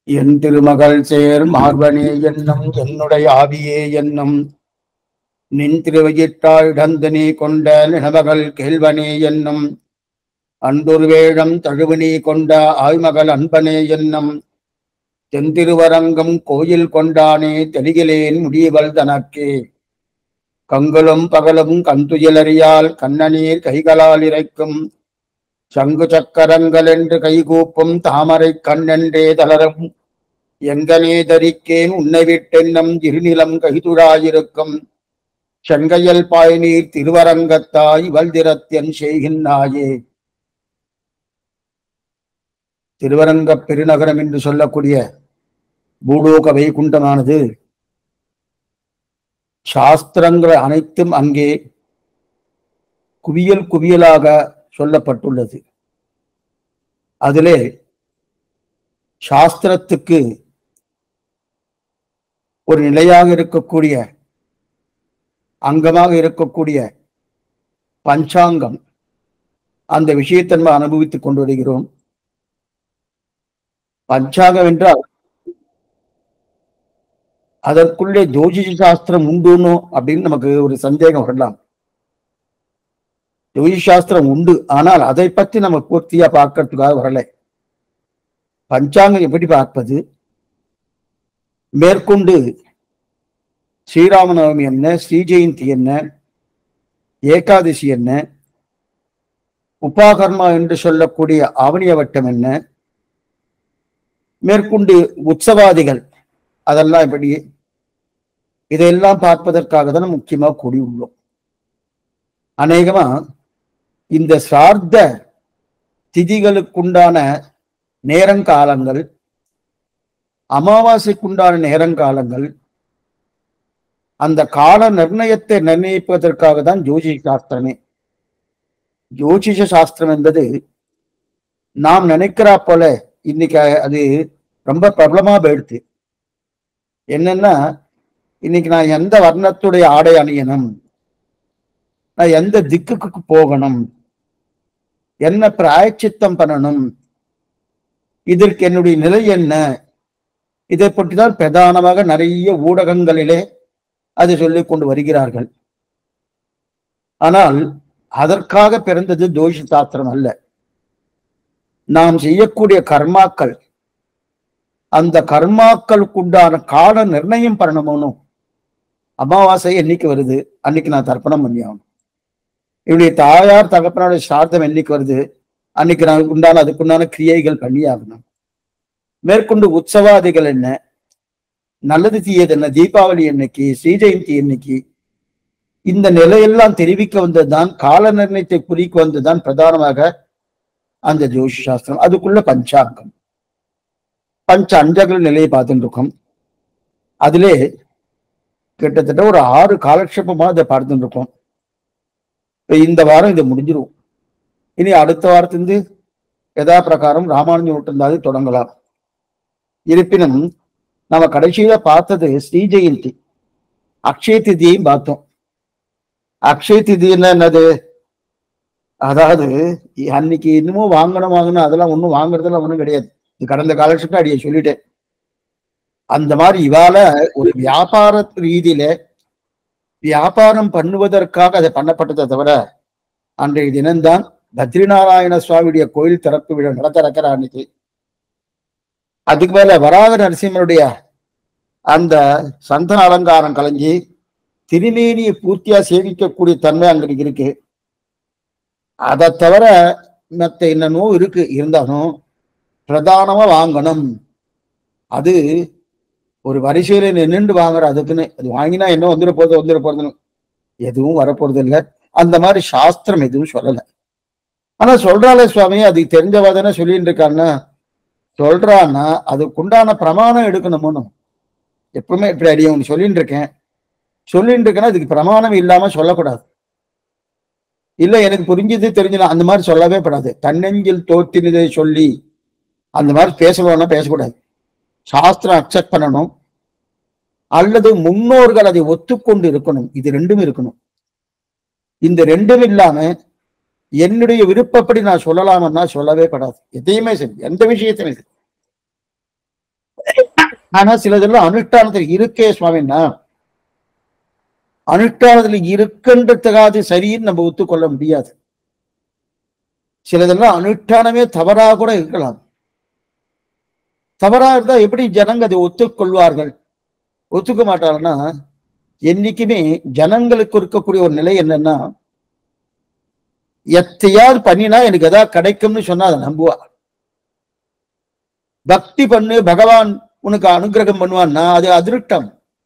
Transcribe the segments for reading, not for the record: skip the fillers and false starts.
என் திருமகள் சேர் மார்பனே என்னும் என்னுடைய ஆவியே என்னும் நின் திருவயிற்றாள் இடந்தனே கொண்ட நினமகள் கேள்வனே என்னும் அன்பொரு வேழம் தழுவினி கொண்ட ஆய்மகள் அன்பனே என்னும் தென்திருவரங்கம் கோயில் கொண்டானே தெளிகிலேன் முடியவள் தனக்கே கங்குலும் பகலும் கண்துயிலறியால் கண்ணநீர் கைகளால் இறைக்கும் சங்கு சக்கரங்கள் என்று கைகூப்பும் தாமரை கண்ணென்றே தளரும் எங்கனே தரிக்கேன் உன்னை விட்டென்னும் இருநிலம் கைதுழாயிருக்கும் செங்கையல் பாய்நீர் திருவரங்கத்தாய் இவள் திறத்தியன் செய்கின்றாயே. திருவரங்க பெருநகரம் என்று சொல்லக்கூடிய பூலோக வைகுண்டமானது சாஸ்திரங்கள் அனைத்தும் அங்கே குவியல் குவியலாக சொல்லப்பட்டுள்ளது. அதிலே சாஸ்திரத்துக்கு ஒரு நிலையாக இருக்கக்கூடிய அங்கமாக இருக்கக்கூடிய பஞ்சாங்கம், அந்த விஷயத்தை நம்ம அனுபவித்துக் கொண்டு வருகிறோம். பஞ்சாங்கம் என்றால் அதற்குள்ளே ஜோதிஷ சாஸ்திரம் உண்டுன்னு அப்படின்னு நமக்கு ஒரு சந்தேகம் வரலாம். ஜோதிஷ சாஸ்திரம் உண்டு, ஆனால் அதை பற்றி நம்ம பூர்த்தியா பார்க்கறதுக்காக வரலை. பஞ்சாங்கம் எப்படி பார்ப்பது, மேற்கொண்டு ஸ்ரீராமநவமி என்ன, ஸ்ரீ ஜெயந்தி என்ன, ஏகாதசி என்ன, உபாகர்மா என்று சொல்லக்கூடிய ஆவணிய வட்டம் என்ன, மேற்கொண்டு உற்சவாதிகள் அதெல்லாம் எப்படி, இதையெல்லாம் பார்ப்பதற்காக தான் முக்கியமாக கூடி உள்ளோம். அநேகமா இந்த சார்த்த திதிகளுக்குண்டான நேரங்காலங்கள், அமாவாசைக்குண்டான நேரங்காலங்கள், அந்த கால நிர்ணயத்தை நிர்ணயிப்பதற்காக தான் ஜோதிஷ சாஸ்திரமே. ஜோதிஷ சாஸ்திரம் என்பது நாம் நினைக்கிறா போல இன்னைக்கு அது ரொம்ப பிரபலமா போயிடுது. என்னன்னா, இன்னைக்கு நான் எந்த வர்ணத்துடைய ஆடை அணியணும், நான் எந்த திக்குக்கு போகணும், என்ன பிராயச்சித்தம் பண்ணணும், இதற்கு என்னுடைய நிலை என்ன, இதை பற்றிதான் பிரதானமாக நிறைய ஊடகங்களிலே அதை சொல்லிக் கொண்டு வருகிறார்கள். ஆனால் அதற்காக பிறந்தது ஜோதிஷ சாஸ்திரம் அல்ல. நாம் செய்யக்கூடிய கர்மாக்கள், அந்த கர்மாக்களுக்குண்டான கால நிர்ணயம் பண்ணணும். அமாவாசை என்னைக்கு வருது, அன்னைக்கு நான் தர்ப்பணம் பண்ணி ஆகணும். என்னுடைய தாயார் தகப்பனுடைய சார்த்தம் என்னைக்கு வருது, அன்னைக்கு நான் உண்டான அதுக்குண்டான கிரியைகள் பண்ணி ஆகணும். மேற்கொண்டு உற்சவாதிகள் என்ன, நல்லது தீயது என்ன, தீபாவளி என்னைக்கு, ஸ்ரீ ஜெயந்தி என்னைக்கு, இந்த நிலையெல்லாம் தெரிவிக்க வந்ததுதான், கால நிர்ணயத்தை குறிக்க வந்ததுதான் பிரதானமாக அந்த ஜோதிஷ சாஸ்திரம். அதுக்குள்ள பஞ்சாங்கம், பஞ்ச அஞ்சங்கள் நிலையை பார்த்துட்டு இருக்கோம். அதிலே கிட்டத்தட்ட ஒரு 6 காலக்ஷேபமா அதை பார்த்துட்டு இருக்கோம். இந்த வாரம் இது முடிஞ்சிடும். இனி அடுத்த வாரத்திலிருந்து யதா பிரகாரம் ராமானுஜ நூற்றாண்டு தொடங்கலாம். இருப்பினும் நம்ம கடைசியில பார்த்தது ஸ்ரீ ஜெயந்தி, அக்ஷய திதியையும் பார்த்தோம். அக்ஷய திதி என்னது, அதாவது அன்னைக்கு இன்னமும் வாங்கணும் அதெல்லாம் ஒன்றும் வாங்குறதுலாம் ஒன்றும் கிடையாது. இது கடந்த காலக்ஷேபம் அடியே சொல்லிட்டேன். அந்த மாதிரி இவால ஒரு வியாபார ரீதியில வியாபாரம் பண்ணுவதற்காக அதை பண்ணப்பட்டதை தவிர, அன்றைய தினம்தான் பத்ரிநாராயண சுவாமியுடைய கோயில் திறப்பு விழா நடத்திறக்கிற அன்னைக்கு. அதுக்கு மேல வராக நரசிம்மனுடைய அந்த சந்தன அலங்காரம் கலைஞ்சி திருமேனியை பூர்த்தியா சேவிக்கக்கூடிய தன்மை அங்க இருக்கு. அதை தவிர மற்ற என்னன்னோ இருக்கு. இருந்தாலும் பிரதானமா வாங்கணும். அது ஒரு வரிசையில நின்று வாங்குற, அதுக்குன்னு அது வாங்கினா என்ன வந்துட போறதுன்னு எதுவும் வரப்போறது இல்லை. அந்த மாதிரி சாஸ்திரம் எதுவும் சொல்லலை. ஆனா சொல்றாளே சுவாமி, அதுக்கு தெரிஞ்சவாதானே சொல்லிட்டு இருக்கான்னா, சொல்றான்னா அதுக்குண்டான பிரமாணம் எடுக்கணும்னு எப்பவுமே இப்படி அடிய ஒன்று சொல்லிட்டு இருக்கேன்னா அதுக்கு பிரமாணம் இல்லாம சொல்லக்கூடாது. இல்ல எனக்கு புரிஞ்சது தெரிஞ்சது அந்த மாதிரி சொல்லவே படாது. தன்னெஞ்சில் தோற்றினதை சொல்லி அந்த மாதிரி பேசணும்னா பேசக்கூடாது. சாஸ்திரம் அக்செப்ட் பண்ணணும், அல்லது முன்னோர்கள் அதை ஒத்துக்கொண்டு இருக்கணும். இது ரெண்டும் இருக்கணும். இந்த ரெண்டும் இல்லாம என்னுடைய விருப்பப்படி நான் சொல்லலாமன்னா சொல்லவே படாது. எதையுமே சரி, எந்த விஷயத்தையுமே சரி. ஆனா சிலதெல்லாம் அனுஷ்டானத்தில் இருக்கே சுவாமின்னா, அனுஷ்டானத்துல இருக்குன்றதுக்காக சரின்னு நம்ம ஒத்துக்கொள்ள முடியாது. சிலதெல்லாம் அனுஷ்டானமே தவறா கூட இருக்கலாம். தவறா இருந்தா எப்படி ஜனங்க அதை ஒத்துக்கொள்வார்கள்? ஒத்துக்க மாட்டாங்கன்னா, என்னைக்குமே ஜனங்களுக்கு இருக்கக்கூடிய ஒரு நிலை என்னன்னா, எத்தையாவது பண்ணினா எனக்கு எதாவது கிடைக்கும்னு சொன்னா அதை நம்புவா. பக்தி பண்ணு, பகவான் உனக்கு அனுகிரகம் பண்ணுவான்னா அது அதிருஷ்டம்.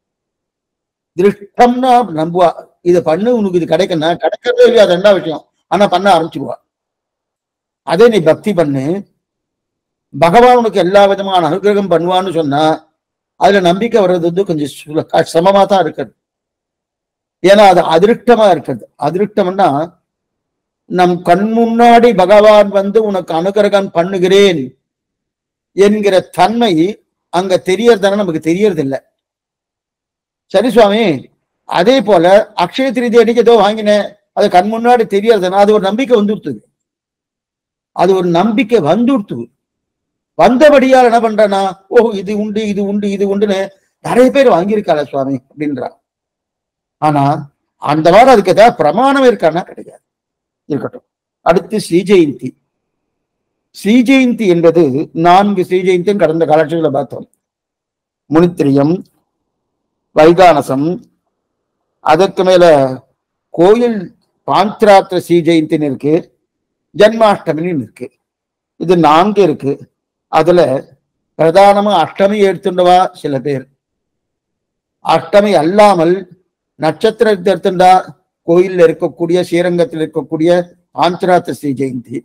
திருஷ்டம்னா நம்புவா. இதை பண்ணு உனக்கு இது கிடைக்குன்னா, கிடைக்கிறதே இல்லையா அது ரெண்டாவது விஷயம். ஆனா பண்ண ஆரம்பிச்சுடுவா. அதே நீ பக்தி பண்ணு, பகவான் உனக்கு எல்லா விதமான அனுகிரகம் பண்ணுவான்னு சொன்னா அதுல நம்பிக்கை வர்றது வந்து கொஞ்சம் சிரமமா தான் இருக்குது. ஏன்னா அது அதிருஷ்டமா இருக்கிறது. அதிருஷ்டம்னா நம் கண் முன்னாடி பகவான் வந்து உனக்கு அனுகிரகம் பண்ணுகிறேன் என்கிற தன்மை அங்க தெரியறதான நமக்கு தெரியறது இல்லை. சரி சுவாமி, அதே போல அக்ஷய திருதி அன்னைக்கு ஏதோ வாங்கினேன், அது கண் முன்னாடி தெரியறதுன்னா அது ஒரு நம்பிக்கை வந்துடுத்துது. அது ஒரு நம்பிக்கை வந்துடுத்துது. வந்தபடியால் என்ன பண்றேன்னா, ஓ இது உண்டு இது உண்டு இது உண்டுன்னு நிறைய பேர் வாங்கியிருக்காள சுவாமி அப்படின்றா. ஆனா அந்த மாதிரி அதுக்கு ஏதாவது பிரமாணம் இருக்கான்னா கிடையாது. இருக்கட்டும். அடுத்து ஸ்ரீ ஜெயந்தி. ஸ்ரீ ஜெயந்தி என்பது 4 ஸ்ரீ ஜெயந்தியும் கடந்த காலட்சிகளை பார்த்தோம். முனித்திரியம், வைகானசம், அதற்கு மேல கோயில் பாந்திராத்திர ஸ்ரீ ஜெயந்தின்னு இருக்கு, ஜன்மாஷ்டமின்னு இருக்கு. இது 4 இருக்கு. அதுல பிரதானமா அஷ்டமி எடுத்துண்டவா சில பேர். அஷ்டமி அல்லாமல் நட்சத்திரத்தை எடுத்துண்டா கோயில்ல இருக்கக்கூடிய ஸ்ரீரங்கத்தில் இருக்கக்கூடிய பாந்திராத்திர ஸ்ரீ ஜெயந்தி.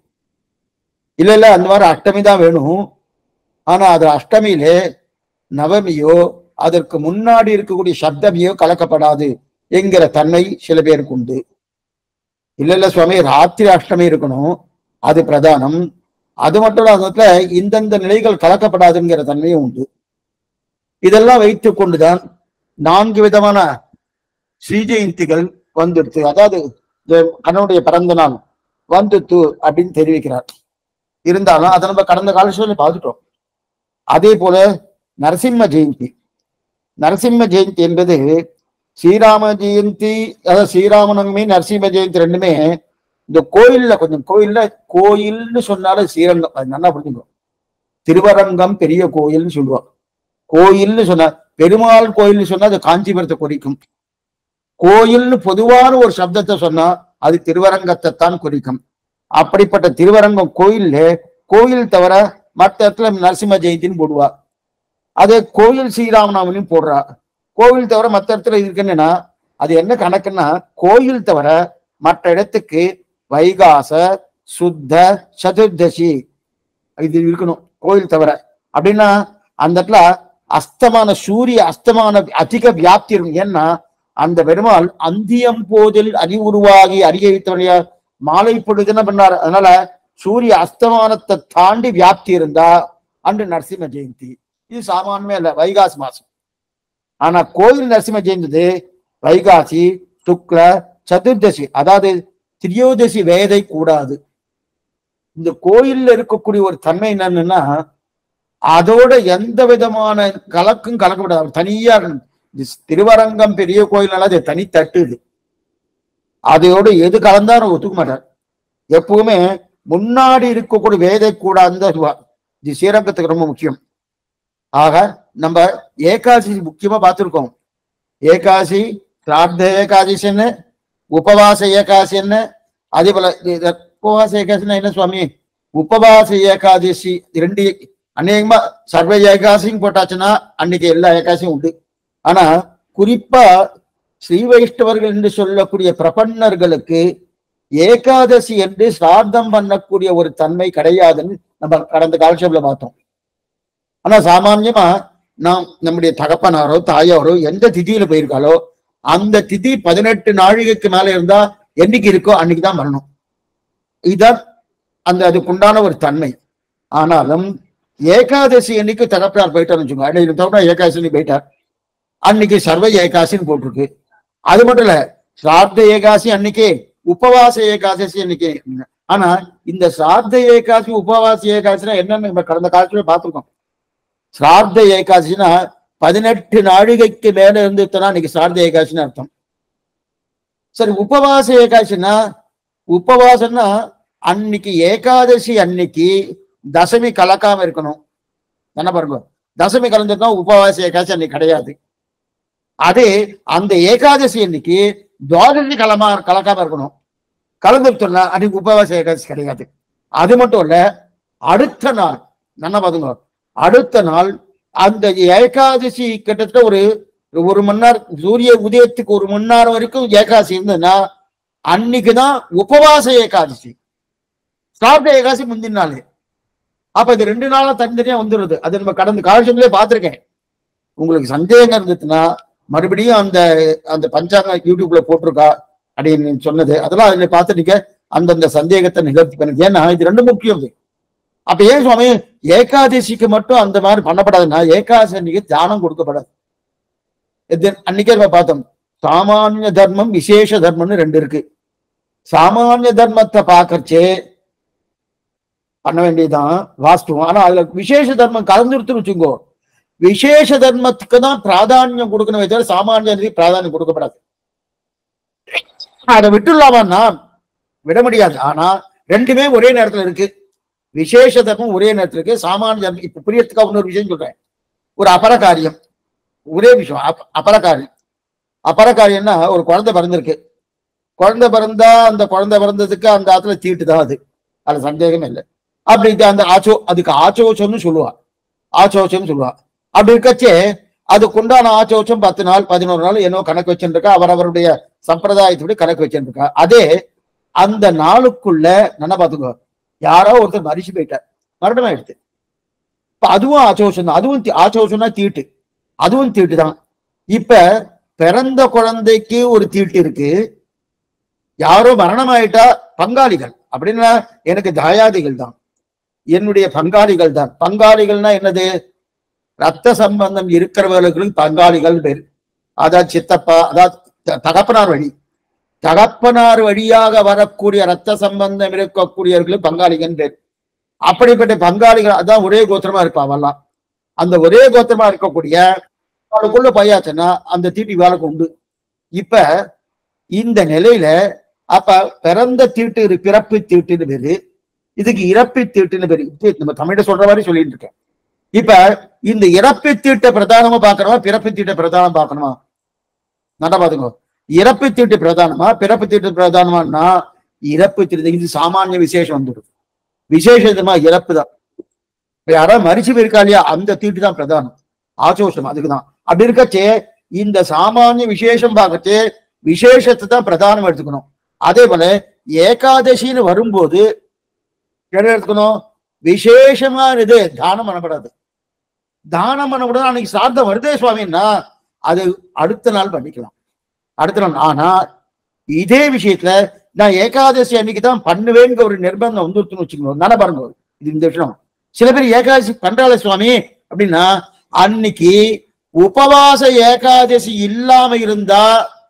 இல்ல இல்ல அந்த மாதிரி அஷ்டமி தான் வேணும், ஆனா அது அஷ்டமியிலே நவமியோ அதற்கு முன்னாடி இருக்கக்கூடிய சப்தமியோ கலக்கப்படாது என்கிற தன்மை சில பேருக்கு உண்டு. இல்ல இல்ல சுவாமி, ராத்திரி அஷ்டமி இருக்கணும், அது பிரதானம். அது மட்டும் இல்லாத இந்தந்த நிலைகள் கலக்கப்படாதுங்கிற தன்மையும் உண்டு. இதெல்லாம் வைத்துக் கொண்டுதான் 4 விதமான ஸ்ரீ ஜெயந்திகள் வந்துடுத்து. அதாவது கண்ணனுடைய பிறந்த நாள் வந்துட்டு அப்படின்னு தெரிவிக்கிறார். இருந்தாலும் அதை நம்ம கடந்த காலத்துல பார்த்துட்டோம். அதே போல நரசிம்ம ஜெயந்தி. நரசிம்ம ஜெயந்தி என்பது ஸ்ரீராம ஜெயந்தி, அதாவது ஸ்ரீராமநவமி, நரசிம்ம ஜெயந்தி ரெண்டுமே இந்த கோயில்ல கொஞ்சம் கோயில்னு சொன்னாலும் ஸ்ரீரங்கம் அது நல்லா புரிஞ்சுக்கணும். திருவரங்கம் பெரிய கோயில்னு சொல்லுவோம். கோயில்னு சொன்னா பெருமாள் கோயில்னு சொன்னா அது காஞ்சிபுரத்தை குறிக்கும். கோயில்னு பொதுவான ஒரு சப்தத்தை சொன்னா அது திருவரங்கத்தை தான் குறிக்கும். அப்படிப்பட்ட திருவரங்கம் கோயில்ல கோயில் தவிர மற்ற இடத்துல நரசிம்ம ஜெயந்தின்னு போடுவா. அதே கோயில் ஸ்ரீராமநாமனையும் போடுறா. கோவில் தவிர மற்ற இடத்துல இருக்குன்னா அது என்ன கணக்குன்னா, கோயில் தவிர மற்ற இடத்துக்கு வைகாச சுத்த சதுர்தசி இது இருக்கணும் கோயில் தவிர. அப்படின்னா அந்த இடத்துல அஸ்தமான சூரிய அஸ்தமான அதிக வியாப்தி இருக்கும். ஏன்னா அந்த பெருமாள் அந்தியம் போதில் அறிவுருவாகி அறிய வைத்தவனையா மாலை பொழுது என்ன பண்ணார். அதனால சூரிய அஸ்தமானத்தை தாண்டி வியாப்தி இருந்தா அன்று நரசிம்ம ஜெயந்தி. இது சாமான்யமே இல்ல, வைகாசி மாசம். ஆனா கோயில் நரசிம்ம ஜெயந்தி வைகாசி சுக்ல சதுர்தசி, அதாவது திரியோதசி வேதை கூடாது. இந்த கோயில்ல இருக்கக்கூடிய ஒரு தன்மை என்னன்னா, அதோட எந்த விதமான கலக்கும் கலக்கப்படாது, தனியா. திருவரங்கம் பெரிய கோயில்னால அது தனி தட்டுது. அதையோட எது கலந்தாலும் ஒத்துக்க மாட்டார். எப்பவுமே முன்னாடி இருக்கக்கூடிய வேதை கூடாதுன்னு இது ஸ்ரீரங்கத்துக்கு ரொம்ப முக்கியம். ஆக நம்ம ஏகாதசி முக்கியமா பார்த்திருக்கோம். ஏகாதசி, பிரார்த்த ஏகாதசி என்ன, உபவாச ஏகாதசி என்ன, அதே போல உபவாச ஏகாதசின்னா என்ன சுவாமி, உபவாச ஏகாதசி 2 அநேகமா சர்வ ஏகாதசியும் போட்டாச்சுன்னா அன்னைக்கு எல்லா ஏகாதசியும் உண்டு. ஆனா குறிப்பா ஸ்ரீ வைஷ்ணவர்கள் என்று சொல்லக்கூடிய பிரபன்னர்களுக்கு ஏகாதசி என்று சிரார்த்தம் பண்ணக்கூடிய ஒரு தன்மை கிடையாதுன்னு நம்ம கடந்த காலட்சேப்ல பார்த்தோம். ஆனா சாமான்யமா நாம் நம்முடைய தகப்பனாரோ தாயாரோ எந்த திதியில போயிருக்காளோ அந்த திதி 18 நாழிகைக்கு மேல இருந்தா என்னைக்கு இருக்கோ அன்னைக்குதான் வரணும். இதுதான் அந்த அதுக்குண்டான ஒரு தன்மை. ஆனாலும் ஏகாதசி அன்னைக்கு தகப்பனார் போயிட்டார்னு வச்சுக்கோங்க, அன்னைக்கு தகப்பனார் ஏகாதசி போயிட்டார், அன்னைக்கு சர்வ ஏகாசின்னு போட்டிருக்கு. அது மட்டும் இல்ல, சிரார்த்த ஏகாசி அன்னைக்கே, உபவாச ஏகாதசி அன்னைக்கே. ஆனா இந்த சிரார்த்த ஏகாசி உபவாச ஏகாதசினா என்னன்னு நம்ம கடந்த காலத்துல பார்த்துருக்கோம். சிரார்த்த ஏகாதசினா 18 நாழிகைக்கு மேல இருந்துச்சுன்னா இன்னைக்கு சிரார்த்த ஏகாதசின்னு அர்த்தம். சரி, உபவாச ஏகாதசினா உபவாசம்னா அன்னைக்கு ஏகாதசி அன்னைக்கு தசமி கலக்காம இருக்கணும். என்ன பாருங்க, தசமி கலந்துட்டா உபவாச ஏகாதசி அன்னைக்கு கிடையாது. அதே அந்த ஏகாதசி அன்னைக்கு துவாதசி கலக்காம இருக்கணும். கலந்துட்டோம்னா அன்னைக்கு உபவாச ஏகாதசி கிடையாது. அது மட்டும் இல்ல, அடுத்த நாள் நல்லா பாருங்க, அடுத்த நாள் அந்த ஏகாதசி கிட்டத்தட்ட ஒரு மணி நேரம், சூரிய உதயத்துக்கு 1 மணி நேரம் வரைக்கும் ஏகாதசி இருந்ததுன்னா அன்னைக்குதான் உபவாச ஏகாதசி. ஸ்டார்ட் ஏகாதசி முந்தின நாள். அப்ப இது 2 நாளா தனித்தனியா வந்துடுது. அது நம்ம கடந்த காலத்திலே பார்த்திருக்கேன். உங்களுக்கு சந்தேகம் இருந்துச்சுன்னா மறுபடியும் அந்த அந்த பஞ்சாங்க யூடியூப்ல போட்டிருக்கா அப்படின்னு சொன்னது, அதெல்லாம் அதுல பார்த்து நீங்க அந்தந்த சந்தேகத்தை நிகழ்த்தி பண்ணுங்க. ஏன்னா இது 2 முக்கியம். அப்ப ஏன் சுவாமி ஏகாதசிக்கு மட்டும் அந்த மாதிரி பண்ணப்படாதுன்னா, ஏகாதசி அன்னைக்கு தியானம் கொடுக்கப்படாது. அன்னைக்கே நம்ம பார்த்தோம், சாமானிய தர்மம் விசேஷ தர்மம்னு 2 இருக்கு. சாமானிய தர்மத்தை பார்க்கறச்சே பண்ண வேண்டியதுதான் வாஸ்துவம். ஆனா அதுல விசேஷ தர்மம் கலந்துருத்துன்னு வச்சுக்கோ, விசேஷ தர்மத்துக்கு தான் பிராதானியம் கொடுக்கணும், தவிர சாமானிய பிராதானியம் கொடுக்கப்படாது. அதை விட்டுலாமான்னா விட முடியாது. ஆனா 2மே ஒரே நேரத்துல இருக்கு. விசேஷ தர்மம் ஒரே நேரத்துல இருக்கு, சாமானிய தர்மம். இப்ப புரியறதுக்காக இன்னொரு விஷயம் சொல்றேன். ஒரு அபரகாரியம், ஒரே விஷயம். அபரகாரியம்னா ஒரு குழந்தை பிறந்திருக்கு. குழந்தை பிறந்தா அந்த குழந்தை பிறந்ததுக்கு அந்த ஆத்துல தீட்டுதான். அது சந்தேகமே இல்லை. அப்படி அந்த அதுக்கு ஆச்சோச்சம்னு சொல்லுவா, ஆச்சோச்சம்னு சொல்லுவா. அப்படி இருக்கச்சே அதுக்குண்டான ஆச்சோச்சம் 10 நாள் 11 நாள் என்னோ கணக்கு வச்சுருக்கா, அவருடைய சம்பிரதாயத்தோட கணக்கு வச்சுருக்கா. அதே அந்த நாளுக்குள்ள நல்லா பாத்துக்கோ, யாரோ ஒருத்தர் மரிச்சு போயிட்டார், மரணம் ஆயிடுச்சு. இப்ப அதுவும் ஆச்சோஷம் தான். அதுவும் ஆச்சோஷம்னா தீட்டு, அதுவும் தீட்டு தான். இப்ப பிறந்த குழந்தைக்கு ஒரு தீட்டு இருக்கு, யாரோ மரணம் ஆயிட்டா பங்காளிகள் அப்படின்னா எனக்கு தாயாதிகள் தான், என்னுடைய பங்காளிகள் தான். பங்காளிகள்னா என்னது? ரத்த சம்பந்தம் இருக்கிறவர்களுக்கு பங்காளிகள் பேர். அதாவது சித்தப்பா, அதாவது தகப்பனார் வழி, தகப்பனார் வழியாக வரக்கூடிய ரத்த சம்பந்தம் இருக்கக்கூடியவர்களுக்கு பங்காளிகள் பேர். அப்படிப்பட்ட பங்காளிகள் அதான் ஒரே கோத்திரமா இருப்பாவெல்லாம். அந்த ஒரே கோத்திரமா இருக்கக்கூடிய அவளுக்குள்ள பையாச்சுன்னா அந்த தீட்டு வேலைக்கு உண்டு. இப்ப இந்த நிலையில அப்ப பிறந்த தீட்டு பிறப்பு தீட்டுன்னு பேரு, இதுக்கு இறப்பு தீட்டுன்னு பேரு. நம்ம தமிழ சொல்ற மாதிரி சொல்லிட்டு இருக்கேன். இப்ப இந்த இறப்பு தீட்டை பிரதானமா பார்க்கணுமா, பிறப்பு தீட்டை பிரதானம் பார்க்கணுமா? நல்லா பாத்துக்கோ, இறப்பு தீட்டு பிரதானமா பிறப்பு தீட்டு பிரதானமானா இறப்பு தீட்டு. இது சாமானிய விசேஷம் வந்துடும். விசேஷமா இறப்பு தான். யாராவது மரிச்சு போயிருக்கா இல்லையா, அந்த தீட்டு தான் பிரதானம், ஆச்சோஷம் அதுக்குதான். அப்படி இருக்கச்சே இந்த சாமானிய விசேஷம் பார்க்கச்சே விசேஷத்தை தான் பிரதானம் எடுத்துக்கணும். அதே போல ஏகாதசின்னு வரும்போது என்ன எடுத்துக்கணும்? விசேஷமானது தானம் பண்ணப்படாது. தானம் பண்ணக்கூடாது. அன்னைக்கு சார்த்தம் வருதே சுவாமின்னா அது அடுத்த நாள் பண்ணிக்கலாம், அடுத்த நாள். ஆனா இதே விஷயத்துல நான் ஏகாதசி அன்னைக்கு தான் பண்ணுவேங்கிற ஒரு நிர்பந்தம் வந்துருச்சுன்னு வச்சுக்கணும். நானே பாருங்க, இது இந்த விஷயம். சில பேர் ஏகாதசி பண்றாள சுவாமி அப்படின்னா அன்னைக்கு உபவாச ஏகாதசி இல்லாம இருந்தா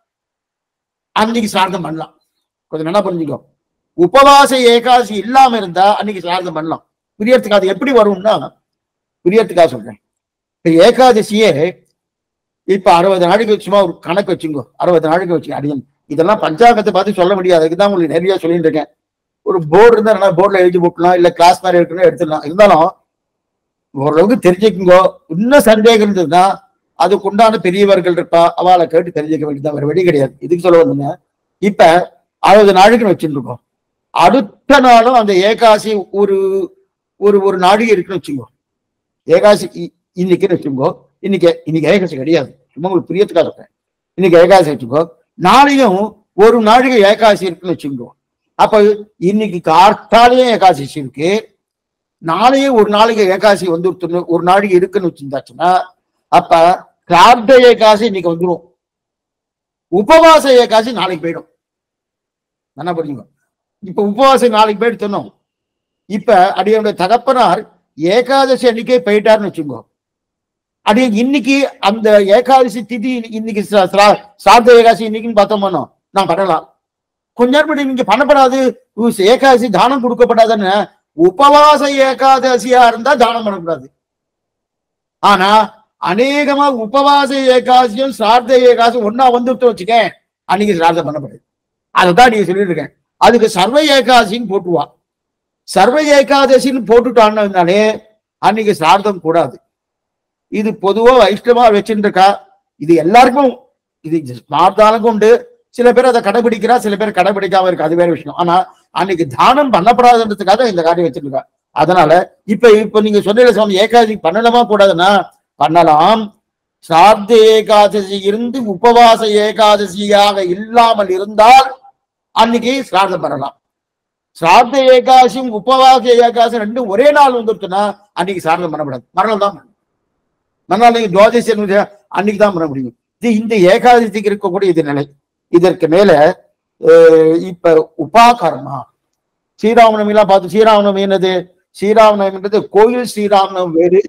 அன்னைக்கு சார்த்தம் பண்ணலாம். கொஞ்சம் நல்லா புரிஞ்சுக்கோ, உபவாச ஏகாதசி இல்லாம இருந்தா அன்னைக்கு சார்த்தம் பண்ணலாம். புரியறதுக்கு அது எப்படி வரும்னா புரியறதுக்காக சொல்றேன். இப்ப ஏகாதசியே இப்ப 60 நாளைக்கு சும்மா ஒரு கணக்கு வச்சுங்கோ, 60 நாளைக்கு வச்சு அடியும். இதெல்லாம் பஞ்சாங்கத்தை பார்த்து சொல்ல முடியாது, அதுக்குதான் உங்களுக்கு நிறைய சொல்லிட்டு இருக்கேன். ஒரு போர்டு இருந்தா போர்டுல எழுதி போட்டலாம், இல்ல கிளாஸ் மாதிரி எடுக்கணும் எடுத்துடலாம். இருந்தாலும் ஓரளவுக்கு தெரிஞ்சுக்குங்கோ. இன்னும் சந்தேகம் இருந்ததுன்னா அதுக்கு உண்டான பெரியவர்கள் இருப்பா, அவளை கேட்டு தெரிஞ்சுக்க வேண்டியதான், வேற வழி கிடையாது. இதுக்கு சொல்ல வந்தீங்க. இப்ப 60 நாளைக்குன்னு வச்சுட்டு இருக்கோம். அடுத்த நாளும் அந்த ஏகாசி ஒரு ஒரு நாடிகை இருக்குன்னு வச்சுக்கோ. ஏகாசி இன்னைக்குன்னு வச்சுக்கோ. இன்னைக்கு ஏகாசி கிடையாது, சும்மா உங்களுக்கு புரியத்துக்காக சொல்றேன். இன்னைக்கு ஏகாசி வச்சுக்கோ. நாளையும் ஒரு நாழிகை ஏகாசி இருக்குன்னு வச்சுக்கோ. அப்ப இன்னைக்கு கார்த்தாலேயே ஏகாசி இருக்கு, நாளையே ஒரு நாளைக்கு ஏகாசி வந்து ஒரு நாளைக்கு இருக்குன்னு வச்சிருந்தாச்சுன்னா அப்ப பிரார்த்த ஏகாசி இன்னைக்கு வந்துடும், உபவாச ஏகாசி நாளைக்கு போயிடும். என்ன புரியுங்க? இப்ப உபவாசம் நாளைக்கு போயிட்டு சொன்னோம். இப்ப அடியோட தகப்பனார் ஏகாதசி அன்னைக்கே போயிட்டாருன்னு வச்சுக்கோ. அடியே இன்னைக்கு அந்த ஏகாதசி திதி இன்னைக்கு சார்த்த ஏகாசி இன்னைக்குன்னு பார்த்தோம்னோ நான் பண்ணலாம். கொஞ்ச நேரம் நீங்க பண்ணப்படாது, ஏகாதசி தானம் கொடுக்கப்படாதுன்னு. உபவாச ஏகாதசியா இருந்தா தானம் பண்ணக்கூடாது. ஆனா அநேகமா உபவாச ஏகாதசியும் சார்த ஏகாதசியும் ஒன்னா வந்துட்டு வச்சுக்க, அன்னைக்கு சிரார்த்தம் பண்ணப்படுது. அதுதான் நீங்க சொல்லிட்டு இருக்கேன். அதுக்கு சர்வ ஏகாதசின்னு போட்டுவா. சர்வ ஏகாதசின்னு போட்டுட்டான்னாலே அன்னைக்கு சிரார்த்தம் கூடாது. இது பொதுவா வைஷ்ணவா வச்சுட்டு இருக்கா. இது எல்லாருக்கும், இது மார்த்தாளுக்கும் உண்டு. சில பேர் அதை கடைபிடிக்கிறா, சில பேர் கடைபிடிக்காம இருக்கு, அது வேற விஷயம். ஆனா அன்னைக்கு தானம் பண்ணப்படாதுன்றதுக்காக இந்த காரியம் வச்சிருக்கா. அதனால இப்ப நீங்க சொன்ன சுவாமி ஏகாதசி பண்ணலாமா கூடாதுன்னா பண்ணலாம். சார்த்த ஏகாதசி இருந்து உபவாச ஏகாதசியாக இல்லாமல் இருந்தால் அன்னைக்கு சிரார்த்தம் பண்ணலாம். சிரார்த்த ஏகாதசியும் உபவாச ஏகாதசி ரெண்டும் ஒரே நாள் வந்துருச்சுன்னா அன்னைக்கு சிரார்த்தம் பண்ணக்கூடாது, மறுநாள் தான். மறுநாள் நீங்க துவாதசி அன்னைக்கு தான் பண்ண முடியும். இது இந்த ஏகாதசிக்கு இருக்கக்கூடிய இது நிலை. இதற்கு மேல இப்ப உபாகர்மா ஸ்ரீராமநவமி எல்லாம் பார்த்து, ஸ்ரீராமநவமி என்னது? ஸ்ரீராமநவமின்றது கோயில் ஸ்ரீராமநவமி வேறு,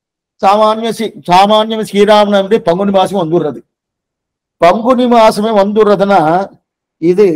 சாமானிய ஸ்ரீராமநவமி பங்குனி மாசம் வந்துடுறது. பங்குனி மாசமே வந்துடுறதுன்னா இது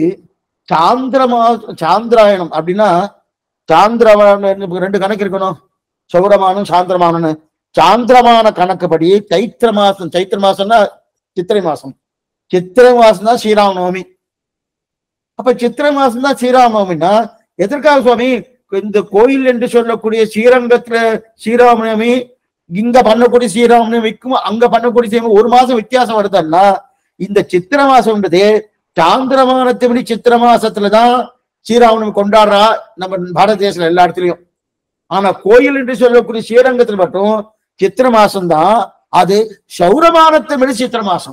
சாந்திராயணம் அப்படின்னா, சாந்திரமானம் ரெண்டு கணக்கு இருக்கணும், சௌரமானம் சாந்திரமானம்னு. சாந்திரமான கணக்குப்படி சைத்திர மாசம்னா சித்திரை மாசம், சித்திரை மாசம் தான் ஸ்ரீராமநவமி. அப்ப சித்திரை மாசம் தான் ஸ்ரீராமநவமின்னா எதற்காக சுவாமி இந்த கோயில் என்று சொல்லக்கூடிய ஸ்ரீரங்கத்துல ஸ்ரீராமநவமி இங்க பண்ணக்கூடிய ஸ்ரீராமநவமிக்கும் அங்க பண்ணக்கூடிய ஒரு மாசம் வித்தியாசம் வருதுன்னா, இந்த சித்திரை மாசம்ன்றது சாந்திரமானத்தை சித்திர மாசத்துலதான் ஸ்ரீராமநவமி கொண்டாடுறா நம்ம பாரத தேசத்துல எல்லா இடத்துலயும். ஆனா கோயில் என்று சொல்லக்கூடிய ஸ்ரீரங்கத்துல மட்டும் சித்திர மாசம்தான். அது சௌரமானத்தை சித்திர மாசம்.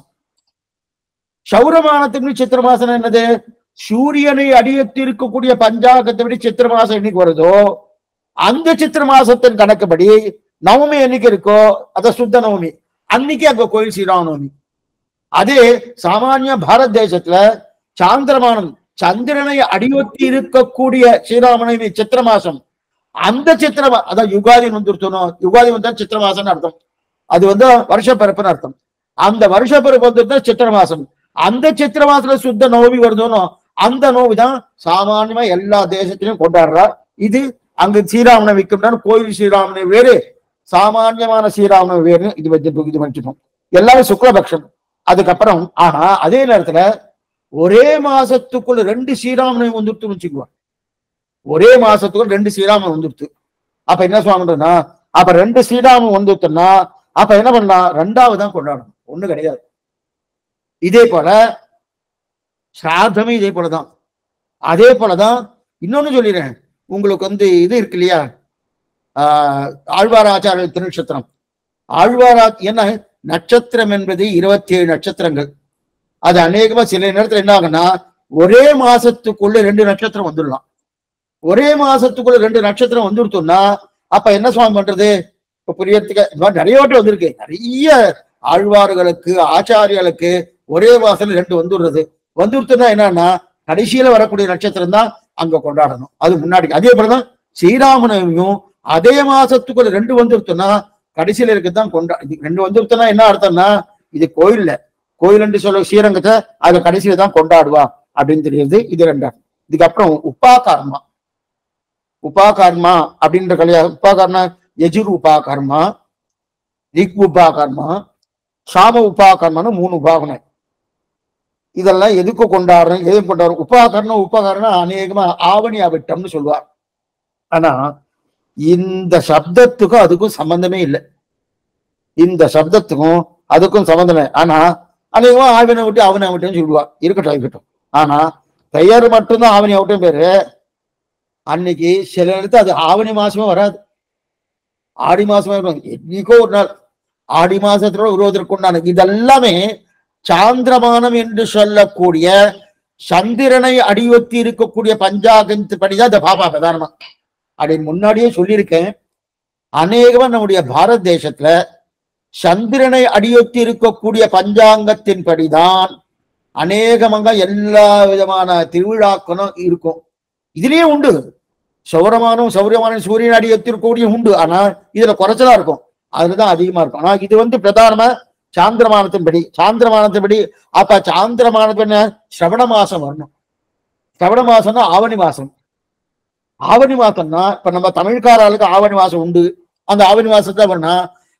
சௌரமானத்தை சித்திர மாசம் என்னது? சூரியனை அடியெடுத்து இருக்கக்கூடிய பஞ்சாங்கத்தை விட சித்திர மாசம் என்னைக்கு வருதோ அந்த சித்திர மாசத்தின் கணக்குப்படி நவமி என்னைக்கு இருக்கோ அத சுத்த நவமி, அன்னைக்கு அங்க கோயில் ஸ்ரீராமநவமி. அதே சாமானிய பாரத தேசத்துல சாந்திரமானம் சந்திரனை அடியொத்தி இருக்கக்கூடிய ஸ்ரீராமநவமி சித்திர மாசம். அந்த அதான் யுகாதி வந்துருத்தணும். யுகாதி வந்தா சித்திர மாசம்னு அர்த்தம். அது வருஷ பிறப்புன்னு அர்த்தம். அந்த வருஷ பிறப்பு வந்துருந்தா சித்திர மாசம். அந்த சித்திர மாசத்துல சுத்த நோவி வருதுன்னு அந்த நோவி தான் சாமானியமா எல்லா தேசத்திலையும் கொண்டாடுறா. இது அங்கு ஸ்ரீராமநவமிக்கு கோயில் ஸ்ரீராமநவமி வேறு, சாமானியமான ஸ்ரீராமநவமி வேறு. இது வச்சுட்டோம் எல்லாரும் சுக்லபக்ஷம். அதுக்கப்புறம் ஆனா அதே நேரத்துல ஒரே மாசத்துக்குள்ள ரெண்டு ஸ்ரீராமநவமி வந்துட்டு வச்சுக்குவாங்க. ஒரே மாசத்துக்குள்ள ரெண்டு ஸ்ரீராமன் வந்துடுத்து. அப்ப என்ன சொல்றாங்கன்னா, அப்ப ரெண்டு ஸ்ரீராமன் வந்துட்டுன்னா அப்ப என்ன பண்ணலாம், ரெண்டாவது தான் கொண்டாடணும், ஒண்ணு கிடையாது. இதே போல சிராதமே இதே போலதான். அதே போலதான் இன்னொன்னு சொல்லிடுறேன் உங்களுக்கு. இது இருக்கு இல்லையா, ஆழ்வார் ஆச்சாரிய திருநட்சத்திரம். ஆழ்வாரா என்ன நட்சத்திரம் என்பது 27 நட்சத்திரங்கள். அது அநேகமா சில நேரத்துல என்ன ஆகுன்னா ஒரே மாசத்துக்குள்ள 2 நட்சத்திரம் வந்துடலாம். ஒரே மாசத்துக்குள்ள 2 நட்சத்திரம் வந்துடுத்தோம்னா அப்ப என்ன சுவாமி பண்றது? இப்ப புரியறதுக்கு நிறைய வாட்டி வந்திருக்கு. நிறைய ஆழ்வார்களுக்கு ஆச்சாரியர்களுக்கு ஒரே மாசத்துல 2 வந்துடுறது. வந்துடுத்துனா என்னன்னா கடைசியில வரக்கூடிய நட்சத்திரம் தான் அங்க கொண்டாடணும். அது முன்னாடி. அதே போலதான் ஸ்ரீராமநவமியும் அதே மாசத்துக்குள்ள 2 வந்துடுத்துனா கடைசியில இருக்குதான் 2 வந்துடுத்துனா என்ன அர்த்தம்னா இது கோயில் என்று சொல்ல ஸ்ரீரங்கத்தை அதை கடைசியில தான் கொண்டாடுவா அப்படின்னு தெரியுது. இது 2. இதுக்கப்புறம் உபாகர்மா அப்படின்ற கல்யாணம். உபாகர்மா யஜுர் உபாகர்மா, ரிக் உபாகர்மா, சாம உபாகர்மான்னு 3 உபாகனம். இதெல்லாம் எதுக்கு கொண்டாடுறோம், எதுக்கு கொண்டாடுறோம்? உபாகரணம் அநேகமா ஆவணி அவிட்டம்னு சொல்லுவார். ஆனா இந்த சப்தத்துக்கும் அதுக்கும் சம்பந்தமே இல்லை. இந்த சப்தத்துக்கும் அதுக்கும் சம்பந்தமே. ஆனா அநேகமா ஆவணி விட்டு அவனை விட்டுன்னு சொல்லுவா. இருக்கட்டும். ஆனா பெயர் மட்டும்தான் ஆவணி அவிட்டம் பேரு. அன்னைக்கு சில இடத்துல அது ஆவணி மாசமே வராது, ஆடி மாசமே இருக்கும். என்னைக்கோ ஒரு நாள் ஆடி மாசத்துல உருவதற்கு உண்டான இதெல்லாமே சாந்திரமானம் என்று சொல்லக்கூடிய சந்திரனை அடியொத்தி இருக்கக்கூடிய பஞ்சாங்கத்து படிதான் இந்த பாபா பிரதானமா. அப்படின்னு முன்னாடியே சொல்லியிருக்கேன். அநேகமா நம்முடைய பாரத தேசத்துல சந்திரனை அடியொத்தி இருக்கக்கூடிய பஞ்சாங்கத்தின் படிதான் அநேகமாக எல்லா விதமான திருவிழாக்களும் இருக்கும். இதுலயே உண்டு சௌரியமான சூரியன் அடியொத்தி இருக்கக்கூடிய உண்டு. ஆனா இதுல குறைச்சலா இருக்கும், அதுலதான் அதிகமா இருக்கும். ஆனா இது பிரதானமா சாந்திரமானத்தின்படி. அப்ப சாந்திரமானத்து சிரவண மாசம் வரணும். சிரவண மாசம்னா ஆவணி மாசம். ஆவணி மாசம்னா இப்ப நம்ம தமிழ்காரர்களுக்கு ஆவணி மாசம் உண்டு. அந்த ஆவணி மாசத்துல வரணும்.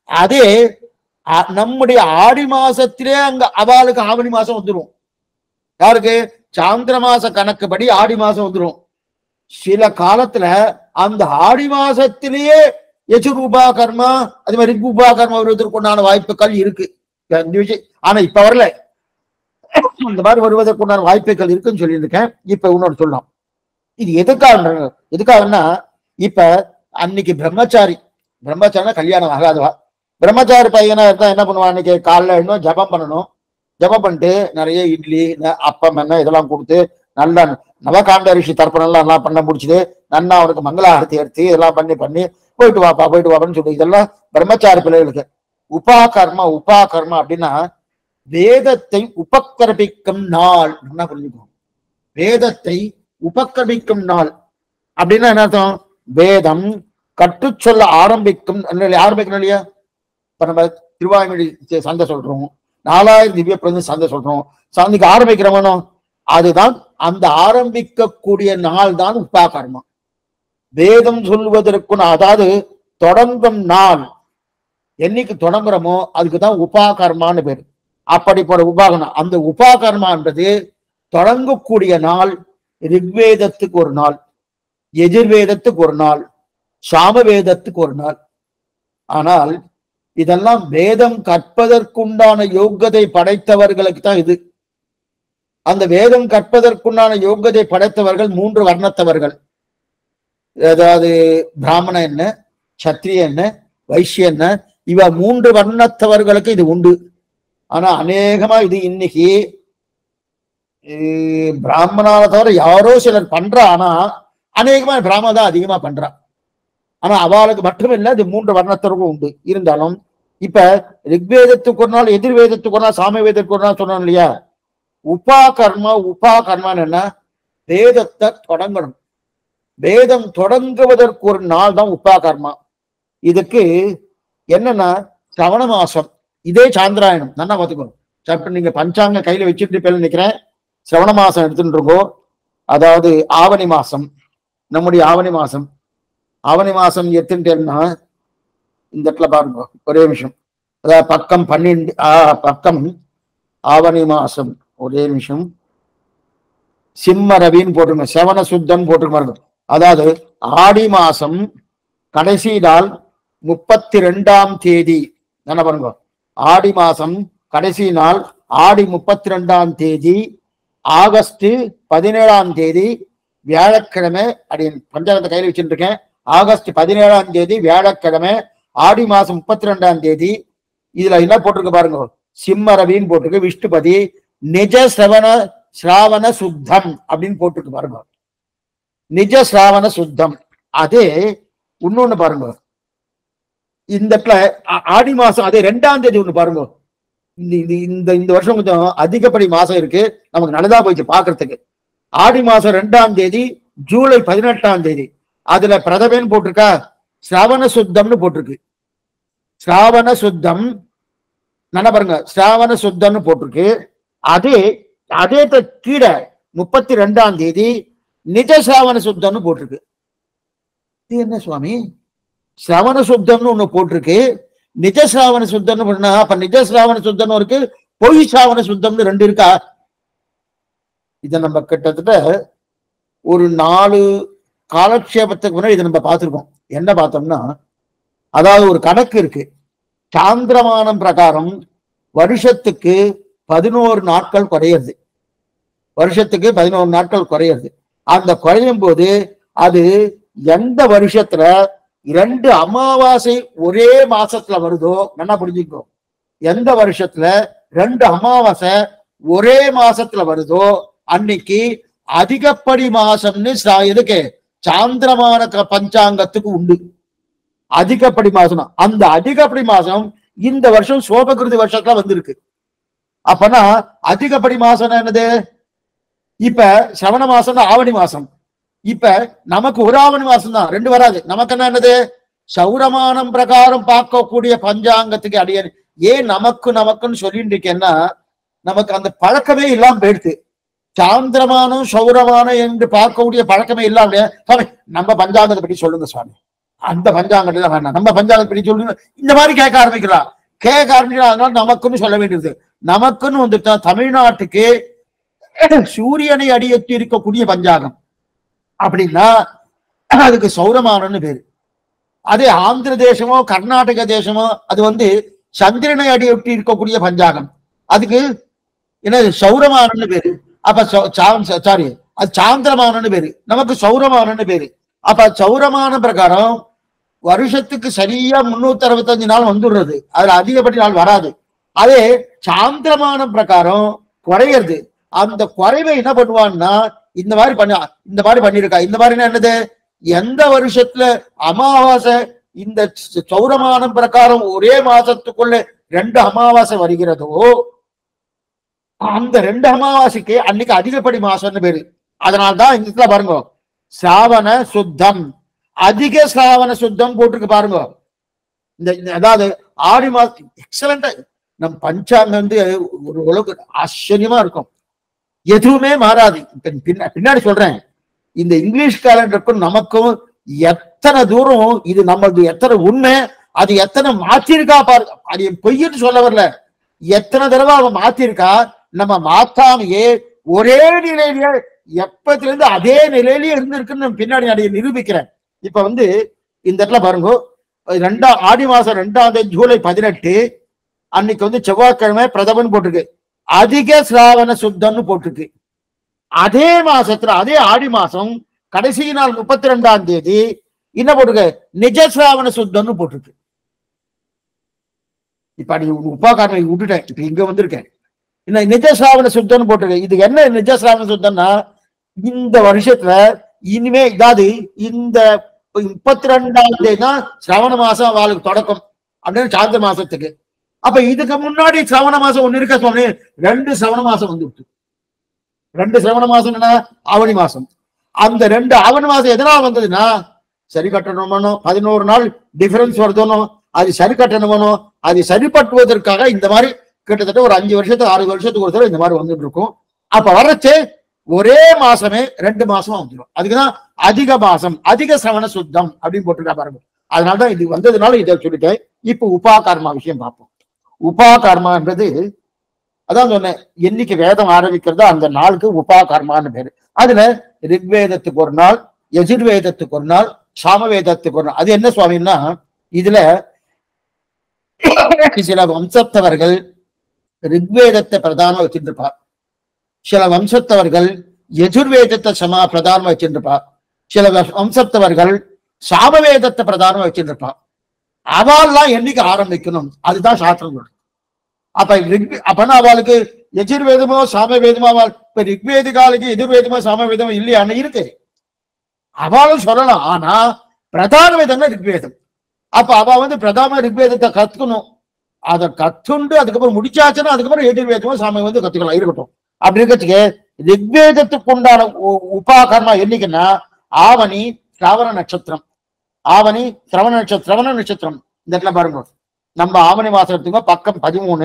அதே நம்முடைய ஆடி மாசத்திலே அங்க அவளுக்கு ஆவணி மாசம் வந்துடும். யாருக்கு? சாந்திர மாச கணக்குப்படி ஆடி மாசம் வந்துடும். சில காலத்துல அந்த ஆடி மாசத்திலேயே யஜுரூபா கர்மா, அது மாதிரி ரிக்பூபா கர்மா வருவதற்குண்டான வாய்ப்புகள் இருக்கு. ஆனா இப்ப வரல, இந்த மாதிரி வருவதற்குண்டான வாய்ப்புகள் இருக்குன்னு சொல்லியிருக்கேன். இப்ப இன்னொரு சொல்லலாம். இது எதுக்காகன்னா இப்ப அன்னைக்கு பிரம்மச்சாரினா கல்யாணம் ஆகாதவா, பிரம்மச்சாரி பையனா இருந்தா என்ன பண்ணுவான்? அன்னைக்கு காலைல எழுந்தோம் ஜபம் பண்ணணும். ஜபம் பண்ணிட்டு நிறைய இட்லி அப்பம் என்ன இதெல்லாம் கொடுத்து நல்லா நவகாண்ட ரிஷி தர்ப்பணம் எல்லாம் பண்ண முடிச்சுது. நன்னா அவனுக்கு மங்கள ஆரத்தி எடுத்து இதெல்லாம் பண்ணி போயிட்டு வாப்பான்னு சொல்லி இதெல்லாம் பிரம்மச்சாரி பிள்ளைகளுக்கு. உபாகர்மா அப்படின்னா வேதத்தை உபக்கிரமிக்கும் நாள். என்ன புரிஞ்சுக்கணும்? வேதத்தை உபக்கிரமிக்கும் நாள் அப்படின்னா என்ன அர்த்தம்? வேதம் கற்று சொல்ல ஆரம்பிக்கணும் இல்லையா? இப்ப நம்ம திருவாய்மொழி சந்தை சொல்றோம், 4000 திவ்ய பிரபந்தம் சந்தை சொல்றோம், சந்தைக்கு ஆரம்பிக்கிறவனோ அதுதான் அந்த ஆரம்பிக்கக்கூடிய நாள் தான் உபாகர்மா. வேதம் சொல்வதற்கு அதாவது தொடங்கும் நாள் என்னைக்கு தொடங்குறோமோ அதுக்குதான் உபாகர்மான்னு பேரு. அப்படிப்பட்ட உபாகர்மா, அந்த உபாகர்மான்றது தொடங்கக்கூடிய நாள் ரிக்வேதத்துக்கு ஒரு நாள், எஜுர்வேதத்துக்கு ஒரு நாள், சாமவேதத்துக்கு ஒரு நாள். ஆனால் இதெல்லாம் வேதம் கற்பதற்குண்டான யோகத்தை படைத்தவர்களுக்கு தான் இது. அந்த வேதம் கற்பதற்குண்டான யோகத்தை படைத்தவர்கள் 3 வர்ணத்தவர்கள். அதாவது பிராமண என்ன, சத்திரிய என்ன, வைசிய என்ன, இவ 3 வர்ணத்தவர்களுக்கு இது உண்டு. ஆனா அநேகமா இது இன்னைக்கு பிராமணால தவிர யாரோ சிலர் பண்றா. ஆனா அநேகமா பிராமண தான் அதிகமா பண்றா. ஆனா அவளுக்கு மட்டும் இல்லை, இது 3 வர்ணத்தவர்களுக்கும் உண்டு. இருந்தாலும் இப்ப ரிக்வேதத்துக்கு ஒரு நாள், எதிர்வேதத்துக்கு ஒரு நாள், சாமவேதத்துக்கு ஒரு நாள் சொன்னோம் இல்லையா? உபாகர்மான்னு என்ன? வேதத்தை தொடங்கணும். வேதம் தொடங்குவதற்கு ஒரு நாள் தான் உபாகர்மா. இதுக்கு என்னன்னா சிரவண மாசம், இதே சாந்திராயணம் நல்லா பார்த்துக்கணும். நீங்க பஞ்சாங்க கையில வச்சுட்டு பேர் நினைக்கிறேன். சிரவண மாசம் எடுத்துட்டு இருக்கோம். அதாவது ஆவணி மாசம், நம்முடைய ஆவணி மாசம் எடுத்துட்டேன்னா இந்த இடத்துல பாருங்க ஒரே நிமிஷம். அதாவது பக்கம் 12 பக்கம் ஆவணி மாசம், ஒரே நிமிஷம். சிம்ம ரவின்னு போட்டுருங்க, செவன சுத்தம் போட்டுருங்க. அதாவது ஆடி மாசம் கடைசி நாள் 32ஆம் தேதி. என்ன பாருங்க, ஆடி மாசம் கடைசி நாள் ஆடி 32ஆம் தேதி, ஆகஸ்ட் 17ஆம் தேதி வியாழக்கிழமை. அப்படி பஞ்சாங்கத்தை கையில் வச்சுட்டு இருக்கேன். ஆகஸ்ட் 17ஆம் தேதி வியாழக்கிழமை, ஆடி மாசம் 32ஆம் தேதி. இதுல என்ன போட்டிருக்கு பாருங்க, சிம்ம ரவின்னு போட்டிருக்கு, விஷ்ணுபதி நிஜ சிராவண சுத்தம் அப்படின்னு போட்டிருக்கு பாருங்க, நிஜ சிராவண சுத்தம். அதே இன்னொன்னு பாருங்க, இந்த இடத்துல ஆடி மாசம் அதே 2ஆம் தேதி ஒண்ணு பாருங்க. இந்த வருஷம் கொஞ்சம் அதிகப்படி மாசம் இருக்கு, நமக்கு நல்லதா போயிடுச்சு பாக்குறதுக்கு. ஆடி மாசம் 2ஆம் தேதி, ஜூலை 18ஆம் தேதி. அதுல பிரதமன் போட்டிருக்கா, சிராவண சுத்தம்னு போட்டிருக்கு. சிராவண சுத்தம் நல்லா பாருங்க, சிராவண சுத்தம்னு போட்டிருக்கு. அதே கீழே 32ஆம் தேதி நிஜ சிராவண சுத்தம்னு போட்டிருக்கு. இது என்ன சுவாமி, சிரவண சுத்தம்னு ஒண்ணு போட்டிருக்கு, நிஜ சிராவண சுத்தம்னு பண்ணா அப்ப நிஜ சிராவண சுத்தம் இருக்கு, பொய் சிராவண சுத்தம்னு 2 இருக்கா? இதை நம்ம கிட்டத்தட்ட ஒரு 4 காலக்ஷேபத்துக்கு முன்னாடி இதை நம்ம பார்த்திருக்கோம். என்ன பார்த்தோம்னா, அதாவது ஒரு கணக்கு இருக்கு. சாந்திரமானம் பிரகாரம் வருஷத்துக்கு 11 நாட்கள் குறையிறது. வருஷத்துக்கு 11 நாட்கள் குறையிறது. அந்த குறையும் போது அது எந்த வருஷத்துல 2 அமாவாசை ஒரே மாசத்துல வருதோ நல்லா புரிஞ்சுக்கோ. எந்த வருஷத்துல 2 அமாவாசை ஒரே மாசத்துல வருதோ அன்னைக்கு அதிகப்படி மாசம்னு எதுக்கு சாந்திரமான பஞ்சாங்கத்துக்கு உண்டு. அதிகப்படி மாசம், அந்த அதிகப்படி மாசம் இந்த வருஷம் சோபகிருதி வருஷத்துல வந்திருக்கு. அப்பனா அதிகப்படி மாசம் என்னது? இப்ப சிரவண மாசம் ஆவணி மாசம். இப்ப நமக்கு ஒரு ஆவணி மாசம் தான், 2 வராது. நமக்கு என்னது சௌரமானம் பிரகாரம் பார்க்கக்கூடிய பஞ்சாங்கத்துக்கு அடைய. ஏன் நமக்குன்னு சொல்லிட்டு இருக்கேன்னா, நமக்கு அந்த பழக்கமே இல்லாம போயிடுது. சாந்திரமானம் சௌரமானம் என்று பார்க்கக்கூடிய பழக்கமே இல்லாம, சுவாமி நம்ம பஞ்சாங்கத்தை பற்றி சொல்லுங்க சுவாமி, அந்த பஞ்சாங்கத்துல வேண்டாம், நம்ம பஞ்சாங்கத்தை சொல்லு இந்த மாதிரி கேட்க ஆரம்பிக்கலாம். அதனால நமக்குன்னு சொல்ல வேண்டியது. நமக்குன்னு வந்துட்டா தமிழ்நாட்டுக்கு சூரியனை அடியெட்டி இருக்கக்கூடிய பஞ்சாங்கம் அப்படின்னா அதுக்கு சௌரமானன்னு பேரு. அதே ஆந்திர தேசமோ கர்நாடக தேசமோ அது வந்து சந்திரனை அடியொட்டி இருக்கக்கூடிய பஞ்சாங்கம், அதுக்கு என்ன சௌரமானன்னு பேரு. அப்ப சாரி அது சாந்திரமானன்னு பேரு, நமக்கு சௌரமானன்னு பேரு. அப்ப சௌரமான பிரகாரம் வருஷத்துக்கு சரியா 365 நாள் வந்துடுறது, அதுல அதிகப்படி நாள் வராது. அதே சாந்திரமான பிரகாரம் குறையிறது. அந்த குறைவை என்ன பண்ணுவான்னா இந்த மாதிரி பண்ணிருக்கா. இந்த மாதிரி என்னது, எந்த வருஷத்துல அமாவாசை இந்த சௌரமான பிரகாரம் ஒரே மாசத்துக்குள்ள 2 அமாவாசை வருகிறதோ அந்த 2 அமாவாசைக்கு அன்னைக்கு அதிகப்படி மாசம்னு பேரு. அதனால்தான் இந்த பாருங்க சிராவண சுத்தம், அதிக சிராவண சுத்தம் போட்டிருக்கு பாருங்க. இந்த அதாவது ஆடி மாசம் எக்ஸலண்டா நம் பஞ்சாங்கம் வந்து ஒரு அளவுக்கு ஆச்சரியமா இருக்கும், எதுவுமே மாறாது. பின்னாடி சொல்றேன், இந்த இங்கிலீஷ் கேலண்டருக்கும் நமக்கும் எத்தனை தூரம் இது நம்மளது எத்தனை உண்மை, அது எத்தனை மாத்திருக்கா பாருங்க. அது பொய்ன்னு சொல்ல வரல, எத்தனை தடவை அவன் மாத்திருக்கா. நம்ம மாத்தாமையே ஒரே நிலையிலேயே எப்பத்துல இருந்து அதே நிலையிலேயே இருந்திருக்குன்னு பின்னாடி நான் நிரூபிக்கிறேன். இப்ப வந்து இந்த இடத்துல பாருங்க, ஆடி மாசம் 2ஆம் தேதி ஜூலை 18 அன்னைக்கு வந்து செவ்வாய்க்கிழமை பிரதமன் போட்டிருக்கு, அதிக சிராவண சுத்தம்னு போட்டிருக்கு. அதே மாசத்துல அதே ஆடி மாசம் கடைசி நாள் 32ஆம் தேதி என்ன போட்டிருக்கு, நிஜ சிராவண சுத்தம்னு போட்டிருக்கு. இப்ப நீ உபாகாரனை விட்டுட்டேன், இப்ப இங்க வந்திருக்கேன். நிஜ சிராவண சுத்தம்னு போட்டிருக்கு. இது என்ன நிஜ சிராவண சுத்தம்னா இந்த வருஷத்துல இனிமே இதாவது இந்த 32ஆம் தேதி தான் சிரவண மாசம் அவளுக்கு தொடக்கம் அப்படின்னு சாந்திர மாசத்துக்கு. அப்ப இதுக்கு முன்னாடி சிரவண மாசம் ஒண்ணு இருக்க சொன்னேன், 2 சிரவண மாசம் வந்து 2 சிரவண மாசம் என்ன ஆவணி மாசம். அந்த 2 ஆவணி மாசம் எதனால வந்ததுன்னா சரி கட்டணுமோ, 11 நாள் டிஃபரன்ஸ் வருதோ, அது சரி கட்டணுமோ, அது சரிப்பட்டுவதற்காக இந்த மாதிரி கிட்டத்தட்ட ஒரு 5 வருஷத்துக்கு 6 வருஷத்துக்கு ஒரு தடவை இந்த மாதிரி வந்துட்டு இருக்கும். அப்ப வரச்சு ஒரே மாசமே 2 மாசமா வந்துடும். அதுக்குதான் அதிக மாசம் அதிக சிரவண சுத்தம் அப்படின்னு போட்டுருக்கா பாருங்க. அதனாலதான் இது வந்ததுனால இதை சொல்லிட்டேன். இப்ப உபாகர்மா விஷயம் பார்ப்போம். உபாகர்மா என்பது அதான் சொன்னேன், என்னைக்கு வேதம் ஆரம்பிக்கிறதோ அந்த நாளுக்கு உபாகர்மான்னு பேரு. அதுல ரிக்வேதத்துக்கு ஒரு நாள், யஜுர்வேதத்துக்கு ஒரு நாள், சாமவேதத்துக்கு ஒரு நாள். அது என்ன சுவாமின்னா இதுல சில வம்சத்தவர்கள் ரிக்வேதத்தை பிரதானம் வச்சிருப்பார், சில வம்சத்தவர்கள் யஜுர்வேதத்தை பிரதானம் வச்சிருப்பார், சில வம்சத்தவர்கள் சாமவேதத்தை பிரதானம் வச்சிருப்பார். அவள்லாம் என்னைக்கு ஆரம்பிக்கணும் அதுதான் சாஸ்திரம். அப்பனா அவளுக்கு யஜுர்வேதமோ சாமவேதமோ, இப்ப ரிக்வேதிகாலுக்கு எதிர்வேதமோ சாமவேதமோ இல்லையான்னு இருக்கு, அவளும் சொல்லலாம். ஆனா பிரதான வேதம்னா ரிக்வேதம். அப்ப அவ வந்து பிரதான ரிக்வேதத்தை கத்துக்கணும். அதை கத்துண்டு அதுக்கப்புறம் முடிச்சாச்சுன்னா அதுக்கப்புறம் எதிர்வேதமோ சாமவேதம் கத்துக்கலாம், இருக்கட்டும். அப்படி இருக்கிறதுக்கு ரிக்வேதத்துக்கு உண்டான உபாகர்மா என்னைக்குன்னா ஆவணி சிராவண நட்சத்திரம். ஆவணி சிரவண நட்சத்திரம் இந்த இடத்துல பாருங்க, நம்ம ஆவணி மாசத்துக்கு பக்கம்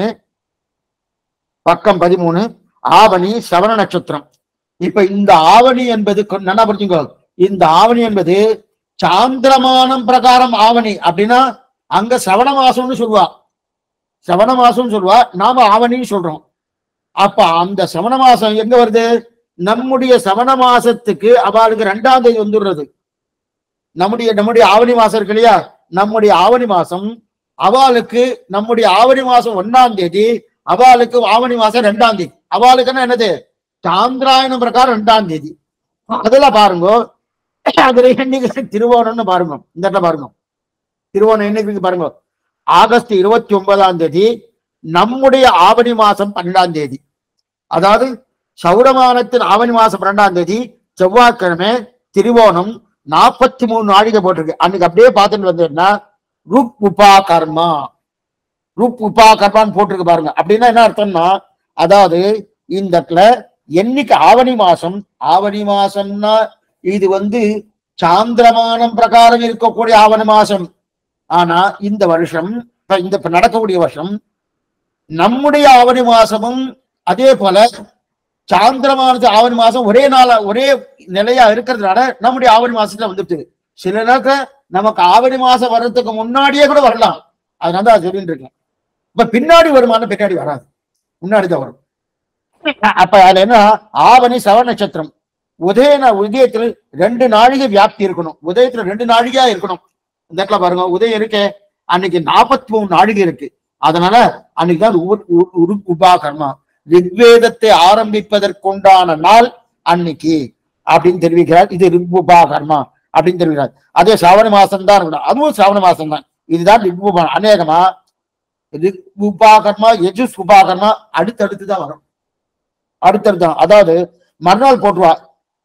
13 ஆவணி சிரவண நட்சத்திரம். இப்ப இந்த ஆவணி என்பது நல்லா புரிஞ்சுங்க, இந்த ஆவணி என்பது சாந்திரமானம் பிரகாரம் ஆவணி அப்படின்னா அங்க சிரவண மாசம்னு சொல்லுவா, சிரவண மாசம்னு சொல்லுவா, நாம ஆவணின்னு சொல்றோம். அப்ப அந்த சிரவண மாசம் எங்க வருது, நம்முடைய சிரவண மாசத்துக்கு அவளுக்கு 2ஆம் தேதி வந்துடுறது. நம்முடைய ஆவணி மாசம் இருக்கு இல்லையா, நம்முடைய ஆவணி மாசம் அவளுக்கு நம்முடைய ஆவணி மாசம் 1ஆம் தேதி, அவளுக்கு ஆவணி மாசம் 2ஆம் தேதி. அவளுக்குன்னா என்னது சாந்திராயணம் பிரகாரம் 2ஆம் தேதி. அதுல பாருங்க, அதுல என்னைக்கு திருவோணம்னு பாருங்க, இந்த இடத்துல பாருங்க திருவோணம் என்னைக்கு பாருங்க, ஆகஸ்ட் 29ஆம் தேதி நம்முடைய ஆவணி மாசம் 12ஆம் தேதி. அதாவது சௌரமானத்தின் ஆவணி மாசம் 12ஆம் தேதி செவ்வாய்க்கிழமை திருவோணம் 43 நாழிகை போட்டிருக்கு. அன்னைக்கு அப்படியே பார்த்துட்டு வந்ததுன்னா ருக் உபாகர்மான்னு போட்டிருக்கு பாருங்க. அப்படின்னா என்ன அர்த்தம்னா, அதாவது இந்த இடத்துல என்னைக்கு ஆவணி மாசம்னா இது வந்து சாந்திரமானம் பிரகாரம் இருக்கக்கூடிய ஆவணி மாசம். ஆனா இந்த வருஷம் இப்ப நடக்கக்கூடிய வருஷம் நம்முடைய ஆவணி மாசமும் அதே போல சாந்திரமானது ஆவணி மாசம் ஒரே நாள ஒரே நிலையா இருக்கிறதுனால நம்முடைய ஆவணி மாசத்துல வந்துட்டு சில நேரத்துல நமக்கு ஆவணி மாசம் வர்றதுக்கு முன்னாடியே கூட வரலாம். அதனால தான் சொல்லிட்டு இருக்கேன். இப்ப பின்னாடி வருமானம் பின்னாடி வராது, முன்னாடிதான் வரும். அப்ப அதுல என்ன, ஆவணி சவ நட்சத்திரம் உதயத்தில் 2 நாழிகை வியாப்தி இருக்கணும். உதயத்துல 2 நாழிகையா இருக்கணும். இந்த இடத்துல பாருங்க, உதயம் இருக்கு, அன்னைக்கு 43 நாழிகை இருக்கு. அதனால அன்னைக்குதான் உபாகர்மா, ரிக்வேதத்தை ஆரம்பிப்பதற்குண்டான நாள் அன்னைக்கு அப்படின்னு தெரிவிக்கிறார். இது ரிக்உபாகர்மா அப்படின்னு தெரிவிக்கிறார். அதே சிராவண மாசம் தான் இருக்கணும், அதுவும் சிராவண மாசம் தான். இதுதான் ரிக்உபா. அநேகமா ரிக்உபாகர்மா யஜுஸ் உபாகர்மா அடுத்தடுத்து தான் வரும், அடுத்தடுத்து தான். அதாவது மறுநாள் போட்டுவா.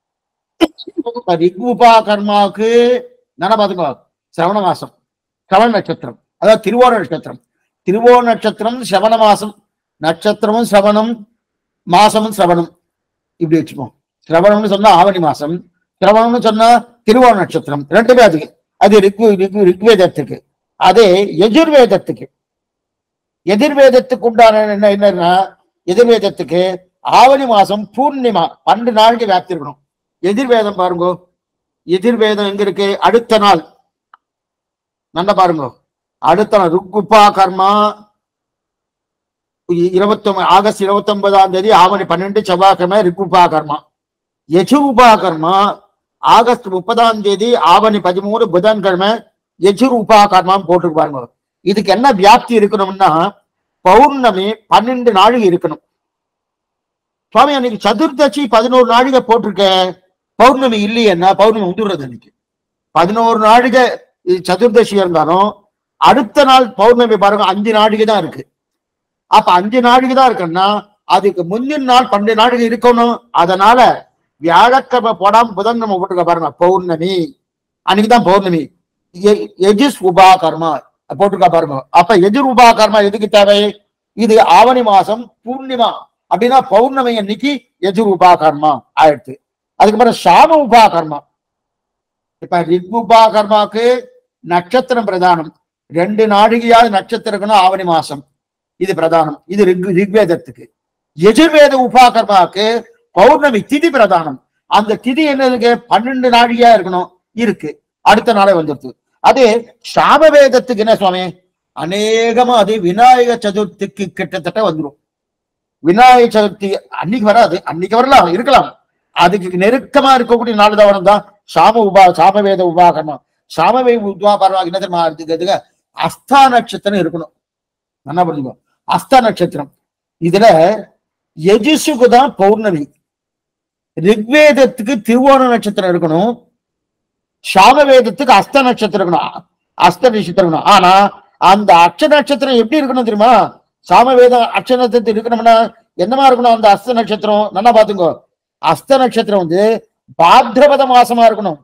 ரிக்உபாகர்மாவுக்கு என்ன பாத்துக்கோ, சிரவண மாசம், சிரவண நட்சத்திரம், அதாவது திருவோண நட்சத்திரம். திருவோண நட்சத்திரம் சிரவண மாசம், நட்சத்திரமும் சிரவணம், மாசமும் சிரவணம், இப்படி வச்சுப்போம். சிரவணம்னு சொன்னா ஆவணி மாசம், சிரவணம்னு சொன்னா திருவோண நட்சத்திரம், ரெண்டுமே அதுக்கு. அது ரிக்வேதத்துக்கு. அதே எஜுர்வேதத்துக்கு, எதிர்வேதத்துக்கு உண்டான என்னன்னா, எதிர்வேதத்துக்கு ஆவணி மாசம் பூர்ணிமா 12 நாளைக்கு வியாப்தி இருக்கணும். எதிர்வேதம் பாருங்க, எதிர்வேதம் எங்க இருக்கு, அடுத்த நாள் நல்லா பாருங்க, அடுத்த நாள் ரிக்உபாகர்மா ஆகஸ்ட் 29ஆம் தேதி ஆவணி 12 செவ்வாய்க்கிழமை ரிக்உபாகர்மா. யஜுர்உபாகர்மா ஆகஸ்ட் 30ஆம் தேதி ஆவணி 13 புதன்கிழமை யஜுர்உபாகர்மான்னு போட்டுருக்கு பாருங்க. இதுக்கு என்ன வியாப்தி இருக்கணும்னா, பௌர்ணமி 12 நாழிகை இருக்கணும். சுவாமி அன்னைக்கு சதுர்தசி 11 நாழிகை போட்டிருக்க, பௌர்ணமி இல்லையன்னா பௌர்ணமி வந்துடுறது. அன்னைக்கு 11 நாழிகை சதுர்தசி இருந்தாலும் அடுத்த நாள் பௌர்ணமி பாருங்க 5 நாழிகை தான் இருக்கு. அப்ப 5 நாழிகை தான் இருக்குன்னா அதுக்கு முந்தின நாள் 12 நாழிகை இருக்கணும். அதனால வியாழக்கிழமை போடாம புதன்கிழமை போட்டுருக்க பாருங்க, பௌர்ணமி அன்னைக்குதான் பௌர்ணமி. யஜுஸ் உபாகர்மா போட்டிருக்கா பாருங்க. அப்ப எஜுர் உபாகர்மா எதுக்கு தேவை, இது ஆவணி மாசம் பூர்ணிமா அப்படின்னா பௌர்ணமி அன்னைக்கு எஜுர் உபாகர்மா ஆயிடுச்சு. அதுக்கப்புறம் சாம உபாகர்மா. இப்ப ரிக்உபாகர்மாக்கு நட்சத்திரம் பிரதானம், 2 நாழிகையாவது நட்சத்திரம் இருக்கணும் ஆவணி மாசம், இது பிரதானம். இது ரிக்வேதத்துக்கு. எஜுர்வேத உபாகர்மாக்கு பௌர்ணமி திதி பிரதானம், அந்த திதி என்னதுக்கு 12 நாழிகையா இருக்கணும், இருக்கு, அடுத்த நாளே வந்துருது. அதே சாமவேதத்துக்கு என்ன சுவாமி, அநேகமா அது விநாயக சதுர்த்திக்கு கிட்டத்தட்ட வந்துடும். விநாயக சதுர்த்தி அன்னைக்கு வராது, அன்னைக்கு வரலாம், இருக்கலாம், அதுக்கு நெருக்கமா இருக்கக்கூடிய நாள் தான் தான் சாமவேத உபாகர்மா. சாமவேத உபாகர்மா என்ன தெரியுமா இருக்கிறதுக்கு, அஸ்தா நட்சத்திரம் இருக்கணும். நல்லா புரிஞ்சுக்கோ, அஸ்தா நட்சத்திரம். இதுல யஜுசுக்கு தான் பௌர்ணமி, ரிக்வேதத்துக்கு திருவோண நட்சத்திரம் இருக்கணும், சாமவேதத்துக்கு அஸ்த நட்சத்திரம் இருக்கணும், அஸ்த நட்சத்திரம் இருக்கணும். ஆனா அந்த அட்ச நட்சத்திரம் எப்படி இருக்கணும் தெரியுமா, சாமவேத அட்ச நட்சத்திரம் இருக்கணும்னா என்னமா இருக்கணும், அந்த அஸ்த நட்சத்திரம் நல்லா பாத்துக்கோ, அஸ்த நட்சத்திரம் வந்து பாத்ரபத மாசமா இருக்கணும்.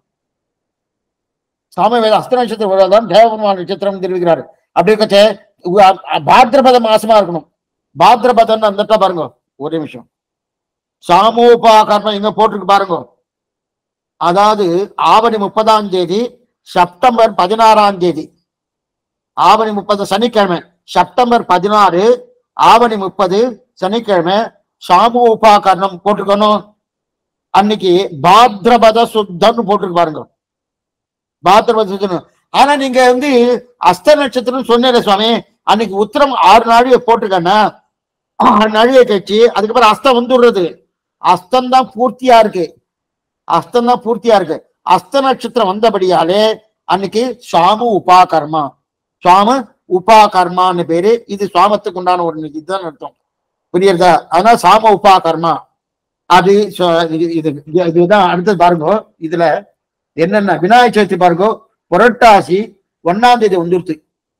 சாமவேத அஸ்த நட்சத்திரம் தேவபெருமான் நட்சத்திரம் தெரிவிக்கிறாரு. அப்படி இருக்க பாத்ரபத மாசமா இருக்கணும். பாத்ரபதன் அந்த பாருங்க, ஒரே நிமிஷம், சாமோபாகர்மம் எங்க போட்டிருக்கு பாருங்க. அதாவது ஆவணி 30ஆம் தேதி, செப்டம்பர் 16ஆம் தேதி, ஆவணி 30 சனிக்கிழமை, செப்டம்பர் 16, ஆவணி 30 சனிக்கிழமை சாமோபாகர்ணம் போட்டிருக்கணும். அன்னைக்கு பாத்ரபத சுத்தம்னு போட்டிருக்கு பாருங்க, பாத்ரபத சுத்தம். ஆனா நீங்க வந்து அஸ்த நட்சத்திரம் சொன்னீங்க சுவாமி, அன்னைக்கு உத்தரம் 6 நாழிகை போட்டிருக்கேன்னா 6 நாழிகை கழிச்சு அதுக்கப்புறம் அஸ்தம் வந்துடுறது. அஸ்தம் தான் பூர்த்தியா இருக்கு, அஸ்தம் தான் பூர்த்தியா இருக்கு. அஸ்த நட்சத்திரம் வந்தபடியாலே அன்னைக்கு சாம உபாகர்மா, சாம உபாகர்மான்னு பேரு. இது சாமத்துக்கு உண்டான ஒரு இதுதான் அர்த்தம், புரியுறதா? அதனால சாம உபாகர்மா அது இதுதான். அடுத்தது பாருங்க, இதுல என்னென்ன விநாயகர் சதுர்த்தி பாருங்க, புரட்டாசி 1ஆம் தேதி வந்துருச்சு.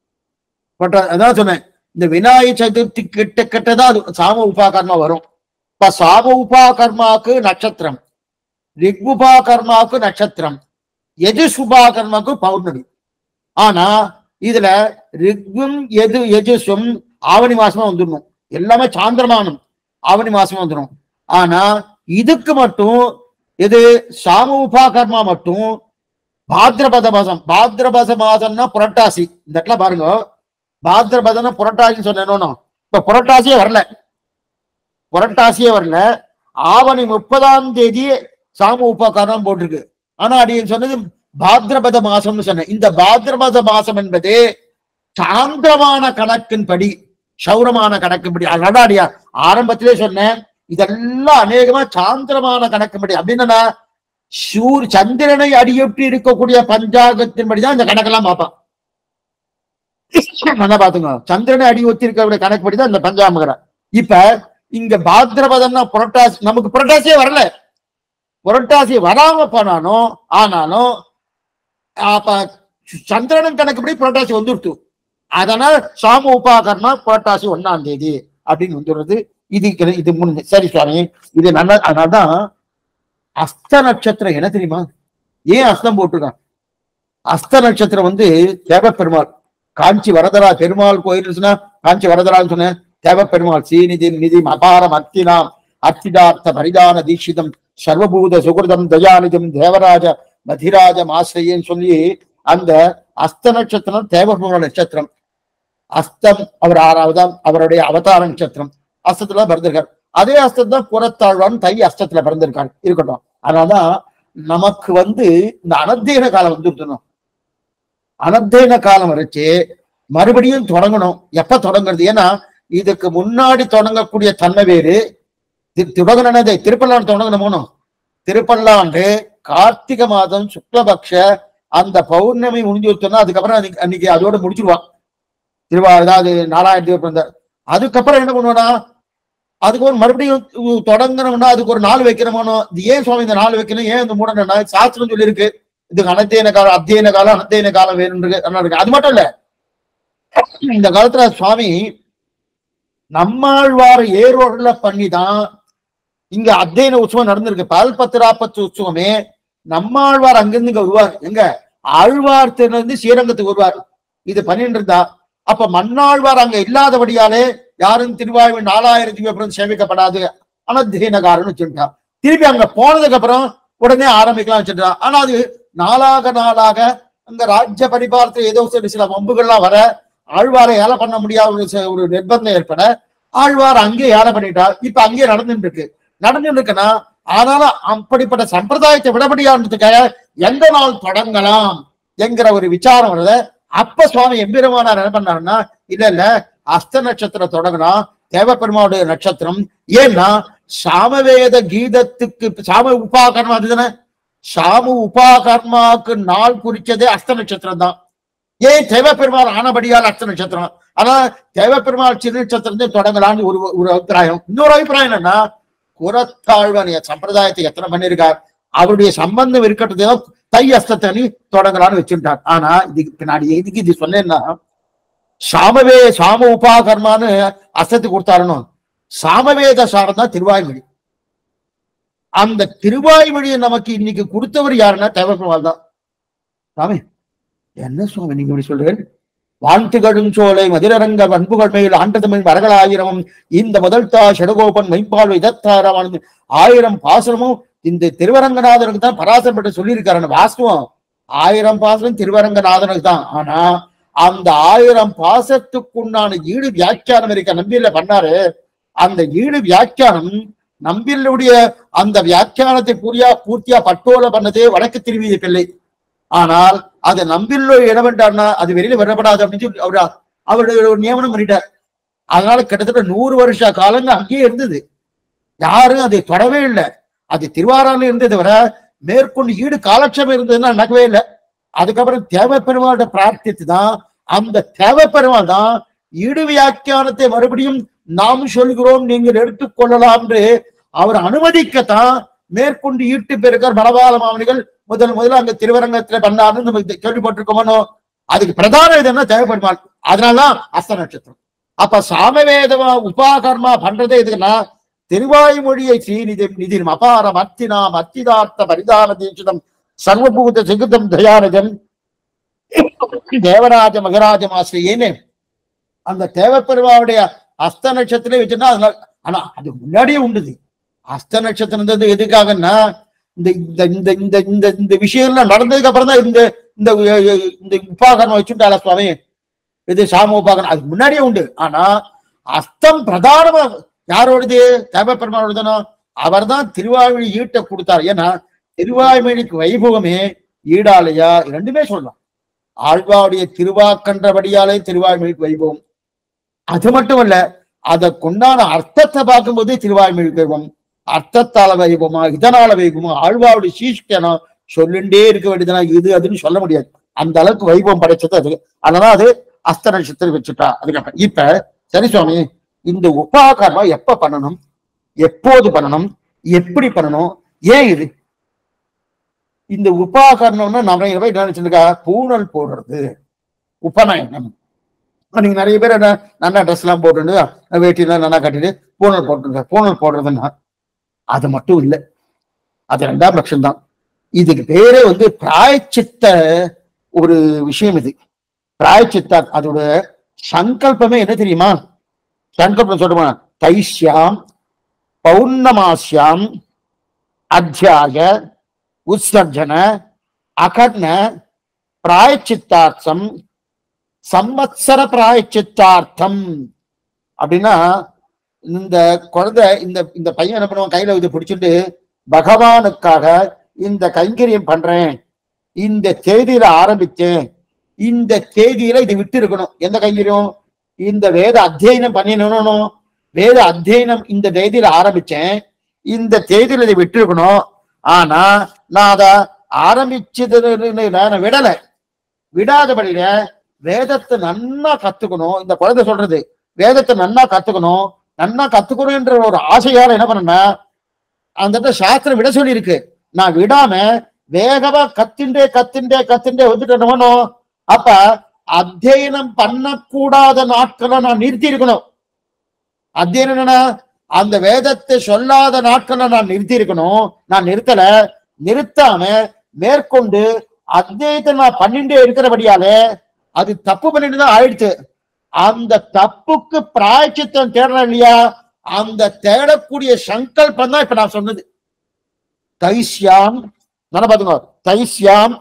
அதான் சொன்னேன், இந்த விநாயகர் சதுர்த்தி கிட்ட கிட்டதான் அது சாம உபாகர்மா வரும். இப்ப சாம உபாகர்மாவுக்கு நட்சத்திரம், ரிக்உபாகர்மாவுக்கு நட்சத்திரம், யஜுசுபாகர்மாவுக்கு பௌர்ணமி. ஆனா இதுல ரிக்கும் யஜுசும் ஆவணி மாசமா வந்துடணும், எல்லாமே சாந்திரமானம் ஆவணி மாசமா வந்துடும். ஆனா இதுக்கு மட்டும் இது சாம உபாகர்மா மட்டும் பாத்ரபத மாசம். பாத்ரபத மாசம்னா புரட்டாசி. இந்த இடத்துல பாருங்க, பாத்ரபதம்னா புரட்டாசின்னு சொன்னேன். இப்ப புரட்டாசியே வரல, புரட்டாசியே வரல. ஆவணி 30ஆம் தேதி சாம உபாகர்ணம் போட்டிருக்கு. ஆனா அடி சொன்னது பாத்ரபத மாசம்னு சொன்னேன். இந்த பாத்ரபத மாசம் என்பது சாந்திரமான கணக்கின்படி, சௌரமான கணக்கின்படி. அதனால ஆரம்பத்திலே சொன்னேன், இதெல்லாம் அநேகமா சாந்திரமான கணக்கின்படி. அப்படின்னா சந்திரனை அடியொட்டி இருக்கக்கூடிய பஞ்சாங்கத்தின்படிதான் இந்த கணக்கெல்லாம் பார்ப்பான். நல்லா பாத்துங்க, சந்திரனை அடி ஒத்தி இருக்கக்கூடிய கணக்குப்படிதான் இந்த பஞ்சாமகரம். இப்ப இங்க பாத்ரபதம்னா புரட்டாசி, நமக்கு புரட்டாசியே வரல, புரட்டாசி வராம போனாலும் ஆனாலும் அப்ப சந்திரனும் கணக்குப்படி புரட்டாசி வந்துடுத்து. அதனால சாம உபாகர்மா புரட்டாசி 1ஆம் தேதி அப்படின்னு வந்துடுறது. இது முடிஞ்சு. சரி சுவாமி, இது நல்ல. அதனால்தான் அஸ்த நட்சத்திரம் என்ன தெரியுமா? ஏன் அஸ்தம் போட்டிருக்கான்? அஸ்த நட்சத்திரம் தேவப்பெருமாள், காஞ்சி வரதரா பெருமாள் கோயில் காஞ்சி வரதரான்னு சொன்ன தேவப்பெருமாள் ஸ்ரீநிதி நிதி அபாரம் அர்த்தினாம் அர்த்திதார்த்த பரிதான தீட்சிதம் சர்வபூத சுகிருதம் தயாநிதம் தேவராஜ மதிராஜ ஆசிரியன்னு சொல்லி அந்த அஸ்த நட்சத்திரம் தேவபெருமாள் நட்சத்திரம். அஸ்தம் அவர் 6ஆவதாம், அவருடைய அவதார நட்சத்திரம். அஸ்தத்துல பிறந்திருக்கார். அதே அஸ்தம் தான் புறத்தாழ்வான் தை அஸ்தத்துல பிறந்திருக்காரு. இருக்கட்டும். அதனாலதான் நமக்கு இந்த அனத்தியன காலம் வந்துட்டணும். அனத்தியன காலம் வரைச்சு மறுபடியும் தொடங்கணும். எப்ப தொடங்குறது? ஏன்னா இதுக்கு முன்னாடி தொடங்கக்கூடிய தன்மை வேறு. தொடங்கினதை திருப்பல்லாண்டு தொடங்கணும். திருப்பல்லாண்டு கார்த்திகை மாதம் சுக்லபக்ஷ அந்த பௌர்ணமி முடிஞ்சு அதுக்கப்புறம் அன்னைக்கு அதோட முடிச்சிருவான் அதாவது 4000 தேவர் பிறந்தார். அதுக்கப்புறம் என்ன பண்ணுவானா, அதுக்கு ஒரு மறுபடியும் தொடங்கணும்னா அதுக்கு ஒரு நாள் வைக்கணுமோ. இது ஏன் சுவாமி இந்த நாள் வைக்கணும், ஏன் இந்த மூடனா? சாஸ்திரம் சொல்லி இருக்கு, இதுக்கு அனத்தியன காலம், அத்தியன காலம், அனத்தியன காலம் வேணும்னு. அது மட்டும் இல்ல, இந்த காலத்துல சுவாமி நம்மாழ்வார் ஏரோடுல பண்ணிதான் இங்க அத்தியன உற்சவம் நடந்திருக்கு. பால்பத்திராப்பத்து உற்சவமே நம்மாழ்வார் அங்கிருந்து இங்க வருவார். எங்க ஆழ்வார்த்திலிருந்து ஸ்ரீரங்கத்துக்கு வருவார். இது பண்ணிட்டு இருந்தா அப்ப மண்ணாழ்வார் அங்க இல்லாதபடியாலே யாரும் திருவாய்மொழி 4000 அப்புறம் சேமிக்கப்படாது, அனத்தியனகாரன்னு வச்சுட்டா. திருப்பி அங்க போனதுக்கு அப்புறம் உடனே ஆரம்பிக்கலாம் வச்சுட்டா. ஆனா அது நாளாக அங்க ராஜ்ய பரிபாலத்தில் ஏதோ சில வம்புகள்லாம் வர ஆழ்வாரை ஏழை பண்ண முடியாத ஒரு நிர்பந்தம் ஏற்பட ஆழ்வார் அங்கே ஏழை பண்ணிட்டார். இப்ப அங்கே நடந்துட்டு இருக்குன்னா, ஆனாலும் அப்படிப்பட்ட சம்பிரதாயத்தை விடப்படியான்றதுக்காக எந்த நாள் தொடங்கலாம் என்கிற ஒரு விசாரம் வருது. அப்ப சுவாமி எம்பெருமானார் என்ன பண்ணாருன்னா, இல்ல அஸ்த நட்சத்திரம் தொடங்கலாம், தேவப்பெருமாவுடைய நட்சத்திரம். ஏன்னா சாமவேத கீதத்துக்கு சாம உபாகர்மா அதுதானே, சாம உபாகர்மாவுக்கு நாள் குறிச்சதே அஸ்த நட்சத்திரம் தான். ஏன் தேவப்பெருமாள் ஆனபடியால் அஸ்த நட்சத்திரம். ஆனா தேவப்பெருமாள் சிறு நட்சத்திரத்தை தொடங்கலான்னு ஒரு அபிப்பிராயம். இன்னொரு அபிப்பிராயம் என்னன்னா, குரத்தாழ்வன் சம்பிரதாயத்தை எத்தனை பண்ணிருக்கார், அவருடைய சம்பந்தம் இருக்கட்டும் தை அஸ்தத்தை தொடங்கலான்னு வச்சுட்டார். ஆனா இதுக்கு பின்னாடி எதுக்கு இது சொன்னேன்னா, சாம உபாகர்மான்னு அஸ்தத்துக்கு கொடுத்தாருன்னு, சாமவேத சாரம் தான் திருவாய்மொழி. அந்த திருவாய்மொழியை நமக்கு இன்னைக்கு கொடுத்தவர் யாருன்னா தேவப்பெருமாள் தான். சாமி என்ன சுவாமி நீங்க இப்படி சொல்றேன்? வான்துகடும் சோலை மதிரரங்க அன்புகள் மேல் ஆண்டதமிழ் வரகளாயிரமும் இந்த முதல் தா ஷடகோபன் மைப்பால் இதத்தாரமான 1000 பாசனமும் இந்த திருவரங்கநாதனுக்கு தான் பராசரப்பட்டு சொல்லியிருக்காரு. வாஸ்தவம் 1000 பாசனம் திருவரங்கநாதனுக்கு தான். ஆனா அந்த 1000 பாசத்துக்குண்டான ஈடு வியாக்கியானம் இருக்க நம்பியில பண்ணாரு. அந்த ஈடு வியாக்கியானம் நம்பிலுடைய அந்த வியாக்கியானத்தை பூர்த்தியா பட்டோல பண்ணதே வடக்கு திருவிய பிள்ளை. ஆனால் அது நம்பில்லோ இடம் வேண்டாம்னா அது வெளியில வரப்படாது அப்படின்னு சொல்லி அவருடைய ஒரு நியமனம் பண்ணிட்டார். அதனால கிட்டத்தட்ட 100 வருஷ காலங்க அங்கேயே இருந்தது. யாரும் அதை தொடவே இல்லை. அது திருவாரூர்ல இருந்ததை வர மேற்கொண்டு ஈடு காலட்சேபம் இருந்ததுன்னா நடக்கவே இல்லை. அதுக்கப்புறம் தேவப்பெருமாளோட பிரார்த்தித்து தான் அந்த தேவப்பெருமாள் தான் ஈடு வியாக்கியானத்தை மறுபடியும் நாம் சொல்கிறோம், நீங்கள் எடுத்துக்கொள்ளலாம் என்று அவர் அனுமதிக்கத்தான் மேற்கொண்டு ஈட்டு பெருக்கார் பலபால மாமனிகள் முதல்ல அங்க திருவரங்கத்துல பண்ணாருன்னு நமக்கு கேள்விப்பட்டிருக்கோமோ. அதுக்கு பிரதான இதுன்னா தேவைப்படுமாள். அதனாலதான் அஸ்த நட்சத்திரம். அப்ப சாமவேதமா உபாகர்மா பண்றதே இதுக்குன்னா திருவாய்மொழியை ஸ்ரீநிதி அபாரம் அர்த்தினாம் அர்த்திதார்த்த பரிதான தீட்சிதம் சர்வபூத சிகுதம் தயானதம் தேவராஜ மகராஜம் ஆசிரியேன்னு அந்த தேவப்பெருமாவுடைய அஸ்த நட்சத்திரம் வச்சுன்னா அதனால. ஆனா அது முன்னாடியே உண்டுது. அஸ்த நட்சத்திரம் எதுக்காகன்னா இந்த விஷயம்லாம் நடந்ததுக்கு அப்புறம் தான் இந்த உபாகரணம் வச்சுட்டால சுவாமி, இது சாம உபாகரணம் அதுக்கு முன்னாடியே உண்டு. ஆனா அஸ்தம் பிரதானமா யாரோடது? தேவப்பெருமானோட தானோ. அவர் தான் திருவாய்மொழி ஈட்ட கொடுத்தார். ஏன்னா திருவாய்மொழிக்கு வைபவமே ஈடாலையா, ரெண்டுமே சொல்லலாம். ஆழ்வாருடைய திருவாக்கன்றபடியாலே திருவாய்மொழி வைபவம். அது மட்டும் இல்ல, அதை கொண்டான அர்த்தத்தை பார்க்கும்போது திருவாய்மொழி வைபவம், அர்த்தத்தால வைபவமா இதனால வைபவமா ஆழ்வாருடைய சீஷ்டனா சொல்லிண்டே இருக்க வேண்டியதுனா இது அதுன்னு சொல்ல முடியாது. அந்த அளவுக்கு வைபவம் படைச்சது அது. அதனால அது அஸ்த நட்சத்திரம் வச்சுட்டா. அதுக்கப்புறம் இப்ப சரி சுவாமி, இந்த உபாகர்மா எப்ப பண்ணணும், எப்போது பண்ணணும், எப்படி பண்ணணும், ஏன் இது இந்த உபாகரணம்னா நிறைய பேர் என்ன நினைச்சிருக்கா, பூணல் போடுறது உபநயனம். நீங்க நிறைய பேர் என்ன நல்லா ட்ரெஸ் எல்லாம் போட்டு வேட்டிலாம் நல்லா கட்டிட்டு பூணல் போட்டுருங்க. பூணல் போடுறதுன்னா அது மட்டும் இல்லை, அது ரெண்டாம் பட்சம் தான். இதுக்கு பேரே வந்து பிராயச்சித்த ஒரு விஷயம். இது பிராயச்சித்தா, அதோட சங்கல்பமே என்ன தெரியுமா? சங்கல்பம் சொல்லுமா, தைஷ்யாம் பௌர்ணமாஸ்யாம் அத்தியாக உத்சர்ஜன அகர்ண பிராயச்சித்தார்த்தம் சம்வத்சர பிராயச்சித்தார்த்தம். அப்படின்னா இந்த குழந்தை இந்த இந்த பையன் என்ன பண்ணுவான், கையில இதை பிடிச்சிட்டு பகவானுக்காக இந்த கைங்கரியம் பண்றேன், இந்த தேதியில ஆரம்பிச்சேன், இந்த தேதியில இதை விட்டு இருக்கணும். எந்த கைங்கரியம்? இந்த வேத அத்தியனம் பண்ணிடணும். வேத அத்தியனம் இந்த தேதியில ஆரம்பிச்சேன், இந்த தேதியில இதை விட்டு இருக்கணும். ஆனா நான் அதை ஆரம்பிச்சது நான் விடல. விடாதபடியில வேதத்தை நன்னா கத்துக்கணும். இந்த குழந்தை சொல்றது வேதத்தை நன்னா கத்துக்கணும், நன்னா கத்துக்கணும்ன்ற ஒரு ஆசையால என்ன பண்ண அந்த சாஸ்திரம் விட சொல்லி இருக்கு. நான் விடாம வேகமா கத்திண்டே கத்திண்டே கத்திண்டே வந்துட்டு, அப்ப அத்தியனம் பண்ணக்கூடாத நாட்களை நான் நிறுத்தி இருக்கணும். அத்தியனம் என்னன்னா, அந்த வேதத்தை சொல்லாத நாட்களை நான் நிறுத்தி இருக்கணும். நான் நிறுத்தல. நிறுத்தாம மேற்கொண்டு அத்தியத்தை நான் பண்ணிட்டே இருக்கிறபடியாலே அது தப்பு பண்ணிட்டு தான் ஆயிடுச்சு. அந்த தப்புக்கு பிராயச்சித்தம் தேடணும் இல்லையா? அந்த தேடக்கூடிய சங்கல்பம் தான் இப்ப நான் சொன்னது. தைஷ்யாம் நல்லா பாத்துங்க, தைஷ்யாம்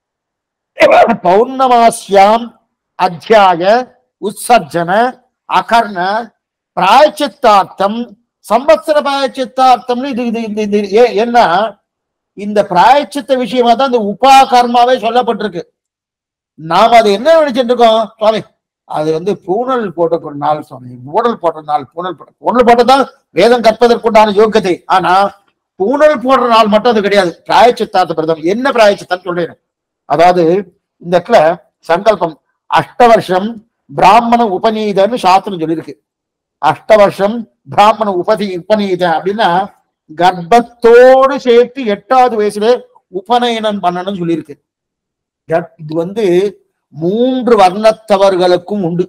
பௌர்ணமாஸ்யாம் அத்தியாக உத்சர்ஜன அகர்ண பிராயச்சித்தார்த்தம் சம்பத்சர பிராயச்சித்தார்த்தம். இது என்ன, இந்த பிராயச்சித்த விஷயமா தான் இந்த உபாகர்மாவே சொல்லப்பட்டிருக்கு. நாம அது என்ன நினைச்சிட்டு இருக்கோம், சுவாமி அது வந்து பூணல் போட்ட நாள் சுவாமி, ஊழல் போட்ட நாள், பூணல் போட்டதான் வேதம் கற்பதற்குண்டான யோக்கியத்தை. ஆனா பூணல் போடுற நாள் மட்டும் அது கிடையாது. பிராயச்சித்தார்த்த பிரதம் என்ன பிராயச்சித்தம் சொல்றேன். அதாவது இந்த இடத்துல சங்கல்பம் அஷ்டவர்ஷம் பிராமண உபநீதன்னு சாஸ்திரம் சொல்லியிருக்கு. அஷ்டவர்ஷம் பிராமண உபநீத அப்படின்னா கர்ப்பத்தோடு சேர்த்து 8வது வயசுல உபநயனம் பண்ணணும்னு சொல்லியிருக்கு. இது வந்து 3 வர்ணத்தவர்களுக்கும் உண்டு.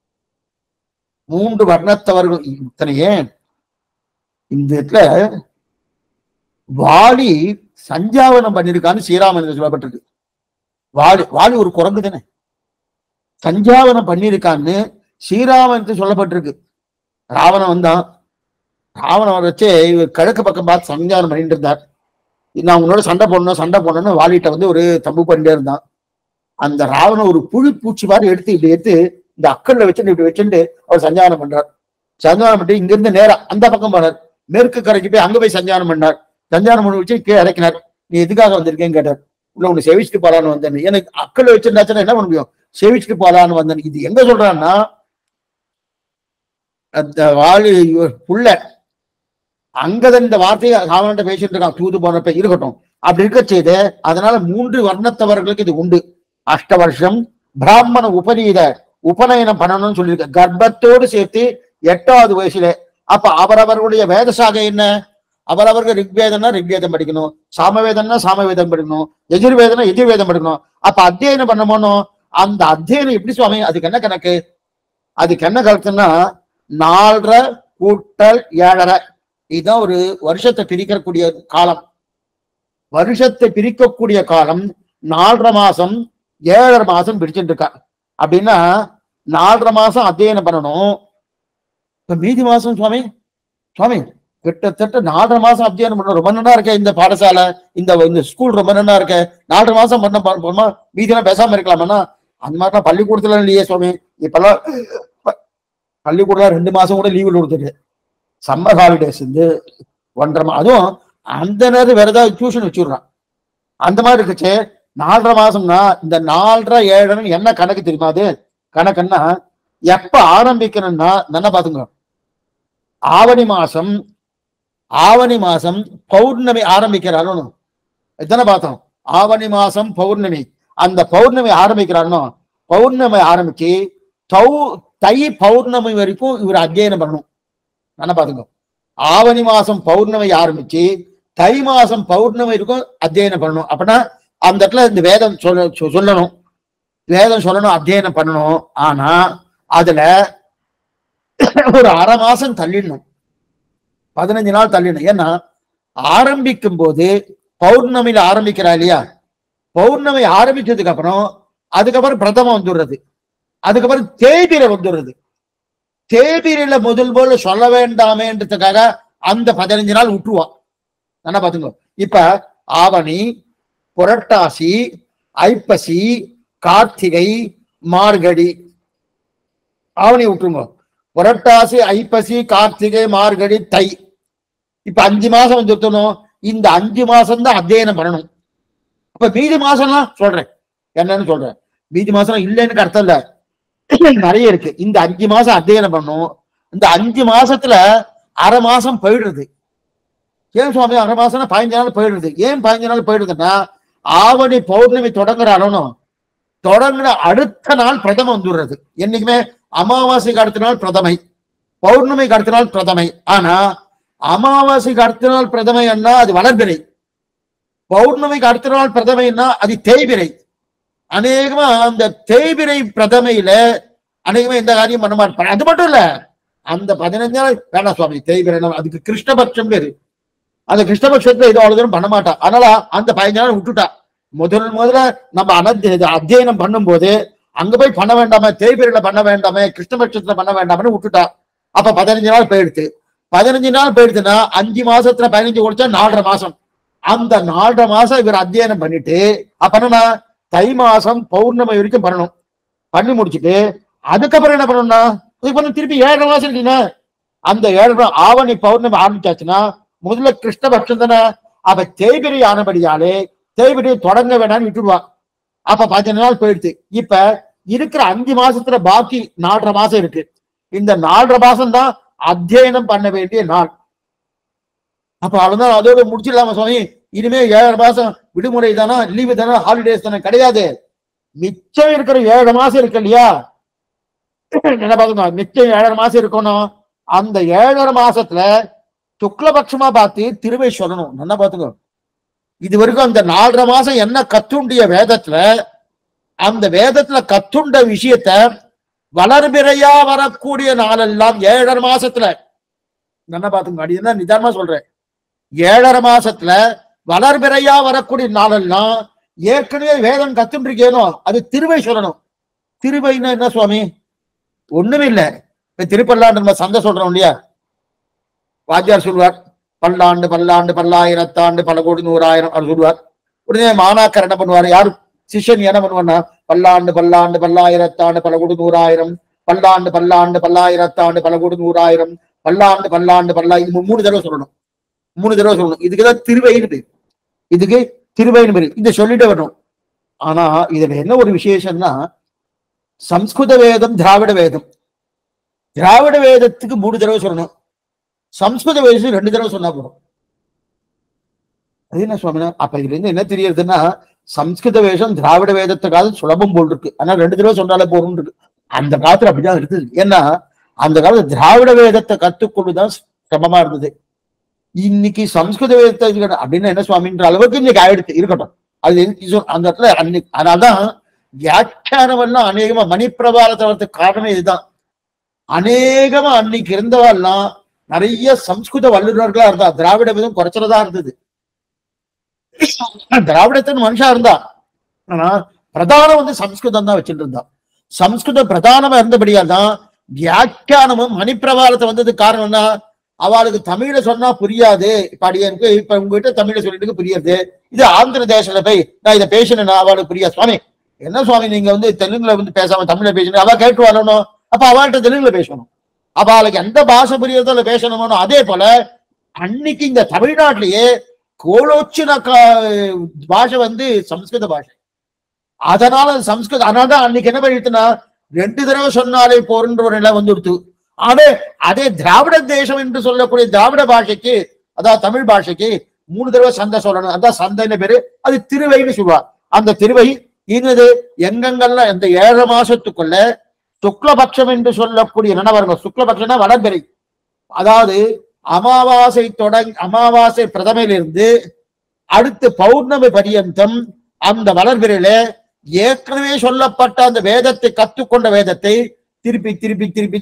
3 வர்ணத்தவர்கள். இத்தனையே இந்த இடத்துல வாலி சஞ்சாவனம் பண்ணிருக்கான்னு ஸ்ரீராமன் சொல்லப்பட்டிருக்கு. வாலி ஒரு குரங்கு தானே, சஞ்சாவனம் பண்ணிருக்கான்னு ஸ்ரீராமன் சொல்லப்பட்டிருக்கு. ராவணன் வந்தான், ராவணன் வச்சு கிழக்கு பக்கம் பார்த்து சஞ்சாவனம் பண்ணிட்டு இருந்தார். நான் உன்னோட சண்டை போடணும்னு வாலிட்ட வந்து ஒரு தம்பு பண்ணிட்டே இருந்தான். அந்த ராவணன் ஒரு புழு பூச்சி மாதிரி எடுத்து இந்த அக்கல்ல வச்சுட்டு இப்படி வச்சுட்டு அவர் சஞ்சாவனம் பண்றார். சஞ்சாவனம் பண்ணி இங்க இருந்து நேரம் அந்த பக்கம் போனார், மேற்கு கரைக்கு போய் அங்க போய் சஞ்சாவனம் பண்ணார். சஞ்சாவனம் பண்ணி வச்சு கீழே இறக்கினார். நீ எதுக்காக வந்திருக்கேன்னு கேட்டார். உள்ள உன்னை செவிச்சுட்டு போலான்னு வந்தேன். எனக்கு அக்கல்ல வச்சிருந்தாச்சுன்னா என்ன பண்ண முடியும், செவிச்சுட்டு போலான்னு வந்தேன். இது எங்க சொல்றான்னா, அந்த வாலி புள்ள அங்கதான் இந்த வார்த்தையை ராவணன் பேசிட்டு இருக்கான், தூது போனப்ப இருக்கட்டும். அப்படி இருக்க செய்து அதனால 3 வர்ணத்தவர்களுக்கு இது உண்டு. அஷ்டவர்ஷம் பிராமண உபநீத உபநயனம் பண்ணணும்னு சொல்லியிருக்க, கர்ப்பத்தோடு சேர்த்து 8வது வயசுல. அப்ப அவரவர்களுடைய வேதசாகை என்ன, அவரவர்கள் ரிக்வேதம்னா ரிக்வேதம் படிக்கணும், சாமவேதம்னா சாமவேதம் படிக்கணும், எதிர்வேதம்னா எதிர்வேதம் படிக்கணும். அப்ப அத்தியனம் பண்ணணும். அந்த அத்தியனம் எப்படி சுவாமி, அதுக்கு என்ன கணக்கு? அதுக்கு என்ன கணக்குன்னா 4 கூட்டல் 7. இதுதான் ஒரு வருஷத்தை பிரிக்கக்கூடிய காலம். வருஷத்தை பிரிக்கக்கூடிய காலம் 4.5 மாசம் 7.5 மாசம் பிரிச்சுட்டு இருக்கா. அப்படின்னா 4.5 மாசம் அத்தியனம் பண்ணணும். இப்ப மீதி மாசம் சுவாமி கிட்டத்தட்ட 4.5 மாசம் அத்தியனம் பண்ணணும். ரொம்ப நல்லா இருக்க இந்த பாடசாலை, இந்த ஸ்கூல் ரொம்ப நல்லா இருக்க. 4.5 மாசம் பண்ண மீதியெல்லாம் பேசாம இருக்கலாமா? அந்த மாதிரிலாம் பள்ளிக்கூடத்துல இல்லையே சுவாமி. இப்பெல்லாம் பள்ளிக்கூடம் 2 மாசம் கூட லீவு கொடுத்துருக்கு. சம்மர் ஹாலிடேஸ் 1.5 மாசம். அதுவும் அந்த நேரம் வேற ஏதாவது டியூஷன் வச்சுடுறான். அந்த மாதிரி இருக்குச்சு. 4.5 மாசம்னா இந்த 4.5 7 என்ன கணக்கு தெரியுமா? அது கணக்குன்னா எப்ப ஆரம்பிக்கணும்னா நல்லா பாத்துங்க. ஆவணி மாசம் பௌர்ணமி ஆரம்பிக்கிறாலும் இதானே பார்த்தோம். ஆவணி மாசம் பௌர்ணமி, அந்த பௌர்ணமி ஆரம்பிக்கிறாருனோ பௌர்ணமி ஆரம்பிச்சு தை பௌர்ணமி வரைக்கும் இவர் அத்தியனம் பண்ணணும். நல்லா பாத்துங்க. ஆவணி மாசம் பௌர்ணமி ஆரம்பிச்சு தை மாசம் பௌர்ணமி வரைக்கும் அத்தியனம் பண்ணணும். அப்படின்னா அந்த இடத்துல இந்த வேதம் சொல்லணும், வேதம் சொல்லணும், அத்தியனம் பண்ணணும். ஆனா அதுல ஒரு 1/2 மாசம் தள்ளிடணும், 15 நாள் தள்ளிடணும். ஏன்னா ஆரம்பிக்கும் போது பௌர்ணமியில ஆரம்பிக்கிறா இல்லையா, பௌர்ணமி ஆரம்பிச்சதுக்கு அதுக்கப்புறம் பிரதமம் வந்துடுறது, அதுக்கப்புறம் தேய்பிரை வந்துடுறது. தேய்பிரையில முதல் போல சொல்ல வேண்டாமேன்றதுக்காக அந்த 15 நாள் விட்டுருவான். என்ன பாத்துங்க. இப்ப ஆவணி, புரட்டாசி, ஐப்பசி, கார்த்திகை, மார்கழி. ஆவணி விட்டுருங்க, புரட்டாசி, ஐப்பசி, கார்த்திகை, மார்கழி, தை. இப்ப 5 மாசம் வந்துட்டணும். இந்த 5 மாசம் தான் அத்தியனம் பண்ணணும். அப்ப மீதி மாசம்லாம் சொல்றேன் என்னன்னு சொல்றேன். மீதி மாசம் இல்லைன்னு அர்த்தம் இல்ல, நிறைய இருக்கு. இந்த 5 மாசம் அத்தியனம் பண்ணணும். இந்த 5 மாசத்துல 1/2 மாசம் போயிடுறது. ஏன் சுவாமி 1/2 மாசம்னா 15 நாள் போயிடுறது? ஏன் 15 நாள் போயிடுதுன்னா ஆவணி பௌர்ணமி தொடங்குறாலும் தொடங்குற அடுத்த நாள் பிரதமம் வந்துடுறது. என்னைக்குமே அமாவாசைக்கு அடுத்த நாள் பிரதமை, பௌர்ணமிக்கு அடுத்த நாள் பிரதமை. ஆனா அமாவாசைக்கு அடுத்த நாள் பிரதமைன்னா அது வளர்பிறை, பௌர்ணமிக்கு அடுத்த நாள் பிரதமைன்னா அது தேய்பிறை. அநேகமா அந்த தேய்பிறை பிரதமையில அநேகமா இந்த காரியம் பண்ண மாட்டாங்க. அது மட்டும் இல்ல, அந்த 15 நாள் வேணாம் சுவாமி, தேய்பிறை அதுக்கு கிருஷ்ணபட்சம் பேரு, அந்த கிருஷ்ணபட்சத்துல இது அவ்வளவு தூரம் பண்ண மாட்டான். அதனால அந்த 15 நாள் விட்டுட்டா. முதல்ல நம்ம அத்தியனம் பண்ணும் போது அங்க போய் பண்ண வேண்டாமே, தேய்பிரையில பண்ண வேண்டாமே, கிருஷ்ணபட்சத்துல பண்ண வேண்டாமே விட்டுட்டா. அப்ப 15 நாள் போயிடுத்து. 15 நாள் போயிடுச்சுன்னா 5 மாசத்துல 15 கொடுத்தா 4.5 மாசம். அந்த 4.5 மாசம் இவர் அத்தியனம் பண்ணிட்டு அப்ப தை மாசம் பௌர்ணமி வரைக்கும் பண்ணணும். பண்ணி முடிச்சுட்டு அதுக்கப்புறம் என்ன பண்ணணும்னா திருப்பி 7.5 மாசம் இருக்குங்க. அந்த 7 ஆவணி பௌர்ணமி ஆரம்பிச்சாச்சுன்னா முதல்ல கிருஷ்ணபட்சம் தானே. அப்ப தேய்பிரை ஆனபடியாலே தேய்பிரை தொடங்க வேணாம்னு விட்டுடுவான். அப்ப 15 நாள் போயிடுச்சு. இப்ப இருக்கிற 5 மாசத்துல பாக்கி 4.5 மாசம் இருக்கு. இந்த 4.5 மாசம் தான் அத்தியனம் பண்ண வேண்டிய நாள். அப்ப அவ்வளவுதான், அதோட முடிச்சிடலாமா சுவாமி? இனிமே 7.5 மாசம் விடுமுறை தானே, லீவு தானே, ஹாலிடேஸ் தானே? கிடையாது. மிச்சம் இருக்கிற 7 மாசம் இருக்கு இல்லையா, என்ன பாருங்க, மிச்சம் 7.5 மாசம் இருக்கணும். அந்த 7.5 மாசத்துல சுக்லபட்சமா பார்த்து திருவை சொல்லணும். நல்லா பாத்துங்க. இது வரைக்கும் அந்த 4.5 மாசம் என்ன கத்துண்டிய வேதத்துல, அந்த வேதத்துல கத்துண்ட விஷயத்த வளர்பிறையா வரக்கூடிய நாளெல்லாம் 7.5 மாசத்துல நல்லா பாத்துங்க. அது என்ன நிதானமா சொல்றேன். 7.5 மாசத்துல வளர்பிறையா வரக்கூடிய நாளெல்லாம் ஏற்கனவே வேதம் கத்துண்டிருக்கேனோ அது திருவை சொல்லணும். திருவைன்னா என்ன சுவாமி? ஒண்ணுமே இல்லை. இப்ப திருப்பல்லாண்டு நம்ம சந்தை சொல்றோம் இல்லையா, வாத்தியார் சொல்வார் பல்லாண்டு பல்லாண்டு பல்லாயிரத்தாண்டு பல கோடி 100,000 அவர் சொல்லுவார். உடனே மாணாக்கர் என்ன பண்ணுவார், யாரும் சிஷ்யன் என்ன பண்ணுவார்னா பல்லாண்டு பல்லாண்டு பல்லாயிரத்தாண்டு பல கோடி 100,000, பல்லாண்டு பல்லாண்டு பல்லாயிரத்தாண்டு பல கோடி 100,000, பல்லாண்டு பல்லாண்டு 3 தடவை சொல்லணும். 3 தடவை சொல்லணும். இதுக்குதான் திருவைன்னு பேரு. இதுக்கு திருவைன்னு பேரு. இதை சொல்லிட்டு வரணும். ஆனா இதுல என்ன ஒரு விசேஷம்னா, சம்ஸ்கிருத வேதம் திராவிட வேதம். திராவிட வேதத்துக்கு 3 தடவை சொல்லணும், சம்ஸ்கிருத வேதத்துக்கு 2 தடவை சொன்னா போதும். அது என்ன சுவாமினா? அப்ப இதுல இருந்து என்ன தெரியுதுன்னா, சம்ஸ்கிருத வேதம் திராவிட வேதத்துக்காக சுலபம் போல் இருக்கு. ஆனா 2 தடவை சொன்னாலே போறோம் இருக்கு. அந்த காலத்துல அப்படிதான் இருக்குது. ஏன்னா அந்த காலத்துல திராவிட வேதத்தை கத்துக்கொண்டுதான் சிரமமா இருந்தது. இன்னைக்கு சம்ஸ்கிருத வேதத்தை அப்படின்னு என்ன சுவாமின்ற அளவுக்கு இன்னைக்கு ஆயிடுச்சு. இருக்கட்டும், அது அந்த இடத்துல அன்னைக்கு. அதனால்தான் வியாக்கியானம் எல்லாம் அநேகமா மணிப்பிரபாலத்தை வரதுக்கு காரணமே இதுதான். அநேகமா அன்னைக்கு இருந்தவாள்லாம் நிறைய சம்ஸ்கிருத வல்லுநர்களா இருந்தா. திராவிட வேதம் குறைச்சலதான் இருந்தது. திராவிடத்தின் மனுஷா இருந்தா, ஆனா பிரதானம் சம்ஸ்கிருதம் தான் வச்சுட்டு இருந்தா. சம்ஸ்கிருதம் பிரதானமா இருந்தபடியால் தான் வியாக்கியானமும் மணிப்பிரபாலத்தை வந்தது. காரணம்னா அவளுக்கு தமிழ சொன்னா புரியாது. படியனுக்கு இப்ப உங்ககிட்ட தமிழ சொல்லிட்டு புரியாது. இது ஆந்திர தேசத்துல போய் நான் இதை பேசணும்னா அவளுக்கு புரியாது. சுவாமி என்ன சுவாமி நீங்க தெலுங்குல பேசாம தமிழ்ல பேசணும், அவ கேட்டு வரணும். அப்ப அவள்கிட்ட தெலுங்குல பேசணும். அப்ப அவளுக்கு எந்த பாஷை புரியறதோ அதை பேசணுமோ. அதே போல அன்னைக்கு இந்த தமிழ்நாட்டிலேயே கோலோச்சின பாஷை சம்ஸ்கிருத பாஷை. அதனால சம்ஸ்கிருதம் அதனாலதான் அன்னைக்கு என்ன பண்ணிட்டுனா 2 தடவை சொன்னாலே போறன்ற ஒரு நிலை வந்துடுத்து. அதே திராவிட தேசம் என்று சொல்லக்கூடிய திராவிட பாஷைக்கு, அதாவது தமிழ் பாஷைக்கு 3 தடவை சந்தை சொல்லணும். அதான் சந்தைன்னு பேரு. அது திருவைன்னு சொல்லுவார். அந்த திருவை இன்னது எங்கெங்கெல்லாம் இந்த 7 மாசத்துக்குள்ள சுக்லபக்ஷம் என்று சொல்லக்கூடிய நினைவரங்க. சுக்லபக்ஷம்னா வளர்பிறை, அதாவது அமாவாசை பிரதமையிலிருந்து அடுத்து பௌர்ணமி பரியந்தம் அந்த வளர்பிறையில ஏற்கனவே சொல்லப்பட்ட அந்த வேதத்தை கற்றுக்கொண்ட வேதத்தை திருப்பி திருப்பி திருப்பி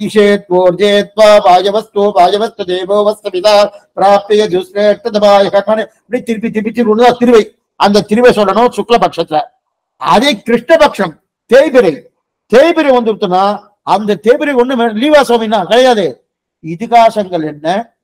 திருப்பி திருப்பி திருவை, அந்த திருவை சொல்லணும் சுக்லபக்ஷத்துல. அதே கிருஷ்ணபக்ஷம் தேய்பிரை, தேய்பிரை வந்துருச்சுன்னா அந்த தேய்பிரை ஒண்ணு லீவா சுவாமின்னா கிடையாது. இதிகாசங்கள் என்ன,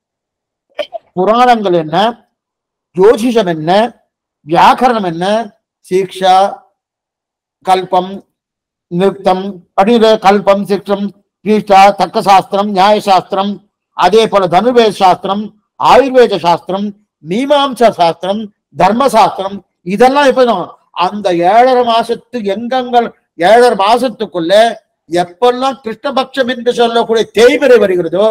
புராணங்கள் என்ன, ஜோதிஷம் என்ன, வியாக்கரணம் என்ன, சீக்ஷா கல்பம் நிருக்தம் அப்படிங்கிற கல்பம் சிக்ஷம் கீஷ்டா தர்க்க சாஸ்திரம் நியாய சாஸ்திரம், அதே போல தனுர்வேத சாஸ்திரம், ஆயுர்வேத சாஸ்திரம், மீமாம்சா சாஸ்திரம், தர்ம சாஸ்திரம், இதெல்லாம் எப்ப அந்த 7.5 மாசத்து எங்கங்கள் 7.5 மாசத்துக்குள்ள எப்பெல்லாம் கிருஷ்ணபக்ஷம் என்று சொல்லக்கூடிய தேய்பிரை வருகிறதோ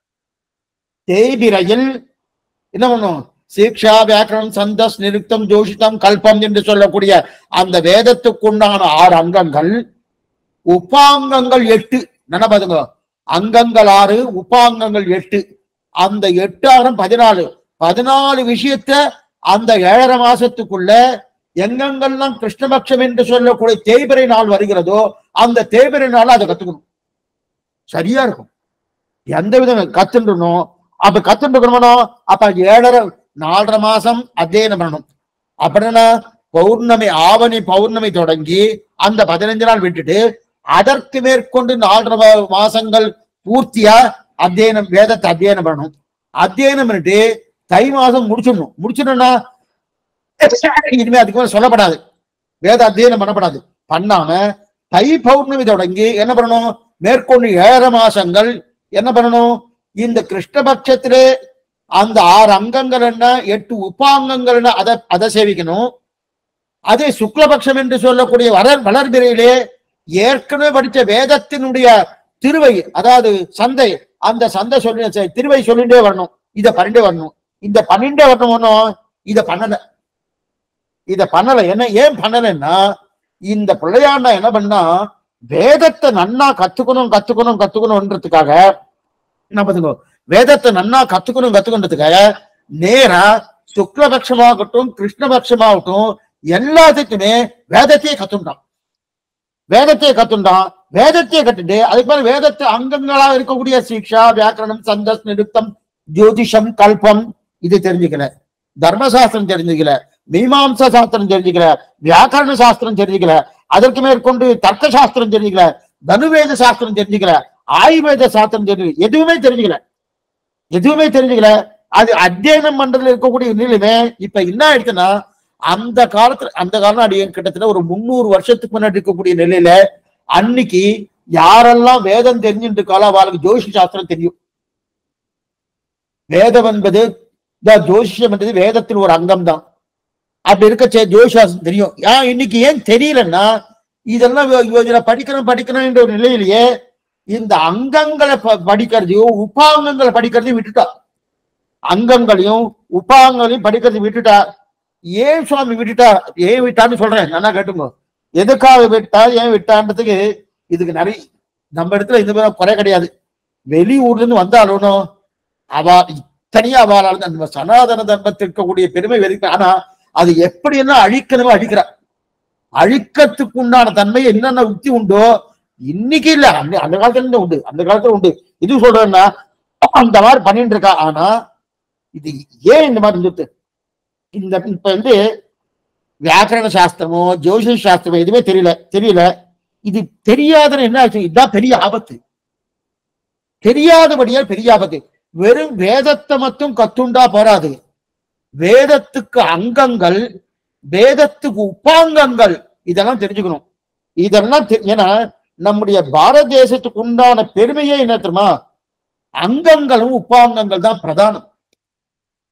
தேய்பிரையில் என்ன பண்ணும், சீக்ஷா வியாக்கரணம் சந்தஸ் நிருக்தம் ஜோஷிதம் கல்பம் என்று சொல்லக்கூடிய அந்த வேதத்துக்குண்டான 6 அங்கங்கள், உபாங்கங்கள் 8 நினைப்பதுங்க. அங்கங்கள் 6, உபாங்கங்கள் 8. அந்த 8 6 14 விஷயத்த அந்த 7.5 மாசத்துக்குள்ள எங்கெங்கெல்லாம் கிருஷ்ணபக்ஷம் என்று சொல்லக்கூடிய தேய்பிரை நாள் வருகிறதோ அந்த தேய்பிரை நாள் அதை கத்துக்கணும். சரியா இருக்கும். எந்த விதம் கத்துன்றணும். அப்ப கத்துட்டு இருக்கணும். அப்ப 4.5 மாசம் அத்தியனம் பண்ணணும். அப்படின்னா பௌர்ணமி ஆவணி பௌர்ணமி தொடங்கி அந்த 15 நாள் விட்டுட்டு அதற்கு மேற்கொண்டு 4.5 மாசங்கள் பூர்த்தியா அத்தியனம் வேதத்தை அத்தியனம் பண்ணணும். அத்தியனம் பண்ணிட்டு தை மாசம் முடிச்சிடணும்னா இனிமே அதுக்கு மேல சொல்லப்படாது, வேத அத்தியனம் பண்ணப்படாது. பண்ணாம தை பௌர்ணமி தொடங்கி என்ன பண்ணணும், மேற்கொண்டு 7 மாசங்கள் என்ன பண்ணணும், இந்த கிருஷ்ணபட்சத்திலே அந்த 6 அங்கங்கள் என்ன 8 உபாங்கங்கள் என்ன அதை சேவிக்கணும். அதே சுக்லபக்ஷம் என்று சொல்லக்கூடிய வளர்பிறையிலே ஏற்கனவே படித்த வேதத்தினுடைய திருவை, அதாவது சந்தை, அந்த சந்தை சொல்லி திருவை சொல்லிட்டே வரணும். இதை பண்ணிட்டே வரணும். இந்த 12 வரணும். இத பண்ணல. என்ன ஏன் பண்ணலன்னா, இந்த பிள்ளையாண்டா என்ன பண்ணா வேதத்தை நன்னா கத்துக்கணும்ன்றதுக்காக என்ன பண்ணுங்க, வேதத்தை நன்னா கத்துக்கணும்ன்றதுக்காக நேரா சுக்லபக்ஷமாகட்டும் கிருஷ்ணபக்ஷமாகட்டும் எல்லாத்துக்குமே வேதத்தையே கத்துட்டான். வேதத்தையே கட்டுட்டு அதுக்கு மேல வேதத்தை அங்கங்களா இருக்கக்கூடிய சீக்ஷா வியாக்கரணம் சந்தஸ் நிருக்தம் ஜோதிஷம் கல்பம் இது தெரிஞ்சுக்கல, தர்மசாஸ்திரம் தெரிஞ்சுக்கல, மீமாம்சா சாஸ்திரம் தெரிஞ்சுக்கல, வியாக்கரண சாஸ்திரம் தெரிஞ்சுக்கல, அதற்கு மேற்கொண்டு தர்க்க சாஸ்திரம் தெரிஞ்சுக்கல, தனுவேத சாஸ்திரம் தெரிஞ்சுக்கல, ஆயுர்வேத சாஸ்திரம் எதுவுமே தெரிஞ்சுக்கல. அது அத்தியனம் பண்றதுல இருக்கக்கூடிய நிலைமை இப்ப என்ன ஆயிடுச்சுன்னா, அந்த காலம் அடிய கிட்டத்தட்ட ஒரு 300 வருஷத்துக்கு முன்னாடி இருக்கக்கூடிய நிலையில அன்னைக்கு யாரெல்லாம் வேதம் தெரிஞ்சுட்டு இருக்காளோ அவளுக்கு ஜோதிஷ சாஸ்திரம் தெரியும். வேதம் என்பது ஜோதிஷம் என்பது வேதத்தின் ஒரு அங்கம் தான். அப்படி இருக்க ஜோதிஷாஸ்திரம் தெரியும். இன்னைக்கு ஏன் தெரியலன்னா, இதெல்லாம் படிக்கணும் என்ற ஒரு நிலையிலேயே இந்த அங்கங்களை படிக்கிறதையும் உபாங்கங்களை படிக்கிறதையும் விட்டுட்டா. அங்கங்களையும் உபாங்களையும் படிக்கிறதை விட்டுட்டா. ஏன் சுவாமி ஏன் விட்டான்னு சொல்றேன், நல்லா கேட்டுங்க. எதுக்காக ஏன் விட்டான்றதுக்கு இதுக்கு நிறைய நம்ம இடத்துல இந்த மாதிரி குறை கிடையாது. வெளியூர்ல இருந்து வந்தாலும் இத்தனையா அவளால் நம்ம சனாதன தர்மத்தில் இருக்கக்கூடிய பெருமை வெறுக்க. ஆனா அது எப்படி என்ன அழிக்கணுமோ அழிக்கிறார். அழிக்கிறதுக்கு உண்டான தன்மை என்னென்ன உத்தி உண்டோ இன்னைக்கு இல்ல, அந்த காலத்துல உண்டு. இது சொல்றேன்னா அந்த மாதிரி பண்ணிட்டு இருக்கா. ஆனா இது ஏன் இந்த மாதிரி இருந்துட்டு இப்ப வியாக்கரண சாஸ்திரமோ ஜோதிஷ சாஸ்திரமோ எதுவுமே தெரியல. இது தெரியாதுன்னு என்ன ஆச்சு, இதுதான் பெரிய ஆபத்து. தெரியாதபடியால் பெரிய ஆபத்து. வெறும் வேதத்தை மட்டும் கத்துண்டா போராது. வேதத்துக்கு அங்கங்கள், வேதத்துக்கு உபாங்கங்கள் இதெல்லாம் தெரிஞ்சுக்கணும். இதெல்லாம் ஏன்னா நம்முடைய பாரத தேசத்துக்கு உண்டான பெருமையே என்ன தெரியுமா, அங்கங்களும் உபாங்கங்கள் தான் பிரதானம்.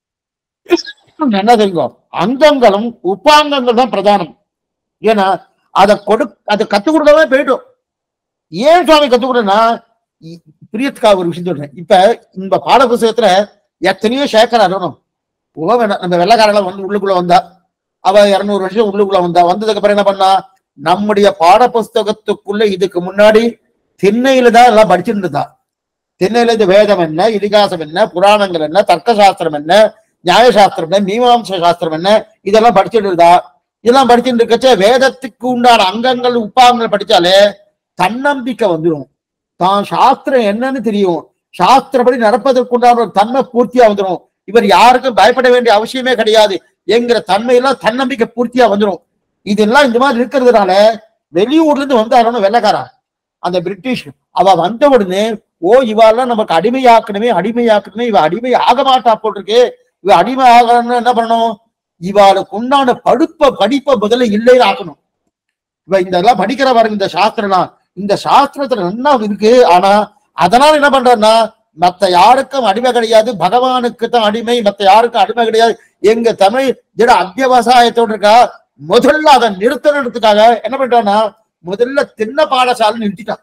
என்ன தெரியும், அங்கங்களும் உபாங்கங்கள் தான் பிரதானம். ஏன்னா அதை கத்துக் கொடுக்காம போயிட்டோம். ஏன் சுவாமி கத்துக் கொடுனா பிரியத்துக்காக ஒரு விஷயம் சொல்றேன். இப்ப இந்த பாட புத்தகத்துல எத்தனையோ சேக்கர் அறணும் வேண்டாம். நம்ம வெள்ளக்காரங்கள வந்து உள்ளுக்குள்ள வந்தா அவ 200 வருஷம் உள்ளுக்குள்ள வந்ததுக்கு அப்புறம் என்ன பண்ணா, நம்முடைய பாட புஸ்தகத்துக்குள்ள இதுக்கு முன்னாடி திண்ணையில தான் எல்லாம் படிச்சுட்டு இருந்தா. திண்ணையில இந்த வேதம் என்ன, இதிகாசம் என்ன, புராணங்கள் என்ன, தர்க்க சாஸ்திரம் என்ன, நியாயசாஸ்திரம் என்ன, மீமாம்ச சாஸ்திரம் என்ன, இதெல்லாம் படிச்சுட்டு இருந்தா. இதெல்லாம் படிச்சுட்டு இருக்கச்சே வேதத்துக்கு உண்டான அங்கங்கள் உப்பாங்கங்கள் படிச்சாலே தன்னம்பிக்கை வந்துடும். தான் சாஸ்திரம் என்னன்னு தெரியும், சாஸ்திரப்படி நடப்பதற்குண்டான ஒரு தன்மை பூர்த்தியா வந்துடும். இவர் யாருக்கும் பயப்பட வேண்டிய அவசியமே கிடையாது என்கிற தன்மையெல்லாம் தன்னம்பிக்கை பூர்த்தியா வந்துடும். இதெல்லாம் இந்த மாதிரி இருக்கிறதுனால வெளியூர்ல இருந்து வந்தாலும் வெள்ளக்காரா அந்த பிரிட்டிஷ் அவ வந்த உடனே இவாளெல்லாம் நமக்கு அடிமையாக்கணுமே இவ அடிமை ஆக மாட்டா போல் இருக்கு, இவ அடிமை ஆகணும்னு என்ன பண்ணணும், இவாளுக்கு உண்டான படிப்பை முதல்ல இல்லைன்னு ஆக்கணும். இவ இதெல்லாம் படிக்கிற பாருங்க இந்த சாஸ்திரம்லாம், இந்த சாஸ்திரத்துல நல்லா இருக்கு. ஆனா அதனால என்ன பண்றன்னா மத்த யாருக்கும் அடிமை கிடையாது, பகவானுக்கு தான் அடிமை, மத்த யாருக்கும் அடிமை கிடையாது. எங்க தமிழ் ஜட அத்தியவசாயத்தோடு இருக்கா, முதல்ல அதை நிறுத்தணுன்றதுக்காக என்ன பண்றான்னா முதல்ல திண்ண பாடசாலை நிறுத்திட்டான்.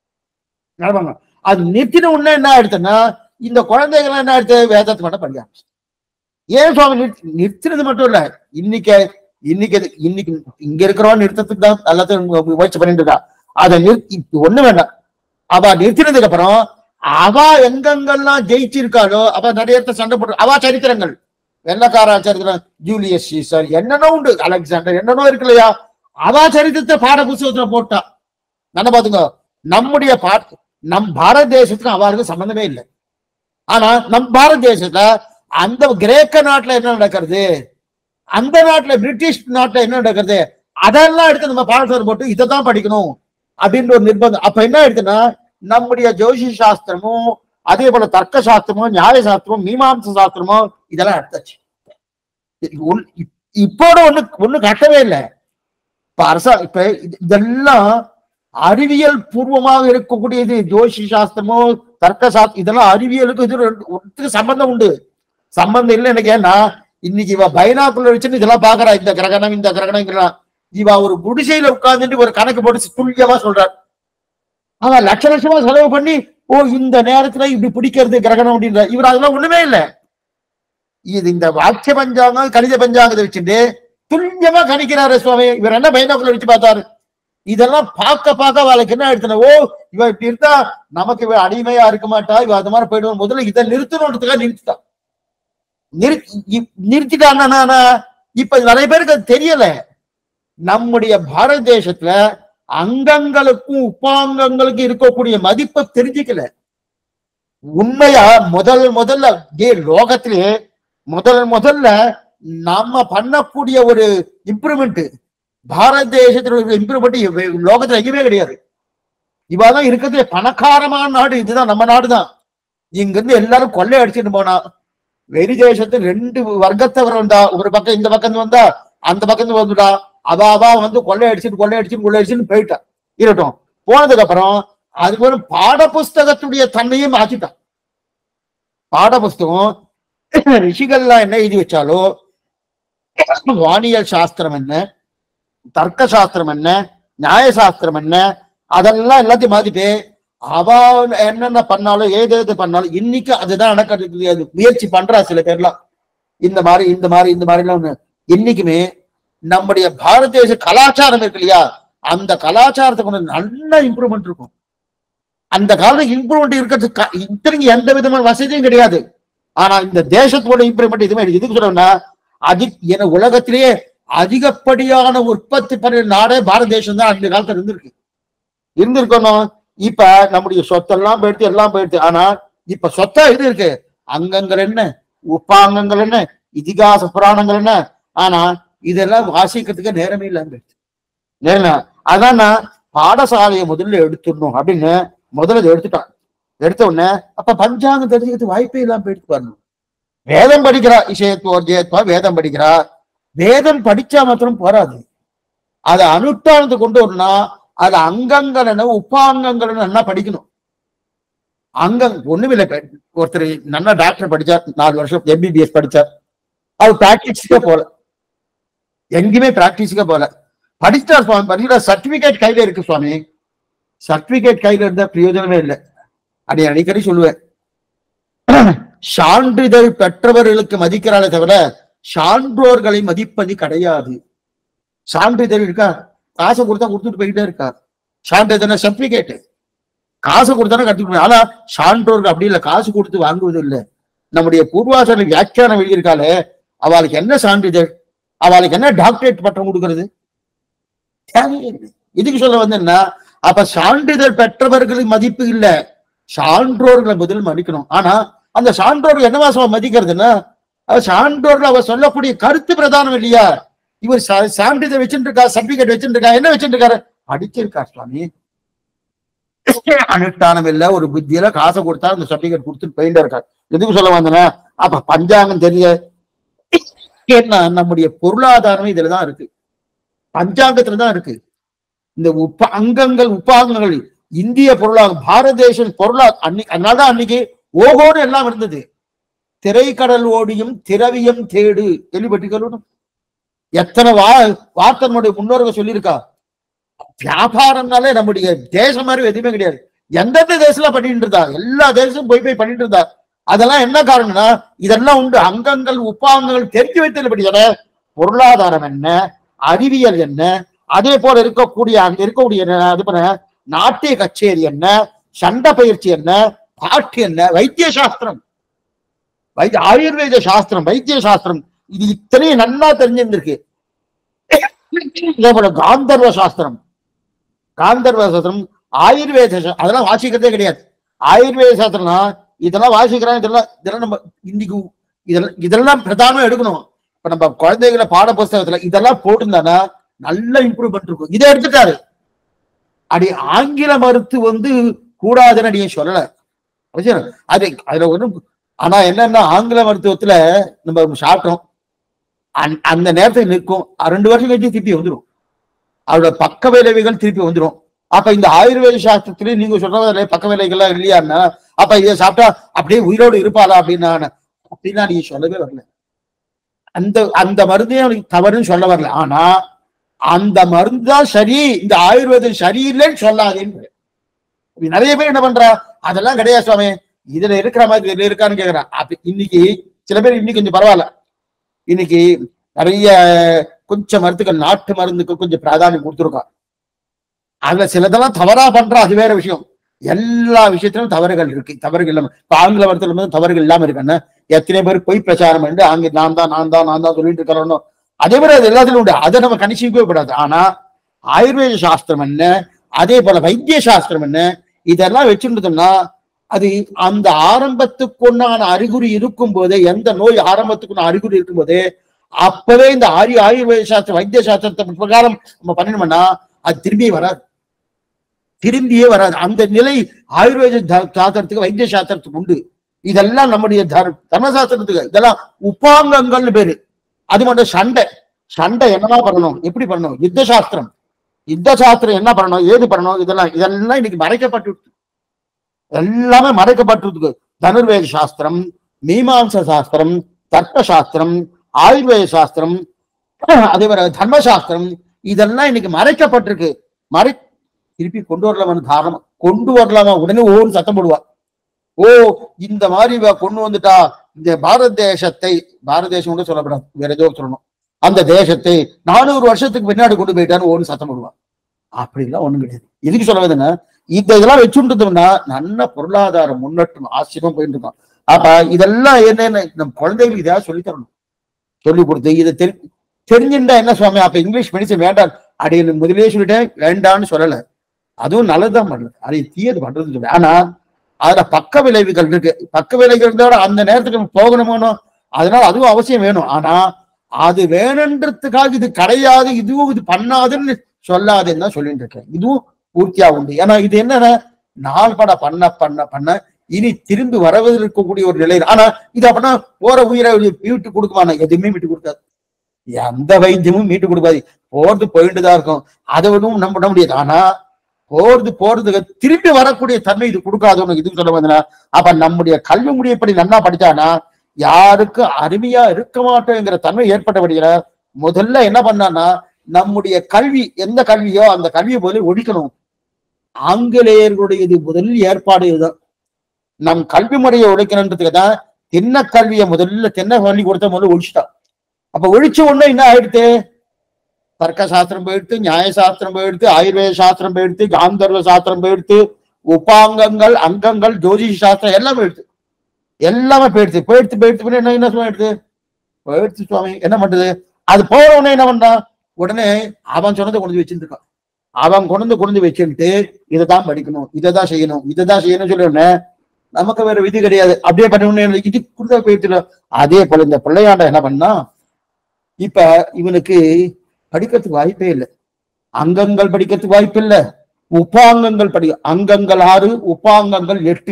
அது நிறுத்தின உடனே என்ன ஆயிடுச்சுன்னா இந்த குழந்தைகள் என்ன ஆயிடுச்சு, வேதத்தை மட்டும் படிக்க ஆரம்பிச்சு. ஏன் சுவாமி நிறுத்தினது மட்டும் இல்ல, இன்னைக்கு இங்க இருக்கிறவன் நிறுத்தத்துக்கு தான் எல்லாத்தையும் முயற்சி பண்ணிட்டு இருக்கா. அதை நிறுத்தி ஒண்ணு வேண்டாம். அவ நிறுத்தினதுக்கு அப்புறம் அவ எங்கெங்கெல்லாம் ஜெயிச்சிருக்காளோ அவ நிறைய சண்டை போட்டு அவ சரித்திரங்கள் வெள்ளக்கார சரித்திரம், ஜூலியஸ் சீசர் என்னென்ன உண்டு, அலெக்சாண்டர் என்னென்னோ இருக்கு இல்லையா, அவ சரித்திரத்தை பாட புத்தகத்துல போட்டா. என்ன பாத்துங்க, நம்முடைய நம் பாரத தேசத்துக்கு அவருக்கு சம்பந்தமே இல்லை. ஆனா நம் பாரத தேசத்துல அந்த கிரேக்க நாட்டுல என்ன நடக்கிறது, அந்த நாட்டுல பிரிட்டிஷ் நாட்டுல என்ன நடக்கிறது, அதெல்லாம் எடுத்து நம்ம பாடசாலை போட்டு இதைத்தான் படிக்கணும் அப்படின்ற ஒரு நிர்பந்தம். அப்ப என்ன ஆயிடுச்சுன்னா நம்முடைய ஜோதிஷ சாஸ்திரமும் அதே போல தர்க்க சாஸ்திரமும் நியாய சாஸ்திரமும் மீமாம்ச சாஸ்திரமும் இதெல்லாம் எடுத்தாச்சு. இப்போட ஒண்ணு கட்டவே இல்லை. இப்ப இதெல்லாம் அறிவியல் பூர்வமாக இருக்கக்கூடியது. ஜோதிஷ சாஸ்திரமோ தர்க்க சாஸ்திரம் இதெல்லாம் அறிவியலுக்கு இது சம்பந்தம் உண்டு. சம்பந்தம் இல்லை எனக்கு. ஏன்னா இன்னைக்கு இவ பைனாக்குள்ள வச்சுன்னு இதெல்லாம் பாக்குறா, இந்த கிரகணம் இவ ஒரு குடிசையில உட்கார்ந்துட்டு ஒரு கணக்கு போட்டு துல்லியமா சொல்றார். அவன் லட்சமா செலவு பண்ணி இந்த நேரத்துல இப்படி பிடிக்கிறது கிரகணம் அப்படின்ற, இவர் அதெல்லாம் ஒண்ணுமே இல்லை. இது இந்த வாக்கிய பஞ்சாங்கம் கணித பஞ்சாங்கத்தை வச்சுட்டு துல்லியமா கணிக்கிறாரு சுவாமி. இவர் என்ன பைனாக்குள்ள வச்சு பார்த்தாரு. இதெல்லாம் பார்க்க அவளுக்கு என்ன எடுத்தன, இவ இப்படி இருந்தா நமக்கு இவ அடிமையா இருக்க மாட்டா, இவ அது மாதிரி போயிடுவோம். முதல்ல இதை நிறுத்தணுன்றதுக்காக நிறுத்திட்டான்னா இப்ப நிறைய பேருக்கு அது தெரியல. நம்முடைய பாரத தேசத்துல அங்கங்களுக்கும் உப்பாங்கங்களுக்கும் இருக்கக்கூடிய மதிப்பை தெரிஞ்சுக்கல. உண்மையா முதல்ல லோகத்திலே முதல்ல நாம பண்ணக்கூடிய ஒரு இம்ப்ரூவ்மெண்ட் பாரத தேசத்துல இம்ப்ரூவ்மெண்ட் லோகத்துல எங்கேயுமே கிடையாது. இவாதான் இருக்கிறது பணக்காரமான நாடு, இதுதான் நம்ம நாடுதான். இங்க இருந்து எல்லாரும் கொள்ளை அடிச்சுட்டு போனா வெளி தேசத்துல 2 வர்க்கத்தவர் வந்தா, ஒரு பக்கம் இந்த பக்கம் வந்தா அந்த பக்கம் வந்துட்டா, அவா வந்து கொள்ளை அடிச்சுன்னு போயிட்டா. இருக்கட்டும், போனதுக்கு அப்புறம் அதுக்கு ஒரு பாட புஸ்தகத்துடைய தன்மையும் மாற்றிட்டான். பாட புஸ்தகம் ரிஷிகள்லாம் என்ன எழுதி வச்சாலோ, வானியல் சாஸ்திரம் என்ன, தர்க்க சாஸ்திரம் என்ன, நியாய சாஸ்திரம் என்ன, அதெல்லாம் எல்லாத்தையும் மாத்திட்டு அவ என்னென்ன பண்ணாலும் ஏது பண்ணாலும் இன்னைக்கு அதுதான் நடக்கிறது. முயற்சி பண்றா சில பேர்லாம். இந்த மாதிரி எல்லாம் இன்னைக்குமே நம்முடைய பாரத தேச கலாச்சாரம் இருக்கு இல்லையா, அந்த கலாச்சாரத்துக்கு ஒன்று நல்ல இம்ப்ரூவ்மெண்ட் இருக்கும். அந்த காலத்துல இம்ப்ரூவ்மெண்ட் இருக்கிறதுக்கு இத்தனைக்கு எந்த விதமான வசதியும் கிடையாது. ஆனா இந்த தேசத்தோட இம்ப்ரூவ்மெண்ட் இதுமே எதுக்கு சொல்றோம்னா, உலகத்திலேயே அதிகப்படியான உற்பத்தி பண்ண நாடே பாரத தேசம் தான் அந்த காலத்துல இருந்திருக்கணும். இப்ப நம்முடைய சொத்தெல்லாம் போயிடுத்து, எல்லாம் போயிடுது. ஆனா இப்ப சொத்தா இது இருக்கு, அங்கங்கள் என்ன, உப்பாங்கங்கள் என்ன, இதிகாச புராணங்கள் என்ன, ஆனா இதெல்லாம் வாசிக்கிறதுக்கு நேரமே இல்லாம போயிடுச்சு. அதான் பாடசாலையை முதல்ல எடுத்துடணும் அப்படின்னு முதல்ல எடுத்துட்டான். எடுத்த உடனே அப்ப பஞ்சாங்கம் தெரிஞ்சுக்கிறது வாய்ப்பே இல்லாம போயிட்டு பாருங்க. வேதம் படிக்கிறா, இசையத்துவா வேதம் படிக்கிறா. வேதம் படிச்சா மாத்திரம் போராது, அதை அனுஷ்டானத்தை கொண்டு வரணும்னா அது அங்கங்கள் என்ன உப்பாங்கங்கள் என்ன படிக்கணும். ஒண்ணுமில்லை. ஒருத்தர் நல்லா டாக்டர் படிச்சார், 4 வருஷம் MBBS படிச்சார். அவர் பிராக்டிஸ்க்கே போல, எங்கேயுமே பிராக்டிஸ்க்கே போல. படிச்சார் சுவாமி, படிக்கிற சர்டிபிகேட் கையில இருக்கு சுவாமி. சர்டிபிகேட் கையில இருந்தா பிரயோஜனமே இல்லை. அப்படி அடிக்கடி சொல்லுவேன். சான்றிதழ் பெற்றவர்களுக்கு மதிக்கிறாளே தவிர சான்றோர்களை மதிப்பது கிடையாது. சான்றிதழ் இருக்கா, காசை கொடுத்தா கொடுத்துட்டு போயிட்டே இருக்கா. சான்றிதழ் சர்டிபிகேட் காசு கொடுத்தானே கற்றுக்கணும். ஆனா சான்றோர்கள் அப்படி இல்லை, காசு கொடுத்து வாங்குவது இல்லை. நம்முடைய பூர்வாசன வியாக்கியானம் எழுதியிருக்காளே, அவளுக்கு என்ன சான்றிதழ், அவளுக்கு என்ன டாக்டரேட் பட்டம் கொடுக்கறது? இதுக்கு சொல்ல வந்தேன்னா, அப்ப சான்றிதழ் பெற்றவர்களுக்கு மதிப்பு இல்லை, சான்றோர்களை முதல் மதிக்கணும். ஆனா அந்த சான்றோர்கள் என்னவா மதிக்கிறதுன்னா, சான்றோர்கள் அவர் சொல்லக்கூடிய கருத்து பிரதானம் இல்லையா. இவர் சான்றிதழ் வச்சுட்டு இருக்கா, சர்டிபிகேட் வச்சுட்டு இருக்கா, என்ன வச்சுட்டு இருக்காரு, படிச்சிருக்கார் சுவாமி. அனுஷ்டானம் இல்ல, ஒரு புத்தியில காசை கொடுத்தா அந்த சர்டிபிகேட் கொடுத்துட்டு போயிட்டு இருக்காரு. எதுக்கு சொல்ல வந்தேன்னா, அப்ப பஞ்சாங்கம் தெரிய என்ன, நம்முடைய பொருளாதாரம் இதுலதான் இருக்கு, பஞ்சாங்கத்துலதான் இருக்கு. இந்த அங்கங்கள் உப்பாங்கங்கள் இந்திய பொருளாதாரம், பாரத தேச பொருளாதாரம் அதனாலதான் அன்னைக்கு ஓகோன்னு எல்லாம் இருந்தது. திரைக்கடல் ஓடியும் திரவியம் தேடு கேள்விப்பட்டிருக்கணும். எத்தனை வார்த்தை நம்முடைய முன்னோர்கள் சொல்லியிருக்கா. வியாபாரம்னாலே நம்முடைய தேசம் மாதிரி எதுவுமே கிடையாது. எந்தெந்த தேசத்துல பண்ணிட்டு இருந்தா, எல்லா தேசமும் போய் பண்ணிட்டு இருந்தா. அதெல்லாம் என்ன காரணம்னா, இதெல்லாம் உண்டு. அங்கங்கள் உப்பாங்கங்கள் தெரிஞ்சு வைத்தபடியான பொருளாதாரம் என்ன, அறிவியல் என்ன, அதே போல இருக்கக்கூடிய அங்க இருக்கக்கூடிய நாட்டிய கச்சேரி என்ன, சண்டை பயிற்சி என்ன, பாட்டு என்ன, வைத்திய சாஸ்திரம், ஆயுர்வேத சாஸ்திரம், வைத்திய சாஸ்திரம், இது இத்தனையும் நல்லா தெரிஞ்சிருந்திருக்கு. இதே போல காந்தர்வ சாஸ்திரம், ஆயுர்வேத அதெல்லாம் வாசிக்கிறதே கிடையாது. ஆயுர்வேத சாஸ்திரம்னா இதெல்லாம் வாசிக்கிறாங்க. இதெல்லாம் நம்ம இன்னைக்கு இதெல்லாம் பிரதானம் எடுக்கணும். இப்ப நம்ம குழந்தைகளை பாட புஸ்தகத்துல இதெல்லாம் போட்டிருந்தானா நல்ல இம்ப்ரூவ்மெண்ட் இருக்கும். இதை எடுத்துட்டாரு. அப்படி ஆங்கில மருத்துவ கூடாதுன்னு அடியே சொல்லல. அது அதுல ஒண்ணும். ஆனா என்னன்னா, ஆங்கில மருத்துவத்துல நம்ம சாப்பிட்டோம், அந்த நேரத்துக்கு நிற்கும், 2 வருஷம் கழிச்சு திருப்பி வந்துடும், அவரோட பக்க விளைவுகள் திருப்பி வந்துடும். அப்ப இந்த ஆயுர்வேத சாஸ்திரத்திலேயே நீங்க சொல்றது பக்க விளைவுகள்லாம் இல்லையான்னா, அப்ப இதை சாப்பிட்டா அப்படியே உயிரோடு இருப்பாளா அப்படின்னா நீங்க சொல்லவே வரல. அந்த மருந்தே அவனுக்கு தவறுன்னு சொல்ல வரல. ஆனா அந்த மருந்து தான் சரி, இந்த ஆயுர்வேதம் சரியில்லைன்னு சொல்லாதேன்னு. நிறைய பேர் என்ன பண்றா, அதெல்லாம் கிடையாது சுவாமி, இதுல இருக்கிற மாதிரி இதுல இருக்கான்னு கேக்குறான். அப்ப இன்னைக்கு சில பேர் இன்னைக்கு கொஞ்சம் பரவாயில்ல, இன்னைக்கு நிறைய கொஞ்சம் மருந்துகள் நாட்டு மருந்துக்கு கொஞ்சம் பிராதானியம் கொடுத்துருக்கான். அதுல சிலதெல்லாம் தவறா பண்றா, அது வேற விஷயம். எல்லா விஷயத்திலும் தவறுகள் இருக்கு, தவறுகள் இல்லாம. இப்ப ஆங்கில மருத்துவ தவறுகள் இல்லாம இருக்கான்னு எத்தனை பேர் போய் பிரச்சாரம் பண்ணிட்டு அங்க நான் தான் சொல்லிட்டு இருக்கிறோம். அதே மாதிரி அது எல்லாத்திலும் உண்டு, அதை நம்ம கணிச்சிக்கவே கூடாது. ஆனா ஆயுர்வேத சாஸ்திரம் என்ன, அதே போல வைத்திய சாஸ்திரம் என்ன, இதெல்லாம் வச்சுருந்தோம்னா அது அந்த ஆரம்பத்துக்குண்டான அறிகுறி இருக்கும் போதே, எந்த நோய் ஆரம்பத்துக்குள்ள அறிகுறி இருக்கும் போதே அப்பவே இந்த ஆயுர்வேத சாஸ்திரம் வைத்திய சாஸ்திரத்தை பிரகாரம் நம்ம பண்ணினோம்னா அது திரும்பியே வராது. அந்த நிலை ஆயுர்வேத சாஸ்திரத்துக்கு வைத்திய சாஸ்திரத்துக்கு உண்டு. இதெல்லாம் நம்முடைய தர்மசாஸ்திரத்துக்கு இதெல்லாம் உப்பாங்கங்கள்னு பேரு. அது மட்டும் சண்டை என்னமா பண்ணணும், எப்படி பண்ணணும், யுத்த சாஸ்திரம் என்ன பண்ணணும், ஏது பண்ணணும், இதெல்லாம் இன்னைக்கு மறைக்கப்பட்டு, எல்லாமே மறைக்கப்பட்டிருக்கு. தனுர்வேத சாஸ்திரம், மீமாம்ச சாஸ்திரம், தர்க்க சாஸ்திரம், ஆயுர்வேத சாஸ்திரம், அதே மாதிரி தர்மசாஸ்திரம், இதெல்லாம் இன்னைக்கு மறைக்கப்பட்டிருக்கு. திருப்பி கொண்டு வரலாமா உடனே ஓன்னு சத்தம் போடுவா. ஓ இந்த மாதிரி கொண்டு வந்துட்டா இந்த பாரத தேசம் கூட சொல்லப்படாது, வேற ஏதோ சொல்லணும், அந்த தேசத்தை 400 வருஷத்துக்கு பின்னாடி கொண்டு போயிட்டான்னு ஓன்னு சத்தம் போடுவான். அப்படிலாம் ஒண்ணும் கிடையாது. இதுக்கு சொல்ல வேதுன்னா, இதெல்லாம் வச்சுட்டோம்னா நல்ல பொருளாதார முன்னேற்றம் ஆச்சரியம் போயிட்டு இருக்கோம். அப்ப இதெல்லாம் என்னன்னு நம்ம குழந்தைகளுக்கு இதையாவது சொல்லி தரணும், சொல்லி கொடுத்து இதை தெரிஞ்சுட்டா என்ன சுவாமி, அப்ப இங்கிலீஷ் மெடிசன் வேண்டாம் அப்படின்னு முதலே சொல்லிட்டேன், வேண்டான்னு சொல்லல, அதுவும் நல்லதுதான் பண்ணல, அதை தீயது பண்றது சொல்லு. ஆனா அதுல பக்க விளைவுகள் இருக்கு. பக்க விளைவுகள் இருந்தாலும் அந்த நேரத்துக்கு நம்ம போகணுமோ, அதனால அதுவும் அவசியம் வேணும். ஆனா அது வேணுன்றதுக்காக இது கிடையாது, இதுவும் இது பண்ணாதுன்னு சொல்லாதுன்னு தான் சொல்லிட்டு இருக்கேன். இதுவும் பூர்த்தியா உண்டு. ஏன்னா இது என்னன்னா, நாள் பட பண்ண இனி திரும்பி வரவது இருக்கக்கூடிய ஒரு நிலையில். ஆனா இது அப்படின்னா போற உயிரை மீட்டு கொடுக்குமானா, எதுவுமே மீட்டு கொடுக்காது, எந்த வைத்தியமும் மீட்டு கொடுக்காது. போயிட்டுதான் இருக்கும், அதை விடவும் நம்ப முடியாது. ஆனா போறதுக்கு திரும்பி வரக்கூடிய தன்மை இது கொடுக்காதுன்னு இதுக்கு சொல்ல வந்தனா. அப்ப நம்முடைய கல்வி முறையப்படி நல்லா படிச்சானா யாருக்கு அருமையா இருக்க மாட்டோங்கிற தன்மை ஏற்பட்டபடியா முதல்ல என்ன பண்ணான்னா, நம்முடைய கல்வி எந்த கல்வியோ அந்த கல்வியை முதலில் ஒழிக்கணும். ஆங்கிலேயர்களுடைய முதலில் ஏற்பாடு இதுதான். நம் கல்வி முறையை ஒழிக்கணுன்றதுக்கு தான் தென்ன கல்வியை முதல்ல தென்ன கல்வி கொடுத்த முதல்ல ஒழிச்சுட்டான். அப்ப ஒழிச்ச உடனே என்ன ஆயிடுத்து? தர்க்க சாஸ்திரம் போயிடுத்து, நியாய சாஸ்திரம் போயிடுத்து, ஆயுர்வேத சாஸ்திரம் போயிடுத்து, காந்தர்வ சாஸ்திரம் போயிடுத்து, உபாங்கங்கள் அங்கங்கள் ஜோதிஷ சாஸ்திரம் எல்லாம் போயிடுத்து. எல்லாமே போயிடுச்சு. போயிடுத்து என்ன சொல்லிடுது? போயிடுச்சு சுவாமி. என்ன பண்றது? அது போற உடனே என்ன பண்றான்? உடனே அவன் சொன்னதை கொண்டு வச்சிருக்கான். அவன் கொண்டு வச்சுட்டு இதைதான் படிக்கணும், இதைதான் செய்யணும் சொல்லி நமக்கு வேற விதி கிடையாது. அப்படியே பண்ண இது கொடுத்தா போயிடுச்சு. அதே போல இந்த பிள்ளையாண்ட என்ன பண்ணா, இப்ப இவனுக்கு படிக்கிறதுக்கு வாய்ப்பே இல்லை. அங்கங்கள் படிக்கிறதுக்கு வாய்ப்பு இல்லை. உபாங்கங்கள் அங்கங்கள் 6, உபாங்கங்கள் 8.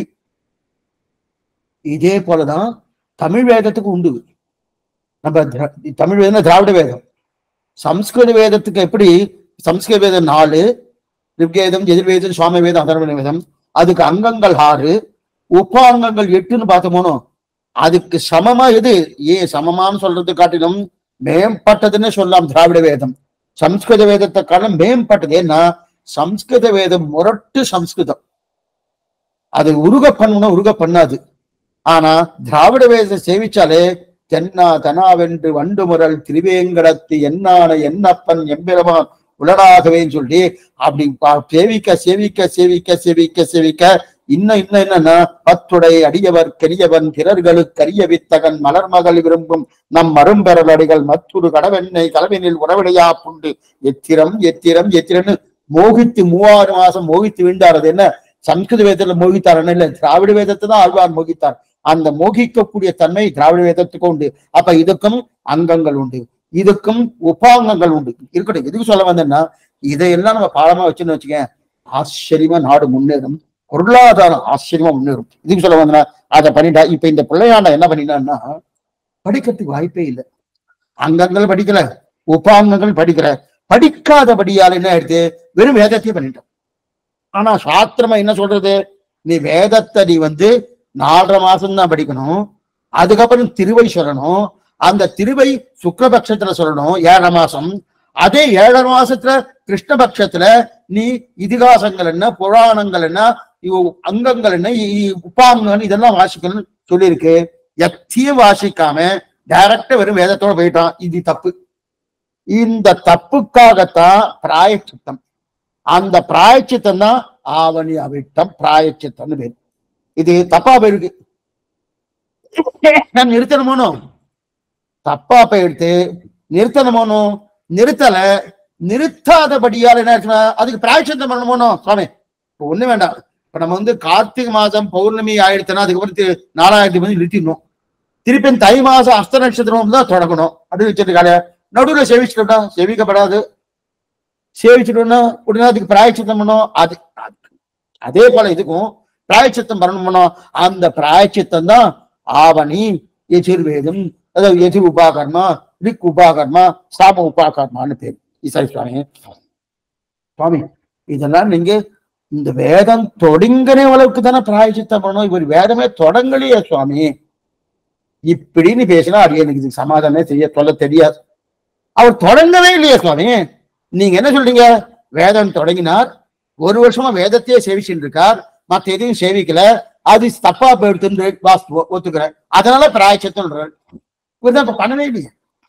இதே போலதான் தமிழ் வேதத்துக்கு உண்டு. நம்ம தமிழ் வேதம் திராவிட வேதம். சம்ஸ்கிருத வேதத்துக்கு எப்படி? சம்ஸ்கிருத வேதம் 4, ரிக்வேதம், எதிர்வேதம், சுவாமி வேதம், அதர்வண வேதம். அதுக்கு அங்கங்கள் 6, உபாங்கங்கள் 8ன்னு பார்த்தோமோனோ அதுக்கு சமமா எது? சமமானு சொல்றது காட்டிலும் மேம்பட்டதுன்னு சொல்லலாம் திராவிட வேதம். சம்ஸ்கிருத வேதத்தை காலம் மேம்பட்டது. ஏன்னா சம்ஸ்கிருத வேதம் முரட்டு சம்ஸ்கிருதம். அது உருக பண்ணாது. ஆனா திராவிட வேதத்தை சேவிச்சாலே தென்னா தனாவென்று வண்டு முரல் திருவேங்கடத்து என்னான என்னப்பன் எம்பெருமான் உலடாகவேன்னு சொல்லி அப்படி சேவிக்க இன்னும் என்னன்னா, பத்துடை அடியவர் கெரியவன் பிறர்களுக்கு கரிய வித்தகன் மலர்மகள் விரும்பும் நம் மரும்பெறல் அடிகள் மற்றொரு கடவெண்ணை கலவினில் உறவிடையா புண்டு எத்திரம்னு மோகித்து 3-6 மாசம் மோகித்து வீண்டார். அது என்ன சம்ஸ்கிருத வேதத்துல மோகித்தார் இல்ல, திராவிட வேதத்தை தான் ஆழ்வார் மோகித்தார். அந்த மோகிக்கக்கூடிய தன்மை திராவிட வேதத்துக்கு உண்டு. அப்ப இதுக்கும் அங்கங்கள் உண்டு, இதுக்கும் உபாங்கங்கள் உண்டு. இருக்கட்டும், எதுக்கு சொல்ல வந்தேன்னா, இதையெல்லாம் நம்ம பாடமா வச்சுன்னு வச்சுக்கேன், ஆச்சரியமா நாடு முன்னேறும், பொருளாதாரம் ஆச்சரியமா முன்னேறும். இதுக்கு சொல்ல வந்தேன்னா அதை பண்ணிட்டா. இப்ப இந்த பிள்ளையாண்ட என்ன பண்ணிட்டான்னா, படிக்கிறதுக்கு வாய்ப்பே இல்லை. அங்கங்கள் படிக்கல, உபாங்கங்கள் படிக்கல. படிக்காதபடியால் என்ன ஆயிடுது? வெறும் வேதத்தையே பண்ணிட்டான். ஆனா சாஸ்திரமா என்ன சொல்றது? நீ வேதத்தை நீ 4.5 மாசம் தான் படிக்கணும். அதுக்கப்புறம் திருவை சொல்லணும். அந்த திருவை சுக்லபட்சத்துல சொல்லணும் 7 மாசம். அதே 7 மாசத்துல கிருஷ்ணபட்சத்துல நீ இதிகாசங்கள் என்ன, புராணங்கள் என்ன, அங்கங்கள் என்ன, உபாங்கங்கள் இதெல்லாம் வாசிக்கணும்னு சொல்லியிருக்கு. எத்தையும் வாசிக்காம டைரக்டா வெறும் வேதத்தோட போயிட்டான். இது தப்பு. இந்த தப்புக்காகத்தான் பிராயச்சித்தம். அந்த பிராயச்சித்தம் தான் ஆவணி அவிட்டம் பிராயச்சித்தம்னு பேரு. இது தப்பா போயிருக்கு. நான் நிறுத்தணுமோனோ, தப்பா போயிடுத்து நிறுத்தணுமோனோ, நிறுத்தல. நிறுத்தாதபடியால் என்ன இருக்குன்னா அதுக்கு பிராயச்சித்தம் பண்ணணுமோனோ. சுவாமி இப்ப ஒண்ணு வேண்டாம். இப்ப நம்ம கார்த்திகை மாதம் பௌர்ணமி ஆயிடுச்சுன்னா அதுக்கப்புறம் 4000 நிறுத்திடணும். திருப்பி தை மாசம் அஸ்த நட்சத்திரம் தான் தொடங்கணும். அப்படி வச்சிருக்காங்க. நடுவில் சேவிச்சுட்டோம்னா சேவிக்கப்படாது. சேவிச்சுட்டோம்னா உடனே அதுக்கு பிராயச்சித்தம் பண்ணும். அதே போல இதுக்கும் பிராயச்சித்தம் பண்ணணும். அந்த பிராயச்சித்தம் தான் ஆவணி, எதிர்வேதம், அதாவது எதிர் உபாகர்மா, ரிக் உபாகர்மா, சாம உபாகர்மான்னு பேர். சரி சுவாமி, இதெல்லாம் நீங்க இந்த வேதம் தொடங்கின அளவுக்கு தானே பிராயச்சித்தம் பண்ணணும். இவர் வேதமே தொடங்கலையே சுவாமி இப்படின்னு பேசினா அது எனக்கு இதுக்கு சமாதானமே சொல்ல தெரியாது. அவர் தொடங்கவே இல்லையே சுவாமி. நீங்க என்ன சொல்றீங்க? வேதம் தொடங்கினார், 1 வருஷமா வேதத்தையே சேவிச்சுட்டு இருக்கார், மத்த எதையும் சேவிக்கல, அது தப்பா போயிடுத்து ஒத்துக்கிறேன், அதனால பிராயச்சித்தம் இவர்தான் இப்ப பண்ணவே இல்லையே.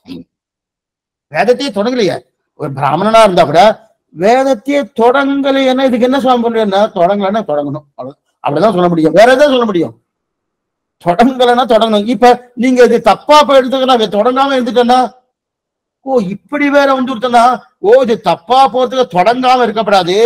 வேதத்தையே தொடங்கலையே. ஒரு பிராமணனா இருந்தா கூட வேதத்தையே தொடங்கலைன்னா இதுக்கு என்ன சொல்ல முடியும்னா, தொடங்கலன்னா தொடங்கணும், அப்படிதான் சொல்ல முடியும். வேற எதாவது சொல்ல முடியும்? தொடங்கலைன்னா தொடங்கணும். இப்ப நீங்க இது தப்பா போயிடுத்துக்கன்னா தொடங்காம இருந்துட்டேன்னா, ஓ இப்படி வேற வந்துருத்தனா, ஓ இது தப்பா போறதுக்கு தொடங்காம இருக்கப்படாது,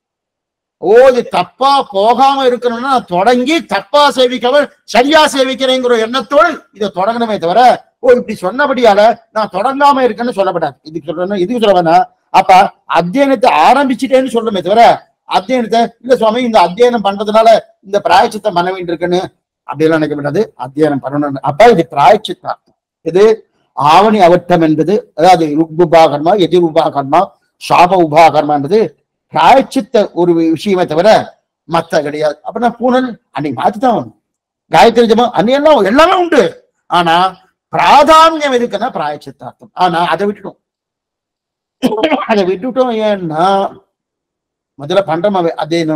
ஓ இது தப்பா போகாம இருக்கணும்னா தொடங்கி தப்பா சேவிக்காம சரியா சேவிக்கிறேங்கிற எண்ணத்தோடு இதை தொடங்கணுமே தவிர, ஓ இப்படி சொன்னபடியால நான் தொடங்காம இருக்கேன்னு சொல்லப்படாது. இதுக்கு சொல்றேன்னா, இதுக்கு சொல்ல வேணா, அப்ப அத்தியனத்தை ஆரம்பிச்சுட்டேன்னு சொல்றமே தவிர அத்தியனத்தை இல்ல சுவாமி இந்த அத்தியனம் பண்றதுனால இந்த பிராயச்சித்தம் பண்ண வேண்டியிருக்குன்னு அப்படியெல்லாம் நினைக்கப்படாது. அத்தியனம் பண்ணணும். அப்ப இது பிராயச்சித்தம். இது ஆவணி அவட்டம் என்பது, அதாவது ருக் உபாகர்மா, எதிர் உபாகர்மா, சாப உபாகர்மா என்பது பிராயச்சித்த ஒரு விஷயமே தவிர மத்த கிடையாது. அப்படின்னா பூனல் அன்னைக்கு மாத்திதான், காயத்ரி ஜபம் அன்னையெல்லாம் எல்லாமே உண்டு. ஆனா பிராதானியம் எதுக்குன்னா பிராயச்சித்தார்த்தம். ஆனா அதை விட்டுடும். அதை விட்டுட்டோம். ஏன்னா முதல்ல பண்றமாவே அதேன்னு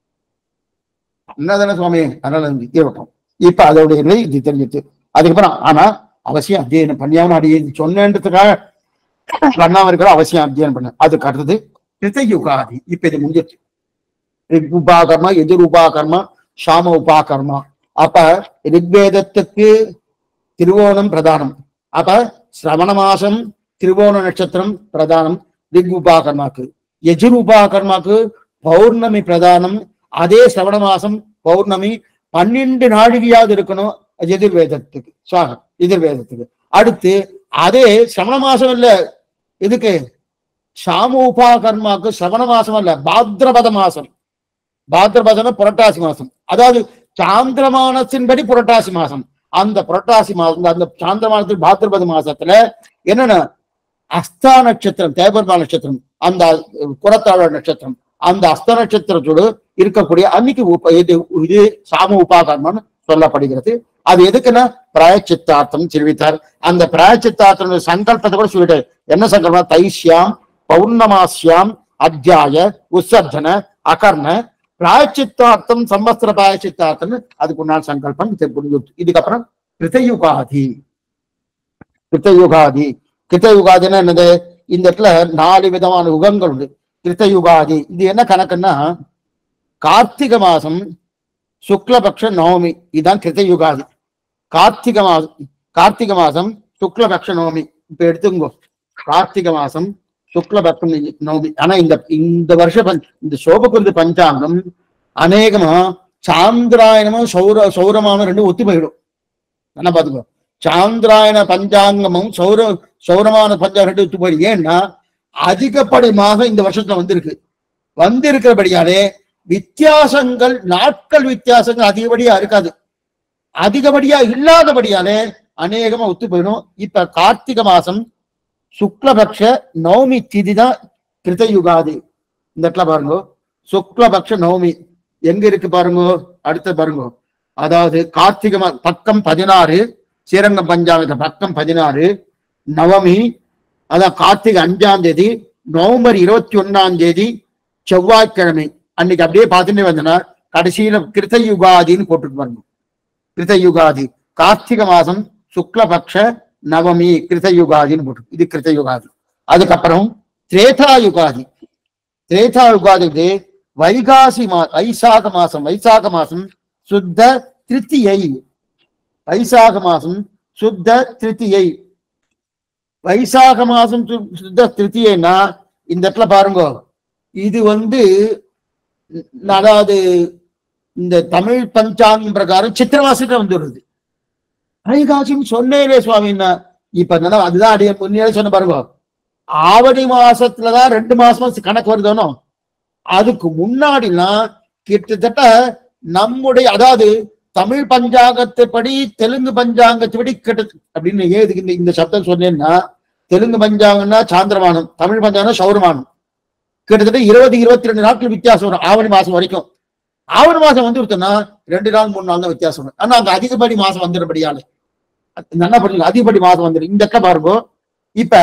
என்னதானே சுவாமி, அதனால விட்டோம். இப்ப அதோடைய நிலை இது தெரிஞ்சிட்டு அதுக்கப்புறம் ஆனா அவசியம் அத்தியனம் பண்ணியாம அடி சொன்னேன்றதுக்காக பண்ணாம இருக்கிற அவசியம் அத்தியனம் பண்ண. அதுக்கு அடுத்தது கிருத்தயுகாதி. இப்ப இது முடிஞ்சிருச்சு. உபாகர்மா, எதிர் உபாகர்மா, சாம உபாகர்மா. அப்ப ரிக்வேதத்துக்கு திருவோணம் பிரதானம். அப்ப சிரவண மாசம் திருவோண நட்சத்திரம் பிரதானம் ரிக் உபாகர்மாக்கு. எஜுர் உபாகர்மாக்கு பௌர்ணமி பிரதானம். அதே சிரவண மாசம் பௌர்ணமி 12 நாழிகையாவது இருக்கணும் எதிர்வேதத்துக்கு, சுவாகம் எதிர்வேதத்துக்கு. அடுத்து அதே சிரவண மாசம் இல்ல, இதுக்கு சாம உபாகர்மாக்கு சிரவண மாசம் அல்ல, பாத்ரபத மாசம். பாத்ரபதம் புரட்டாசி மாசம், அதாவது சாந்திரமானத்தின்படி புரட்டாசி மாசம். அந்த புரட்டாசி மாசம், அந்த சாந்திரமானத்தில் பாத்ரபத மாசத்துல என்னன்னா அஸ்தா நட்சத்திரம், தேவர்மா நட்சத்திரம், அந்த குரத்தாழ நட்சத்திரம், அந்த அஸ்த நட்சத்திரத்தோடு இருக்கக்கூடிய அன்னைக்கு இது சாம உபாகர்மம்னு சொல்லப்படுகிறது. அது எதுக்குன்னா பிராயச்சித்தார்த்தம் தெரிவித்தார். அந்த பிராயச்சித்தார்த்த சங்கல்பத்தை கூட சொல்லிட்டாரு. என்ன சங்கல்பம்? தைஷ்யாம் பௌர்ணமாஸ்யாம் அத்தியாய உசர்ஜன அகர்ண பிராயச்சித்தார்த்தம் சம்பஸ்திர பிராயச்சித்தார்த்தம் அதுக்கு முன்னால் சங்கல்பம். இதுக்கப்புறம் கிருத்தயுகாதி. கிருத்தயுகாதி கிருத்தயுகாதின்னா என்னது? இந்த இடத்துல 4 விதமான யுகங்கள் உண்டு. கிருத்தயுகாதி இது என்ன கணக்குன்னா கார்த்திக மாசம் சுக்லபக்ஷ நவமி, இதுதான் கிருத்தயுகாதி. கார்த்திக மாசம் சுக்லபக்ஷ நவமி. இப்ப எடுத்துங்கோ, கார்த்திக மாசம் சுக்லபக்ஷம் நவமி. ஆனா இந்த வருஷம் இந்த சோபகுந்து பஞ்சாங்கம் அநேகமா சாந்திராயணமும் சௌரமானும் ரெண்டும் ஒத்து போயிடும். என்ன பாத்துக்கோ, சாந்திராயண பஞ்சாங்கமும் சௌரமான பஞ்சாங்கம் ரெண்டு ஒத்து போயிடும். ஏன்னா அதிகப்படி மாதம் இந்த வருஷத்துல வந்திருக்கிறபடியாலே வித்தியாசங்கள், நாட்கள் வித்தியாசங்கள் அதிகப்படியா இருக்காது. அதிகப்படியா இல்லாதபடியாலே அநேகமா ஒத்து போயிடும். இப்ப கார்த்திக மாசம் சுக்லபக்ஷ நவமி திதி தான் கிருத்தயுகாதி. இந்த இடத்துல பாருங்க, சுக்லபக்ஷ நவமி எங்க இருக்கு பாருங்க. அடுத்த பாருங்க, அதாவது கார்த்திக பக்கம் 16, ஸ்ரீரங்கம் பஞ்சாங்கத்தை பக்கம் 16 நவமி, அதான் கார்த்திகை 5ஆம் தேதி, நவம்பர் 21ஆம் தேதி செவ்வாய்க்கிழமை அன்னைக்கு அப்படியே பார்த்துட்டே வந்தனா கடைசியில கிருத்தயுகாதின்னு போட்டுட்டு வரணும். கிருத்தயுகாதி கார்த்திக மாசம் சுக்லபக்ஷ நவமி கிருத்தயுகாதின்னு போட்டு, இது கிருத்தயுகாதி. அதுக்கப்புறம் திரேதாயுகாதி. திரேதாயுகாதி வைகாசி வைசாக மாசம் சுத்த திருத்தியை. வைசாக மாசம் சுத்த திருத்தியை. வைசாக மாசம் சுத்த திருத்தியைன்னா இந்த இடத்துல பாருங்க, இது அதாவது இந்த தமிழ் பஞ்சாங்கம் பிரகாரம் சித்திர மாசத்துல வருது. வைகாசின்னு சொன்னேனே சுவாமின்னா இப்ப அதுதான் அடைய முன்னே சொன்ன பாருங்க, ஆவணி மாசத்துலதான் 2 மாசமா கணக்கு வருதானோ. அதுக்கு முன்னாடிலாம் கிட்டத்தட்ட நம்முடைய, அதாவது தமிழ் பஞ்சாங்கத்தைப்படி தெலுங்கு பஞ்சாங்கத்தைப்படி கிட்ட அப்படின்னு ஏதுக்கு இந்த சப்தம் சொன்னேன்னா, தெலுங்கு பஞ்சாங்கம்னா சாந்திரமானம், தமிழ் பஞ்சாங்கம் சௌரமானம். கிட்டத்தட்ட 20-22 நாட்கள் வித்தியாசம் வரும் ஆவணி மாசம் வரைக்கும். ஆவணி மாசம் வந்துருத்தோம்னா 2 நாள் 3 நாள் தான் வித்தியாசம் வரும். ஆனா அங்க அதிகப்படி மாசம் வந்துடும்படியாலே என்ன பண்ணுங்க, அதிகப்படி மாசம் வந்துடும். இந்த இடத்துல பாருங்க, இப்ப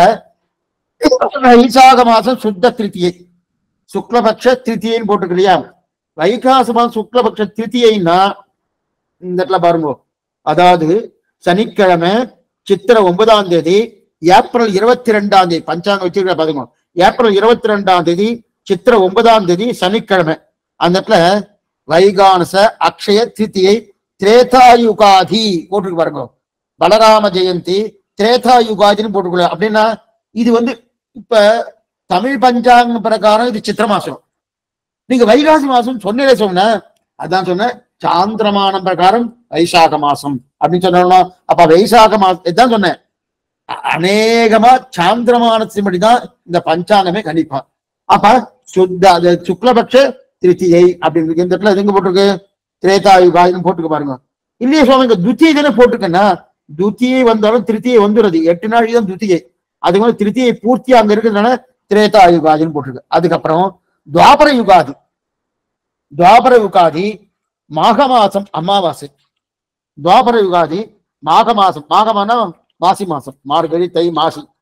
வைசாக மாசம் சுத்த திருத்தியை சுக்லபக்ஷ திருத்தியைன்னு போட்டுருக்கு இல்லையா. வைகாச மாசம் சுக்லபக்ஷ திருத்தியைன்னா இந்த இடத்துல பாருங்க, அதாவது சனிக்கிழமை சித்திரை 9ஆம் தேதி, ஏப்ரல் 22ஆம் தேதி பஞ்சாங்க வச்சிருக்க பாருங்க, ஏப்ரல் 22ஆம் தேதி சித்திரை 9ஆம் தேதி சனிக்கிழமை. அந்த இடத்துல வைகானச அக்ஷய திருத்தியை திரேதாயுகாதி போட்டுருக்கு பாருங்க. பலராம ஜெயந்தி திரேதாயுகாதின்னு போட்டுக்கொள்ள. அப்படின்னா இது இப்ப தமிழ் பஞ்சாங்க பிரகாரம் இது சித்திர மாசம். நீங்க வைகாசி மாசம் சொன்னே சொன்ன, அதான் சொன்ன சாந்திரமானம் பிரகாரம் வைசாக மாசம் அப்படின்னு சொன்னோம். அப்ப வைசாக மாசம் இதுதான் சொன்னேன். அநேகமா சாந்திரமானத்தின்படிதான் இந்த பஞ்சாங்கமே கணிப்பான். அப்ப சுத்த சுக்லபக்ஷ திருத்தியை அப்படின்னு இந்த இடத்துல எங்க போட்டிருக்கு, திரேதாயுகாதின்னு போட்டுக்க பாருங்க. இல்லையே சுவாமி இங்க துத்தியை தானே போட்டுக்கன்னா, துத்தியை வந்தாலும் திருத்தியை வந்துடுது. 8 நாள் தான் துத்தியை. அதுக்கு மேலே திருத்தியை பூர்த்தி அங்க இருக்கிறதுனால திரேதாயுகாதின்னு போட்டிருக்கு. அதுக்கப்புறம் துவாபர யுகாதி. துவாபர யுகாதி மாக மாசம் அமாவாசை. துவாபர யுகாதி மாக மாசம். மாகமான மாசி மாசம், மார்கழி தை மாசி.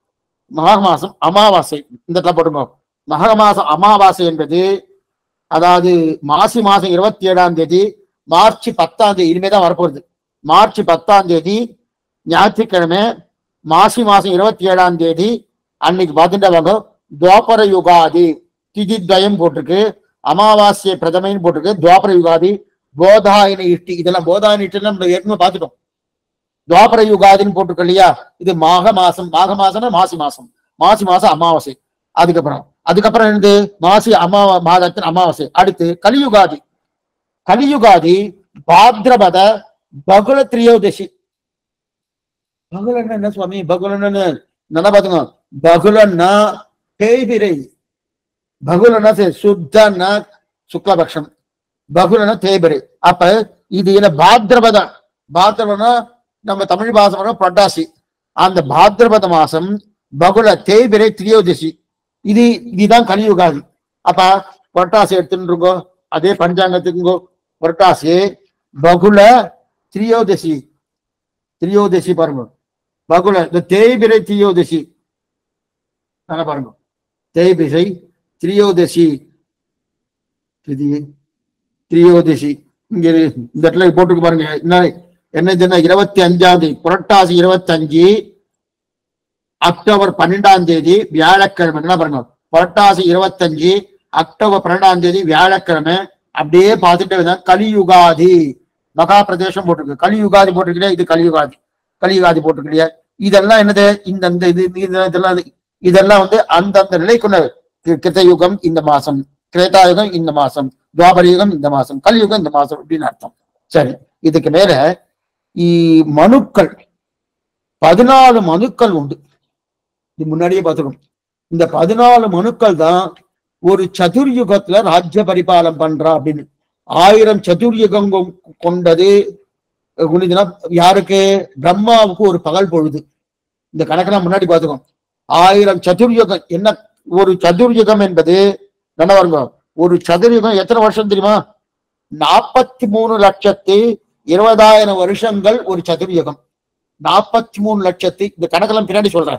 மாக மாசம் அமாவாசை இந்த இடத்துல போட்டுங்க. மக மாசம் அமாவாசை என்பது அதாவது மாசி மாசம் 27ஆம் தேதி மார்ச் 10ஆம் தேதி இனிமேதான் வரப்போகுது. மார்ச் 10ஆம் தேதி ஞாயிற்றுக்கிழமை மாசி மாசம் 27ஆம் தேதி அன்னைக்கு பார்த்துட்டு துவாபர யுகாதி திதி துவயம் போட்டிருக்கு, அமாவாசை பிரதமைன்னு போட்டிருக்கு, துவாபர யுகாதி போதாயன இஷ்டி இதெல்லாம் போதாயன இஷ்டி நம்ம ஏற்கனவே பார்த்துட்டோம். துவாபர யுகாதின்னு போட்டிருக்கு இல்லையா, இது மாக மாசம். மாக மாசம்னா மாசி மாசம், மாசி மாசம் அமாவாசை. அதுக்கப்புறம் இருந்து மாசி மாதத்தின் அமாவாசை. அடுத்து கலியுகாதி. கலியுகாதி பாத்ரபத பகுல திரியோதசி. பகுலன்னா என்ன சுவாமி? பகுலன்னு நல்லா பாத்துங்க. பகுலன்னா தேய்பிரை, பகுலன்னா சுத்தன்னா சுக்லபக்ஷம், பகுலன்னா தேய்பிரை. அப்ப இது என்ன பாத்ரபத, பாத்ரபதம்னா நம்ம தமிழ் மாசம் புரட்டாசி. அந்த பாத்ரபத மாசம் பகுல தேய்பிரை திரியோதசி, இதுதான் கலியுகாதி. அப்ப புரட்டாசி எடுத்துருங்கோ, அதே பஞ்சாங்கத்துக்குங்கோ. புரட்டாசி பகுல திரியோதசி, திரியோதசி பாருங்க. பகுல இந்த தேய்பிரை திரியோதசி பாருங்க, தேய்பிரை திரியோதசி, திரியோதசி இங்க இந்த இடத்துல போட்டுக்கு பாருங்க. என்ன 25ஆம் தேதி புரட்டாசி 25 அக்டோபர் 12ஆம் தேதி வியாழக்கிழமை. என்ன பாருங்க, புரட்டாசி 25 அக்டோபர் 12ஆம் தேதி வியாழக்கிழமை. அப்படியே பார்த்துட்டு கலியுகாதி மகா பிரதேசம் போட்டிருக்கு, கலியுகாதி போட்டிருக்கிறியா, இது கலியுகாதி, கலியுகாதி போட்டிருக்கிறியா. இதெல்லாம் என்னது, இந்த இதெல்லாம் அந்தந்த நிலைக்குள்ள கிருத்தயுகம் இந்த மாசம், கிரேதாயுகம் இந்த மாசம், துவாபரயுகம் இந்த மாசம், கலியுகம் இந்த மாசம் அப்படின்னு அர்த்தம். சரி, இதுக்கு மேல மனுக்கள் 14 மனுக்கள் உண்டு. இது முன்னாடியே பார்த்துக்கணும். இந்த 14 மனுக்கள் தான் ஒரு சதுர்யுகத்துல ராஜ்ய பரிபாலம் பண்றா அப்படின்னு. 1000 சதுர்யுகம் கொண்டது யாருக்கு? பிரம்மாவுக்கு ஒரு பகல் பொழுது. இந்த கணக்கெல்லாம் முன்னாடி பார்த்துக்கோம். 1000 சதுர்யுகம். என்ன ஒரு சதுர்யுகம் என்பது? என்ன பாருங்க, ஒரு சதுர்யுகம் எத்தனை வருஷம் தெரியுமா? 43,20,000 வருஷங்கள் ஒரு சதுர்யுகம். 43,00,000, இந்த கணக்கெல்லாம் பின்னாடி சொல்றேன்.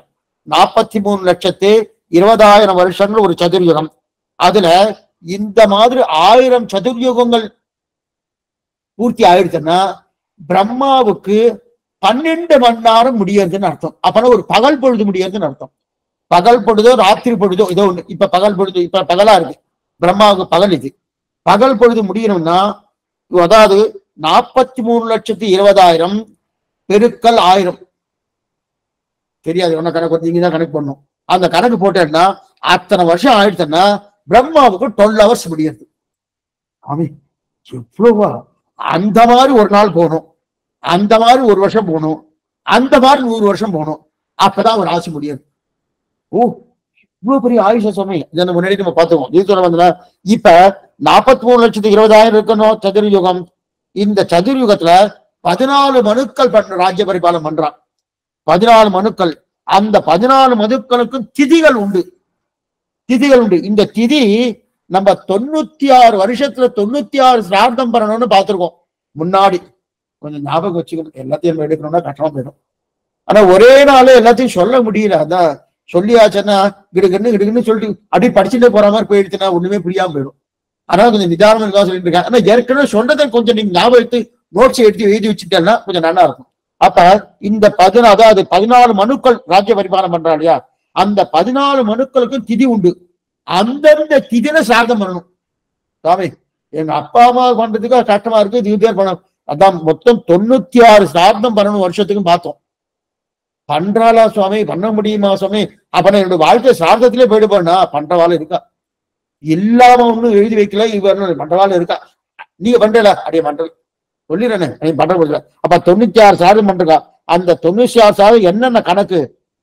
43,20,000 வருஷங்கள் ஒரு சதுர்யுகம். அதுல இந்த மாதிரி 1000 சதுர்யுகங்கள் பூர்த்தி ஆயிடுச்சுன்னா பிரம்மாவுக்கு 12 மணி நேரம் முடியறதுன்னு அர்த்தம். அப்பனா ஒரு பகல் பொழுது முடியறதுன்னு அர்த்தம். பகல் பொழுதோ ராத்திரி பொழுதோ ஏதோ ஒண்ணு. இப்ப பகல் பொழுது, இப்ப பகலா இருக்கு, பிரம்மாவுக்கு பகல். இது பகல் பொழுது முடியணும்னா அதாவது 43,20,000 பெருக்கல் 1000 தெரியாது, என்ன கணக்கு நீங்க தான் கணக்கு பண்ணும். அந்த கணக்கு போட்டேன்னா அத்தனை வருஷம் ஆயிடுச்சுன்னா பிரம்மாவுக்கு 12 hours முடியாது. ஆமி எவ்வளவா? அந்த மாதிரி ஒரு நாள் போகணும், அந்த மாதிரி ஒரு வருஷம் போகணும், அந்த மாதிரி 100 வருஷம் போகணும், அப்பதான் ஒரு ஆட்சி முடியாது. ஓ, இவ்வளவு பெரிய ஆயுஷ சுவாமி. இதை முன்னாடி நம்ம பார்த்துக்கோம். இது சொல்ல வந்தா இப்ப 43,20,000 இருக்கணும் சதுர்யுகம். இந்த சதுர்யுகத்துல 14 மனுக்கள் ராஜ்ய பரிபாலம் பண்றான். 14 மனுக்கள். அந்த 14 மனுக்களுக்கும் திதிகள் உண்டு, திதிகள் உண்டு. இந்த திதி நம்ம 96 வருஷத்துல 96 சிரார்த்தம் பண்ணணும்னு பார்த்திருக்கோம் முன்னாடி. கொஞ்சம் ஞாபகம் வச்சுக்கணும், எல்லாத்தையும் எடுக்கணும்னா கஷ்டமா போயிடும். ஆனா ஒரே நாள் எல்லாத்தையும் சொல்ல முடியல. அதான் சொல்லியாச்சுன்னா கிடுக்குன்னு சொல்லிட்டு அப்படி படிச்சுட்டே போற மாதிரி போயிடுச்சுன்னா ஒண்ணுமே புரியாம போயிடும். அதனால கொஞ்சம் நிதானம் சொல்லிட்டு இருக்கேன். ஆனா ஏற்கனவே சொன்னதை கொஞ்சம் நீங்க ஞாபகம் எடுத்து நோட்ஸ் எடுத்து எழுதி வச்சுட்டேன்னா கொஞ்சம் நல்லா இருக்கும். அப்ப இந்த 14 மனுக்கள் ராஜ்ய பரிபாலம் பண்றா இல்லையா, அந்த 14 மனுக்களுக்கும் திதி உண்டு. அந்தந்த திதியில சிரார்த்தம் பண்ணணும். சாமி எங்க அப்பா அம்மா பண்றதுக்கு கஷ்டமா இருக்கு, இது பேர் பண்ணணும். அதான் மொத்தம் 96 சிரார்த்தம் பண்ணணும் வருஷத்துக்கும் பார்த்தோம். பண்றாளா சுவாமி, பண்ண முடியுமா சுவாமி? அப்ப என்னோட வாழ்க்கை சிரார்த்தத்திலே போயிட்டு போனா பண்றவாள் இருக்கா? இல்லாம ஒண்ணும் எழுதி வைக்கல, இவர் பண்றவாள் இருக்கா? நீங்க பண்றல அப்படியே பண்றது சொல்லிடுறேன், நீ பண்ற முடியல. அப்ப 96 சாதம் பண்றா. அந்த 96 சாதம் என்னென்ன கணக்கு?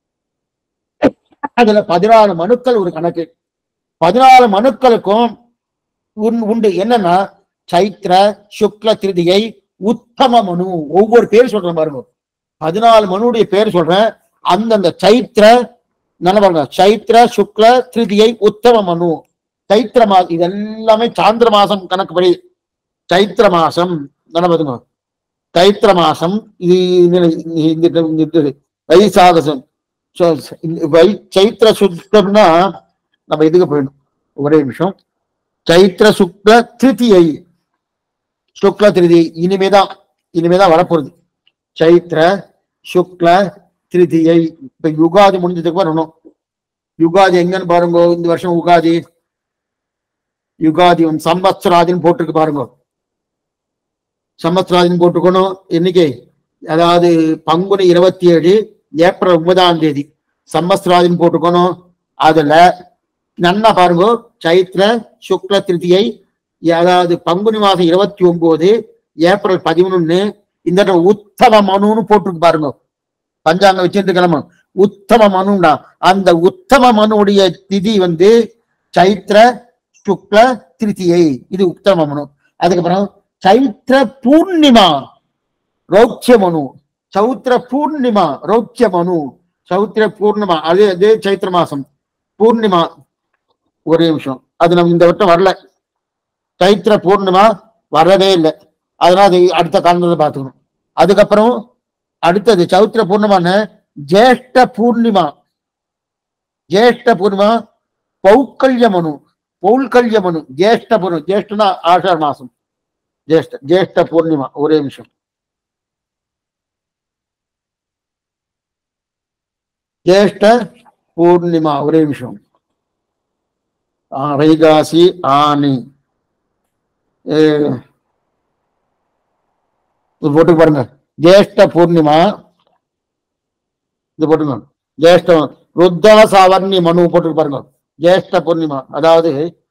அதுல 14 மனுக்கள் ஒரு கணக்கு. 14 மனுக்களுக்கும் உண்டு. என்னன்னா சைத்திர சுக்ல திருதியை உத்தம மனு. ஒவ்வொரு பேர் சொல்றேன் பாருங்க. 14 மனுடைய பேர் சொல்றேன். அந்தந்த சைத்திர நல்ல பாருங்க, சைத்திர சுக்ல திருதியை உத்தம மனு. சைத்திர மாசம் இதெல்லாமே சாந்திர மாசம் கணக்குப்படி. சைத்திர மாசம் நல்ல பாருங்க, சைத்திர மாசம் இது வைசாகசம் சைத்திர சுத்தம்னா நம்ம இதுக்கு போயிடும். ஒரே நிமிஷம். சைத்திர சுக்ல திருதியை, சுக்ல திருதியை இனிமேதான் வரப்போகுது. சைத்திர சுக்ல திருதியை. இப்ப யுகாதி முடிஞ்சதுக்கு வரணும். யுகாதி எங்கன்னு பாருங்க. இந்த வருஷம் யுகாதி சம்பத்சராதின்னு போட்டிருக்கு பாருங்க. சம்பத்சராதின்னு போட்டுக்கணும். இன்னைக்கு அதாவது பங்குனி 27 ஏப்ரல் 9 சம்பத்சராதின்னு போட்டுக்கணும். அதுல நன்னா பாருங்க. சைத்திர சுக்ல திருதியை அதாவது பங்குனி மாசம் 29 ஏப்ரல் 11 இந்த உத்தம மனுன்னு போட்டிருக்கு பாருங்க. பஞ்சாங்க வச்சுட்டு கிளம்ப உத்தம மனுடா. அந்த உத்தம மனுடைய திதி சைத்திர சுக்ல திருதியை. இது உத்தம மனு. அதுக்கப்புறம் சைத்திர பூர்ணிமா ரௌச்சிய மனு. சௌத்திர பூர்ணிமா ரௌச்சிய மனு. சௌத்திர பூர்ணிமா அது சைத்திர மாசம் பூர்ணிமா. ஒரே நிமிஷம். அது நம்ம இந்த வட்டம் வரல. சைத்திர பூர்ணிமா வரவே இல்லை. அதனால அது அடுத்த காலத்துல பார்த்துக்கணும். அதுக்கப்புறம் அடுத்தது சௌத்திர பூர்ணிமான ஜேஷ்ட பூர்ணிமா. ஜேஷ்ட பூர்ணிமா பௌக்கல்ய மனு. பௌல்கல்ய மனு. ஜேஷ்ட பூர்ணிமா. ஜேஷ்டனா ஆஷாட மாசம். ஜேஷ்ட பூர்ணிமா. ஒரே நிமிஷம். ஜேஷ்ட பூர்ணிமா. ஒரே நிமிஷம். வைகாசி ஆனி போட்டு பாருங்க. ஜேஷ்ட பூர்ணிமா இது போட்டுங்க. ஜேஷ்ட ருத்ரா சாவர்ணி மனு போட்டு பாருங்க. ஜேஷ்ட பூர்ணிமா அதாவது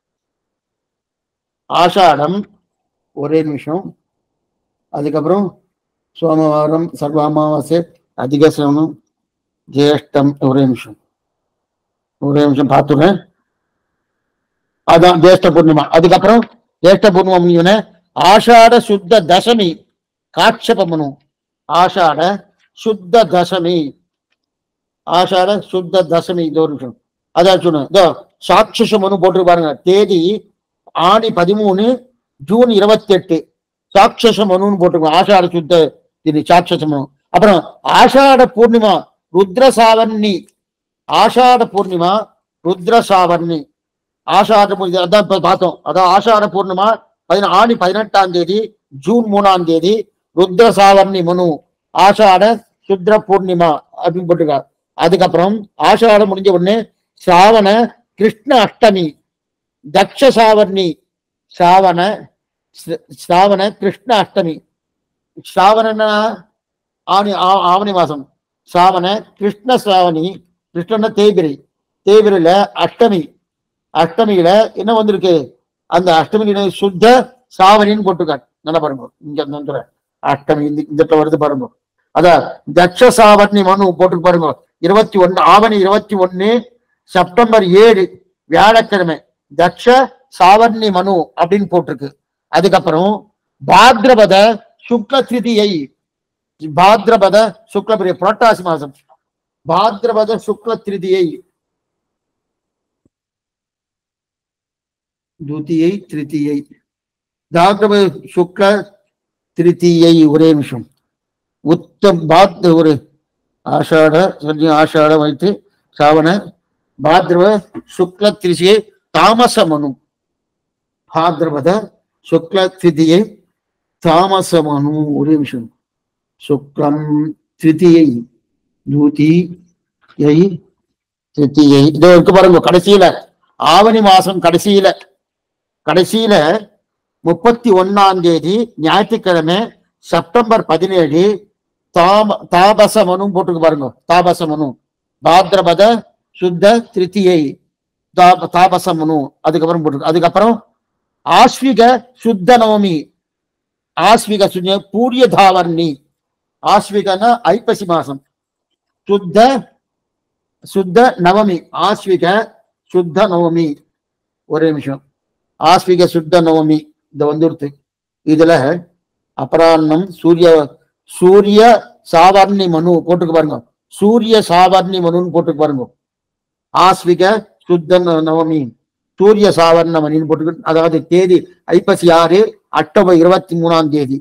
ஆஷாடம். ஒரே நிமிஷம். அதுக்கப்புறம் சோமவாரம் சர்வ அமாவாசை அதிக சிரமம் ஜேஷ்டம். ஒரே நிமிஷம் பார்த்துறேன். அதான் ஜேஷ்ட பூர்ணிமா. அதுக்கப்புறம் ஜேஷ்ட பூர்ணிமா ஆஷாட சுத்த தசமி காட்சப மனு. ஆஷாட சுத்த தசமி. ஆஷாட சுத்த தசமி. இது ஒரு நிமிஷம். அதான் சொன்ன சாட்சச மனு போட்டு பாருங்க. தேதி ஆணி 13 ஜூன் 28 சாட்சச மனுன்னு போட்டுருக்கோம். ஆஷாட சுத்த இது சாட்சச மனு. அப்புறம் ஆஷாட பூர்ணிமா ருத்ரசாவர்ணி. ஆஷாட பூர்ணிமா ருத்ரசாவர்ணி. ஆஷாட அதான் இப்ப பார்த்தோம். அதான் ஆஷாட பூர்ணிமா ஆணி 18 ஜூன் 3 ருத்ரசாவர்ணி மனு. ஆஷாட சுத்ர பூர்ணிமா அப்படின்னு போட்டிருக்காரு. அதுக்கப்புறம் ஆஷாடம் முடிஞ்ச உடனே சாவண கிருஷ்ண அஷ்டமி தக்ஷ சாவர்ணி. சாவண கிருஷ்ண அஷ்டமி. சாவணன்னா ஆவணி மாசம். சாவண கிருஷ்ண சாவணி. கிருஷ்ணன்னா தேய்பிரை. தேய்பிரையில அஷ்டமி. அஷ்டமியில என்ன வந்திருக்கு? அந்த அஷ்டமியில சுத்த சாவணின்னு போட்டிருக்காரு. நல்லா பாருங்க. இங்க அஷ்டமி இந்த வருது பாருங்க. அதான் தக்ஷ சாவர்ணி மனு போட்டு பாருங்க. 21 ஆவணி 21 செப்டம்பர் 7 வியாழக்கிழமை தக்ஷ சாவர்ணி மனு அப்படின்னு போட்டிருக்கு. அதுக்கப்புறம் பாத்ரபத சுக்ல திருதியை. பாத்ரபத சுக்ல புரட்டாசி மாசம் பாத்ரபத சுக்ல திருதியை. துதியை திருதியை பாத்ரபத சுக்ல திருதியை. ஒரே நிமிஷம். ஒரு ஆஷாட ஆஷாட வைத்து சாவண பாத்ரவ சுக்ல திருதியை தாமச மனு. பாத்ரபத சுக்ல திருதியை தாமச மனு. ஒரே நிமிஷம். சுக்லம் திருதியை துதியை திருதியை. இதோ இருக்கு பாருங்க. கடைசியில ஆவணி மாசம் கடைசியில 31 ஞாயிற்றுக்கிழமை செப்டம்பர் 17 தாபச மனு போட்டுக்கு பாருங்க. தாபச மனு பாத்ரபத சுத்த திருதியை தாபச மனு. அதுக்கப்புறம் போட்டு அதுக்கப்புறம் ஆஸ்விக சுத்த நவமி. ஆஸ்விக சுத்த பூரிய தாவர்ணி. ஆஸ்விகன்னா ஐப்பசி மாசம். சுத்த நவமி. ஆஸ்விக சுத்த நவமி. ஒரே நிமிஷம். ஆஸ்விக சுத்த நவமி இந்த வந்துடுத்து. இதுல அபராண்ணம் சூரிய சாவர்ணி மனு போட்டுக்கு பாருங்க. சூரிய சாவர்ணி மனுன்னு போட்டுக்கு பாருங்க. ஆஸ்விக சுத்த நவமி சூரிய சாவர்ண மணின்னு போட்டுக்கு. அதாவது தேதி ஐப்பசி 6 அக்டோபர் 23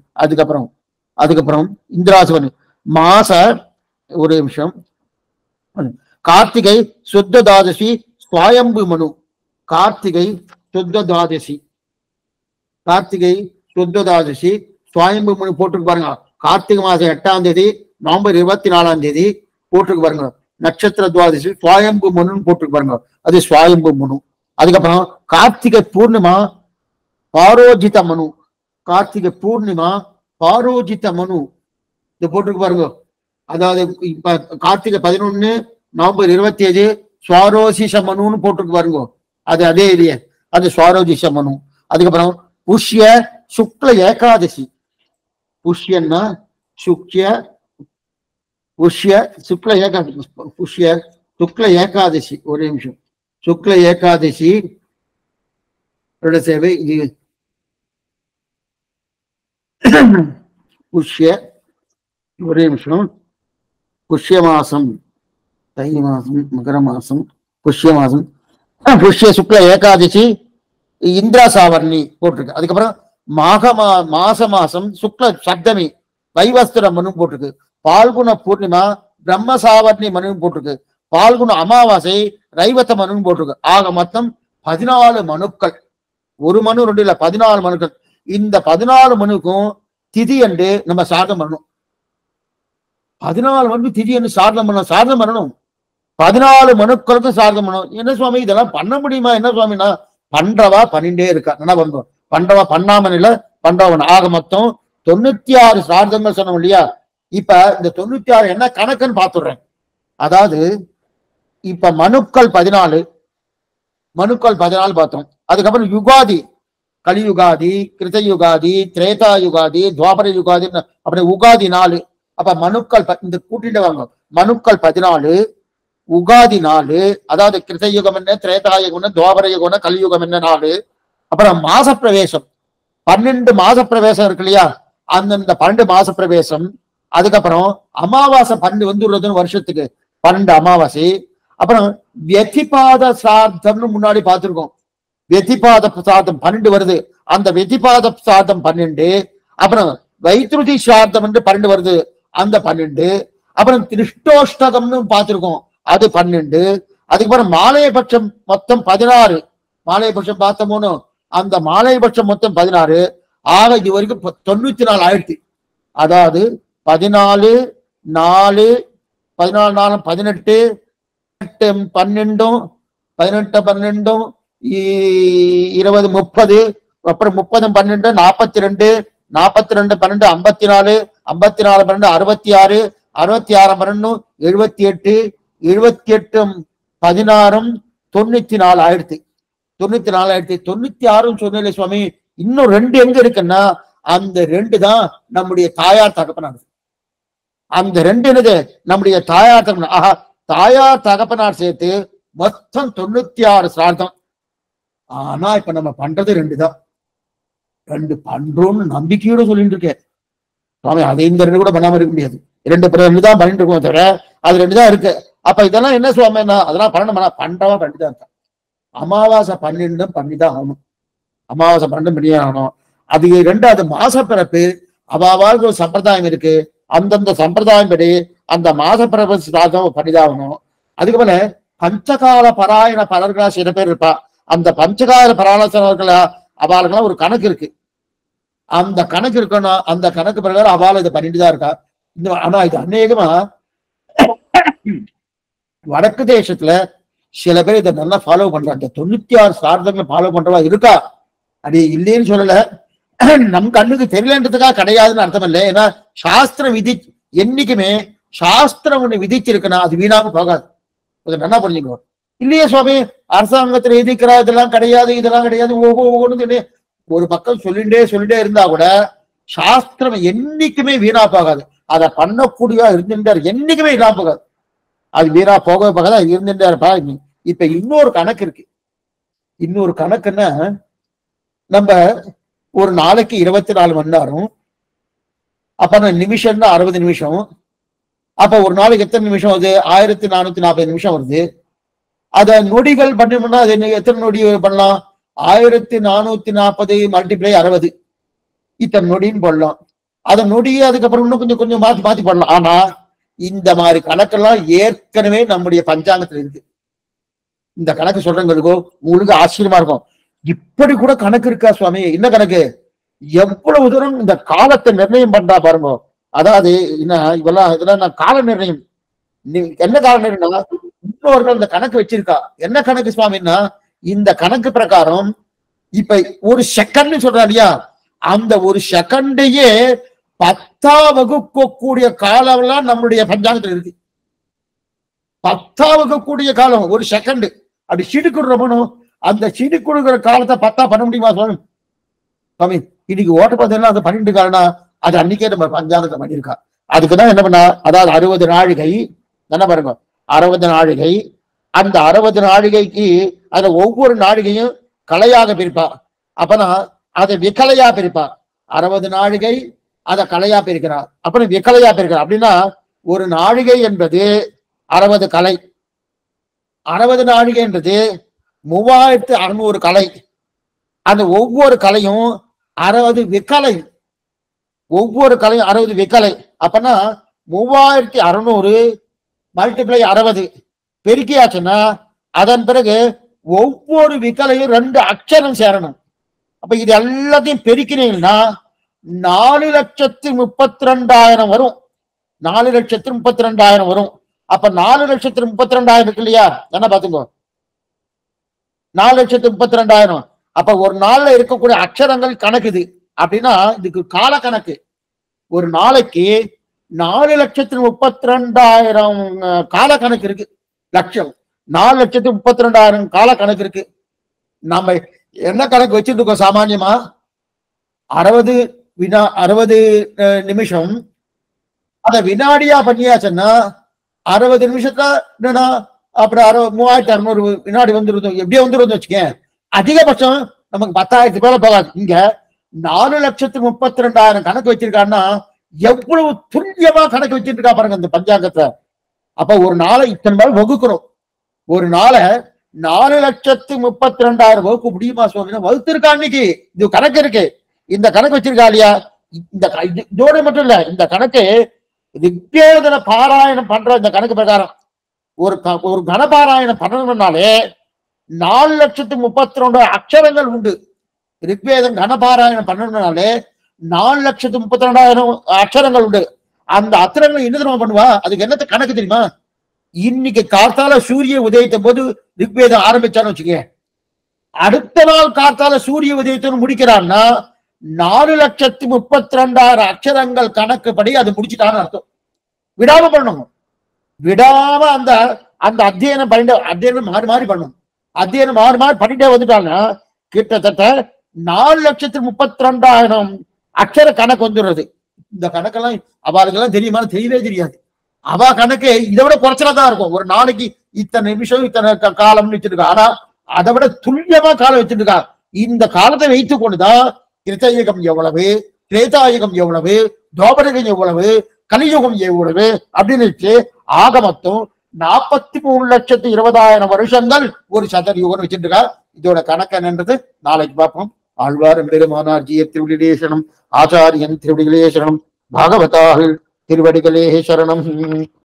அதுக்கப்புறம் இந்திராசுவன் மாச. ஒரு நிமிஷம். கார்த்திகை சுத்த தாதசி சுவாயம்பு மனு. கார்த்திகை சுத்த தாதசி, கார்த்திகை சுத்த தாதசி சுவாயம்பு மனு போட்டுருக்கு பாருங்க. கார்த்திகை மாசம் 8ஆம் தேதி, நவம்பர் 24ஆம் தேதி போட்டுருக்கு பாருங்க. நட்சத்திர துவாதசி சுவாயம்பு மனுன்னு போட்டுருக்கு பாருங்க, அது சுவாயம்பு மனு. அதுக்கப்புறம் கார்த்திகை பூர்ணிமா பாரோஜித மனு. கார்த்திகை பூர்ணிமா பாரோஜித மனு இது போட்டுருக்கு பாருங்க. அதாவது இப்ப கார்த்திகை 11 நவம்பர் 27 சுவாரோசிஷ மனுன்னு போட்டுருக்கு பாருங்க, அது அதே இல்லையே, அது சுவாரோசிஷ மனு. அதுக்கப்புறம் புஷ்ய சுக்ல ஏகாதசி. புஷ்யன்னா சுக்ல புஷ்ய சுக்ல ஏகாதசி, புஷ்ய சுக்ல ஏகாதசி. ஒரே நிமிஷம். சுக்ல ஏகாதசி சேவை இது புஷ்ய, ஒரே நிமிஷம். புஷ்ய மாசம், தை மாசம், மகர மாசம், புஷ்ய மாசம், புஷ்ய சுக்ல ஏகாதசி இந்திரா சாவர்ணி போட்டிருக்கு. அதுக்கப்புறம் மாசம் சுக்ல சப்தமி வைவஸ்திர மனு போட்டிருக்கு. பால்குண பூர்ணிமா பிரம்ம சாவர்ணி மனு போட்டிருக்கு. பால்குண அமாவாசை ரைவத்த மனு போட்டிருக்கு. ஆக மொத்தம் 14 மனுக்கள். ஒரு மனு 2 இல்ல, 14 மனுக்கள். இந்த 14 மனுக்கும் திதி என்று நம்ம சாதம் பண்ணணும். 14 மனுக்கு திதி என்று சாதம் பண்ணணும். சாதம் பண்ணணும் 14 மனுக்களுக்கும் சாதம் பண்ணணும். என்ன சுவாமி இதெல்லாம் பண்ண முடியுமா? என்ன சுவாமினா பண்றவா பண்ணிட்டே இருக்கா. என்ன பண்றோம்? பண்றவா பண்ணாம இல்ல, பண்றவன். ஆக மொத்தம் 96 சார்தங்கள் சொன்னோம் இல்லையா? இப்ப இந்த 96 என்ன கணக்குன்னு பாத்துடுறேன். அதாவது இப்ப மனுக்கள் 14 பார்த்தோம். அதுக்கப்புறம் யுகாதி, கலியுகாதி, கிருதயுகாதி, திரேதா யுகாதி, துவாபர யுகாதி, அப்படி உகாதி 4. அப்ப மனுக்கள் இந்த கூட்டிட்டு வாங்க. மனுக்கள் 14, உகாதி 4, அதாவது கிருதயுகம் என்ன, திரேதா யுகம் என்ன, துவாபர யுகம் என்ன, கலியுகம் என்ன 4. அப்புறம் மாச பிரவேசம் 12 மாச பிரவேசம் இருக்கு இல்லையா? அந்தந்த 12 மாச பிரவேசம். அதுக்கப்புறம் அமாவாசை 12 வந்துடுறதுன்னு வருஷத்துக்கு 12 அமாவாசை. அப்புறம் வெதிபாத சார்த்தம்னு முன்னாடி பார்த்திருக்கோம். வெதிபாத சார்த்தம் 12 வருது. அந்த வெதிபாத சார்த்தம் 12. அப்புறம் வைத்ருதி சார்த்தம் என்று 12 வருது, அந்த 12. அப்புறம் திருஷ்டோஷ்டகம்னு பார்த்திருக்கோம், அது 12. அதுக்கப்புறம் மாலையபட்சம் மொத்தம் 16. மாலையபட்சம் பார்த்தோமோனு அந்த மாலையபட்சம் மொத்தம் 16. ஆக இது வரைக்கும் 94 ஆயிடுச்சு. அதாவது 14 4 14 4 18 12 18 12 20 30, அப்புறம் 30 12 42 42 12 54 54 12 66 66 12 78 78 16 94 ஆயிடுச்சு. 94 ஆயிடுச்சு. 96 சொன்னேன் சுவாமி. இன்னும் 2 எங்க இருக்குன்னா அந்த 2 தான் நம்முடைய தாயார் தகப்பனார். அந்த 2 என்னது? நம்முடைய தாயார் தகப்பனார். ஆஹா, தாயார் தகப்பனார் சேர்த்து மொத்தம் 96 சார்த்தம். ஆனா இப்ப நம்ம பண்றது 2 தான். 2 பண்றோம்னு நம்பிக்கையோட சொல்லிட்டு இருக்கேன் சுவாமி. அதை இந்த 2 கூட பண்ணாம இருக்க முடியாது. 2 தான் பண்ணிட்டு இருக்கோம் தவிர அது 2 தான் இருக்கு. அப்ப இதெல்லாம் என்ன சுவாமின்னா அதெல்லாம் பண்ணணும்னா பண்றவா பண்ணிதான் இருக்கான். அமாவாசை 12 பண்ணிதான் ஆகணும். அமாவாசை 12 பண்ணியே ஆகணும். அது 2வது மாச பிறப்பு. அவாவாருக்கு ஒரு சம்பிரதாயம் இருக்கு. அந்தந்த சம்பிரதாயம் படி அந்த மாச பிறப்பு சாதம் பண்ணிதாகணும். அதுக்கப்புறம் பஞ்சகால பராயண பலர்களா சில பேர் இருப்பா. அந்த பஞ்சகால பராயணர்களா அவளுக்கெல்லாம் ஒரு கணக்கு இருக்கு. அந்த கணக்கு இருக்கணும். அந்த கணக்கு பிரகாரம் அவள் இதை பண்ணிட்டு தான் இருக்கா. ஆனா இது அநேகமா வடக்கு தேசத்துல சில பேர் இதை நல்லா ஃபாலோ பண்றாங்க. 96 சார்தங்களை ஃபாலோ பண்றவா இருக்கா. அது இல்லைன்னு சொல்லல, நம் கண்ணுக்கு தெரியலன்றதுக்காக கிடையாதுன்னு அர்த்தம் இல்லை. ஏன்னா சாஸ்திரம் என்னைக்குமே சாஸ்திரம் ஒண்ணு விதிச்சிருக்குன்னா அது வீணாம போகாது. நல்லா புரிஞ்சுக்கோ. இல்லையே சுவாமி அரசாங்கத்துல விதிக்கிறா இதெல்லாம் கிடையாது, இதெல்லாம் கிடையாது, ஒவ்வொன்னு ஒரு பக்கம் சொல்லிட்டே இருந்தா கூட சாஸ்திரம் என்னைக்குமே வீணா போகாது. அதை பண்ணக்கூடியா இருந்துட்டார், என்னைக்குமே வீணா போகாது. அது வீணா போகாத இருந்துட்டே இருப்பா. இப்ப இன்னொரு கணக்கு இருக்கு. இன்னொரு கணக்குன்னா நம்ம ஒரு நாளைக்கு 24 மணி நேரம். அப்ப நிமிஷம்னா 60 நிமிஷம். அப்ப ஒரு நாளைக்கு எத்தனை நிமிஷம் வருது? 1440 நிமிஷம் வருது. அத நொடிகள் பண்ணோம்னா அது எத்தனை நொடி பண்ணலாம்? 1440 மல்டிப்ளை 60 இத்தனை நொடின்னு போடலாம். அதை நொடியே அதுக்கப்புறம் இன்னும் கொஞ்சம் மாத்தி பண்ணலாம். ஆனா இந்த மாதிரி கணக்கெல்லாம் ஏற்கனவே நம்முடைய பஞ்சாங்கத்துல இருக்கு. இந்த கணக்கு சொல்றவங்களுக்கோ உங்களுக்கு ஆச்சரியமா இருக்கும். இப்படி கூட கணக்கு இருக்கா சுவாமி? என்ன கணக்கு? எவ்வளவு தூரம் இந்த காலத்தை நிர்ணயம் பண்றா பாருங்க. அதாவது என்ன இதெல்லாம் நான் கால நிர்ணயம். என்ன கால நிர்ணயம்னா இன்னொருகள் இந்த கணக்கு வச்சிருக்கா. என்ன கணக்கு சுவாமின்னா, இந்த கணக்கு பிரகாரம் இப்ப ஒரு செகண்ட் சொல்றா இல்லையா, அந்த ஒரு செகண்டையே 10ஆம் வகுக்கக்கூடிய காலம் எல்லாம் நம்மளுடைய பஞ்சாங்கத்துல இருக்கு. 10ஆம் வகுக்கக்கூடிய காலம் ஒரு செகண்ட். அப்படி சிடுக்குடுறவனும் அந்த சிடுக்குடுகிற காலத்தை 10ஆ பண்ண முடியுமா சுவாமி? சுவாமி இன்னைக்கு ஓட்டப்பந்தெல்லாம் அதை பண்ணிட்டு இருக்காருன்னா அது அன்னைக்கே நம்ம பஞ்சாங்கத்தை பண்ணியிருக்கா. அதுக்குதான் என்ன பண்ணா, அதாவது 60 நாழிகை என்ன பாருங்க, 60 நாழிகை. அந்த 60 நாழிகைக்கு அதுல ஒவ்வொரு நாழிகையும் கலையாக பிரிப்பா. அப்பனா அதை விகலையா பிரிப்பா. 60 நாழிகை அதை கலையா பிரிக்கிறார், அப்புறம் விகலையா பிரிக்கிறார். அப்படின்னா ஒரு நாழிகை என்பது 60 கலை, 60 நாழிகை என்றது 3600 கலை. அந்த ஒவ்வொரு கலையும் 60 விகலை, ஒவ்வொரு கலையும் 60 விகலை. அப்பனா 3600 மல்டிப்ளை 60 பெருக்கியாச்சுன்னா அதன் பிறகு ஒவ்வொரு விகலையும் 2 அக்ஷரம் சேரணும். அப்ப இது எல்லாத்தையும் பெருக்கினீங்கன்னா 4,32,000 வரும். 4,32,000 வரும். அப்ப 4,32,000 இருக்கு இல்லையா, என்ன பாத்துக்கோ, 4,32,000. அப்ப ஒரு நாள்ல இருக்கக்கூடிய அக்ஷரங்கள் கணக்குது. அப்படின்னா இதுக்கு கால கணக்கு. ஒரு நாளைக்கு 4,32,000 கால கணக்கு இருக்கு. லட்சம் 4,32,000 கால கணக்கு இருக்கு. நாம என்ன கணக்கு வச்சுட்டு இருக்கோம் சாமான்யமா? 60 நிமிஷம் அத வினாடியா பண்ணியாச்சுன்னா 60 நிமிஷத்துல என்னன்னா அப்புறம் 3600 வினாடி வந்துருந்தோம், எப்படியே வந்துருந்தோம் வச்சுக்கேன். அதிகபட்சம் நமக்கு 10,000 மேல போகாது. இங்க 4,32,000 கணக்கு வச்சிருக்காருன்னா எவ்வளவு துல்லியமா கணக்கு வச்சிட்டு இருக்கா பாருங்க இந்த பஞ்சாங்கத்தை. அப்ப ஒரு நாளை இத்தனை மேல வகுக்கிறோம். ஒரு நாளை 4,32,000 வகுக்க முடியுமா சுவாமி? வகுத்திருக்கா அன்னைக்கு. இது கணக்கு இருக்கு. இந்த கணக்கு வச்சிருக்கா இல்லையா? இந்த இதோட மட்டும் இல்ல, இந்த கணக்கு ரிக்வேதன பாராயணம் பண்ற இந்த கணக்கு பிரகாரம் ஒரு கணபாராயணம் பண்ணணும்னாலே 4,32,000 அக்ஷரங்கள் உண்டு. ரிக்வேதம் கணபாராயணம் பண்ணணும்னாலே 4,32,000 அக்ஷரங்கள் உண்டு. அந்த அக்ஷரங்களை என்ன தெரியுமா பண்ணுவா? அதுக்கு என்ன கணக்கு தெரியுமா? இன்னைக்கு காத்தால சூரிய உதயத்த போது ரிக்வேதம் ஆரம்பிச்சான்னு வச்சுக்க, அடுத்த நாள் காத்தால சூரிய உதயத்தோடு முடிக்கிறான்னா 4,32,000 அக்ஷரங்கள் கணக்குப்படி அது முடிச்சுட்டான்னு அர்த்தம். விடாம பண்ணணும். விடாம அந்த அந்த அத்தியனம் மாறி மாறி பண்ணணும். அத்தியனம் மாறி மாறி பண்ணிட்டே வந்துட்டாங்கன்னா கிட்டத்தட்ட 4,32,000 அக்ஷர கணக்கு வந்துடுறது. இந்த கணக்கெல்லாம் அவளுக்கெல்லாம் தெரியுமான்னு தெரியவே தெரியாது. அவ கணக்கு இதை விட குறைச்சலதான் இருக்கும். ஒரு நாளைக்கு இத்தனை நிமிஷம் இத்தனை காலம்னு வச்சிருக்கா. ஆனா அதை விட துல்லியமா காலம் வச்சிருக்கா. இந்த காலத்தை வைத்துக் கொண்டுதான் கிருத்தயுகம் எவ்வளவு, திரேதாயுகம் எவ்வளவு, துவாபரகம் எவ்வளவு, கலியுகம் எவ்வளவு அப்படின்னு ஆக மொத்தம் 43,20,000 வருஷங்கள் ஒரு சதயுகம் வச்சிட்டு இருக்கா. இதோட கணக்கு என்னன்றது நாளைக்கு பார்ப்போம். ஆழ்வார் பெருமானார் ஜிய திருவடிகளே சரணம், ஆச்சாரியன் திருவடிகளே சரணம், பாகவதார்கள் திருவடிகளே சரணம்.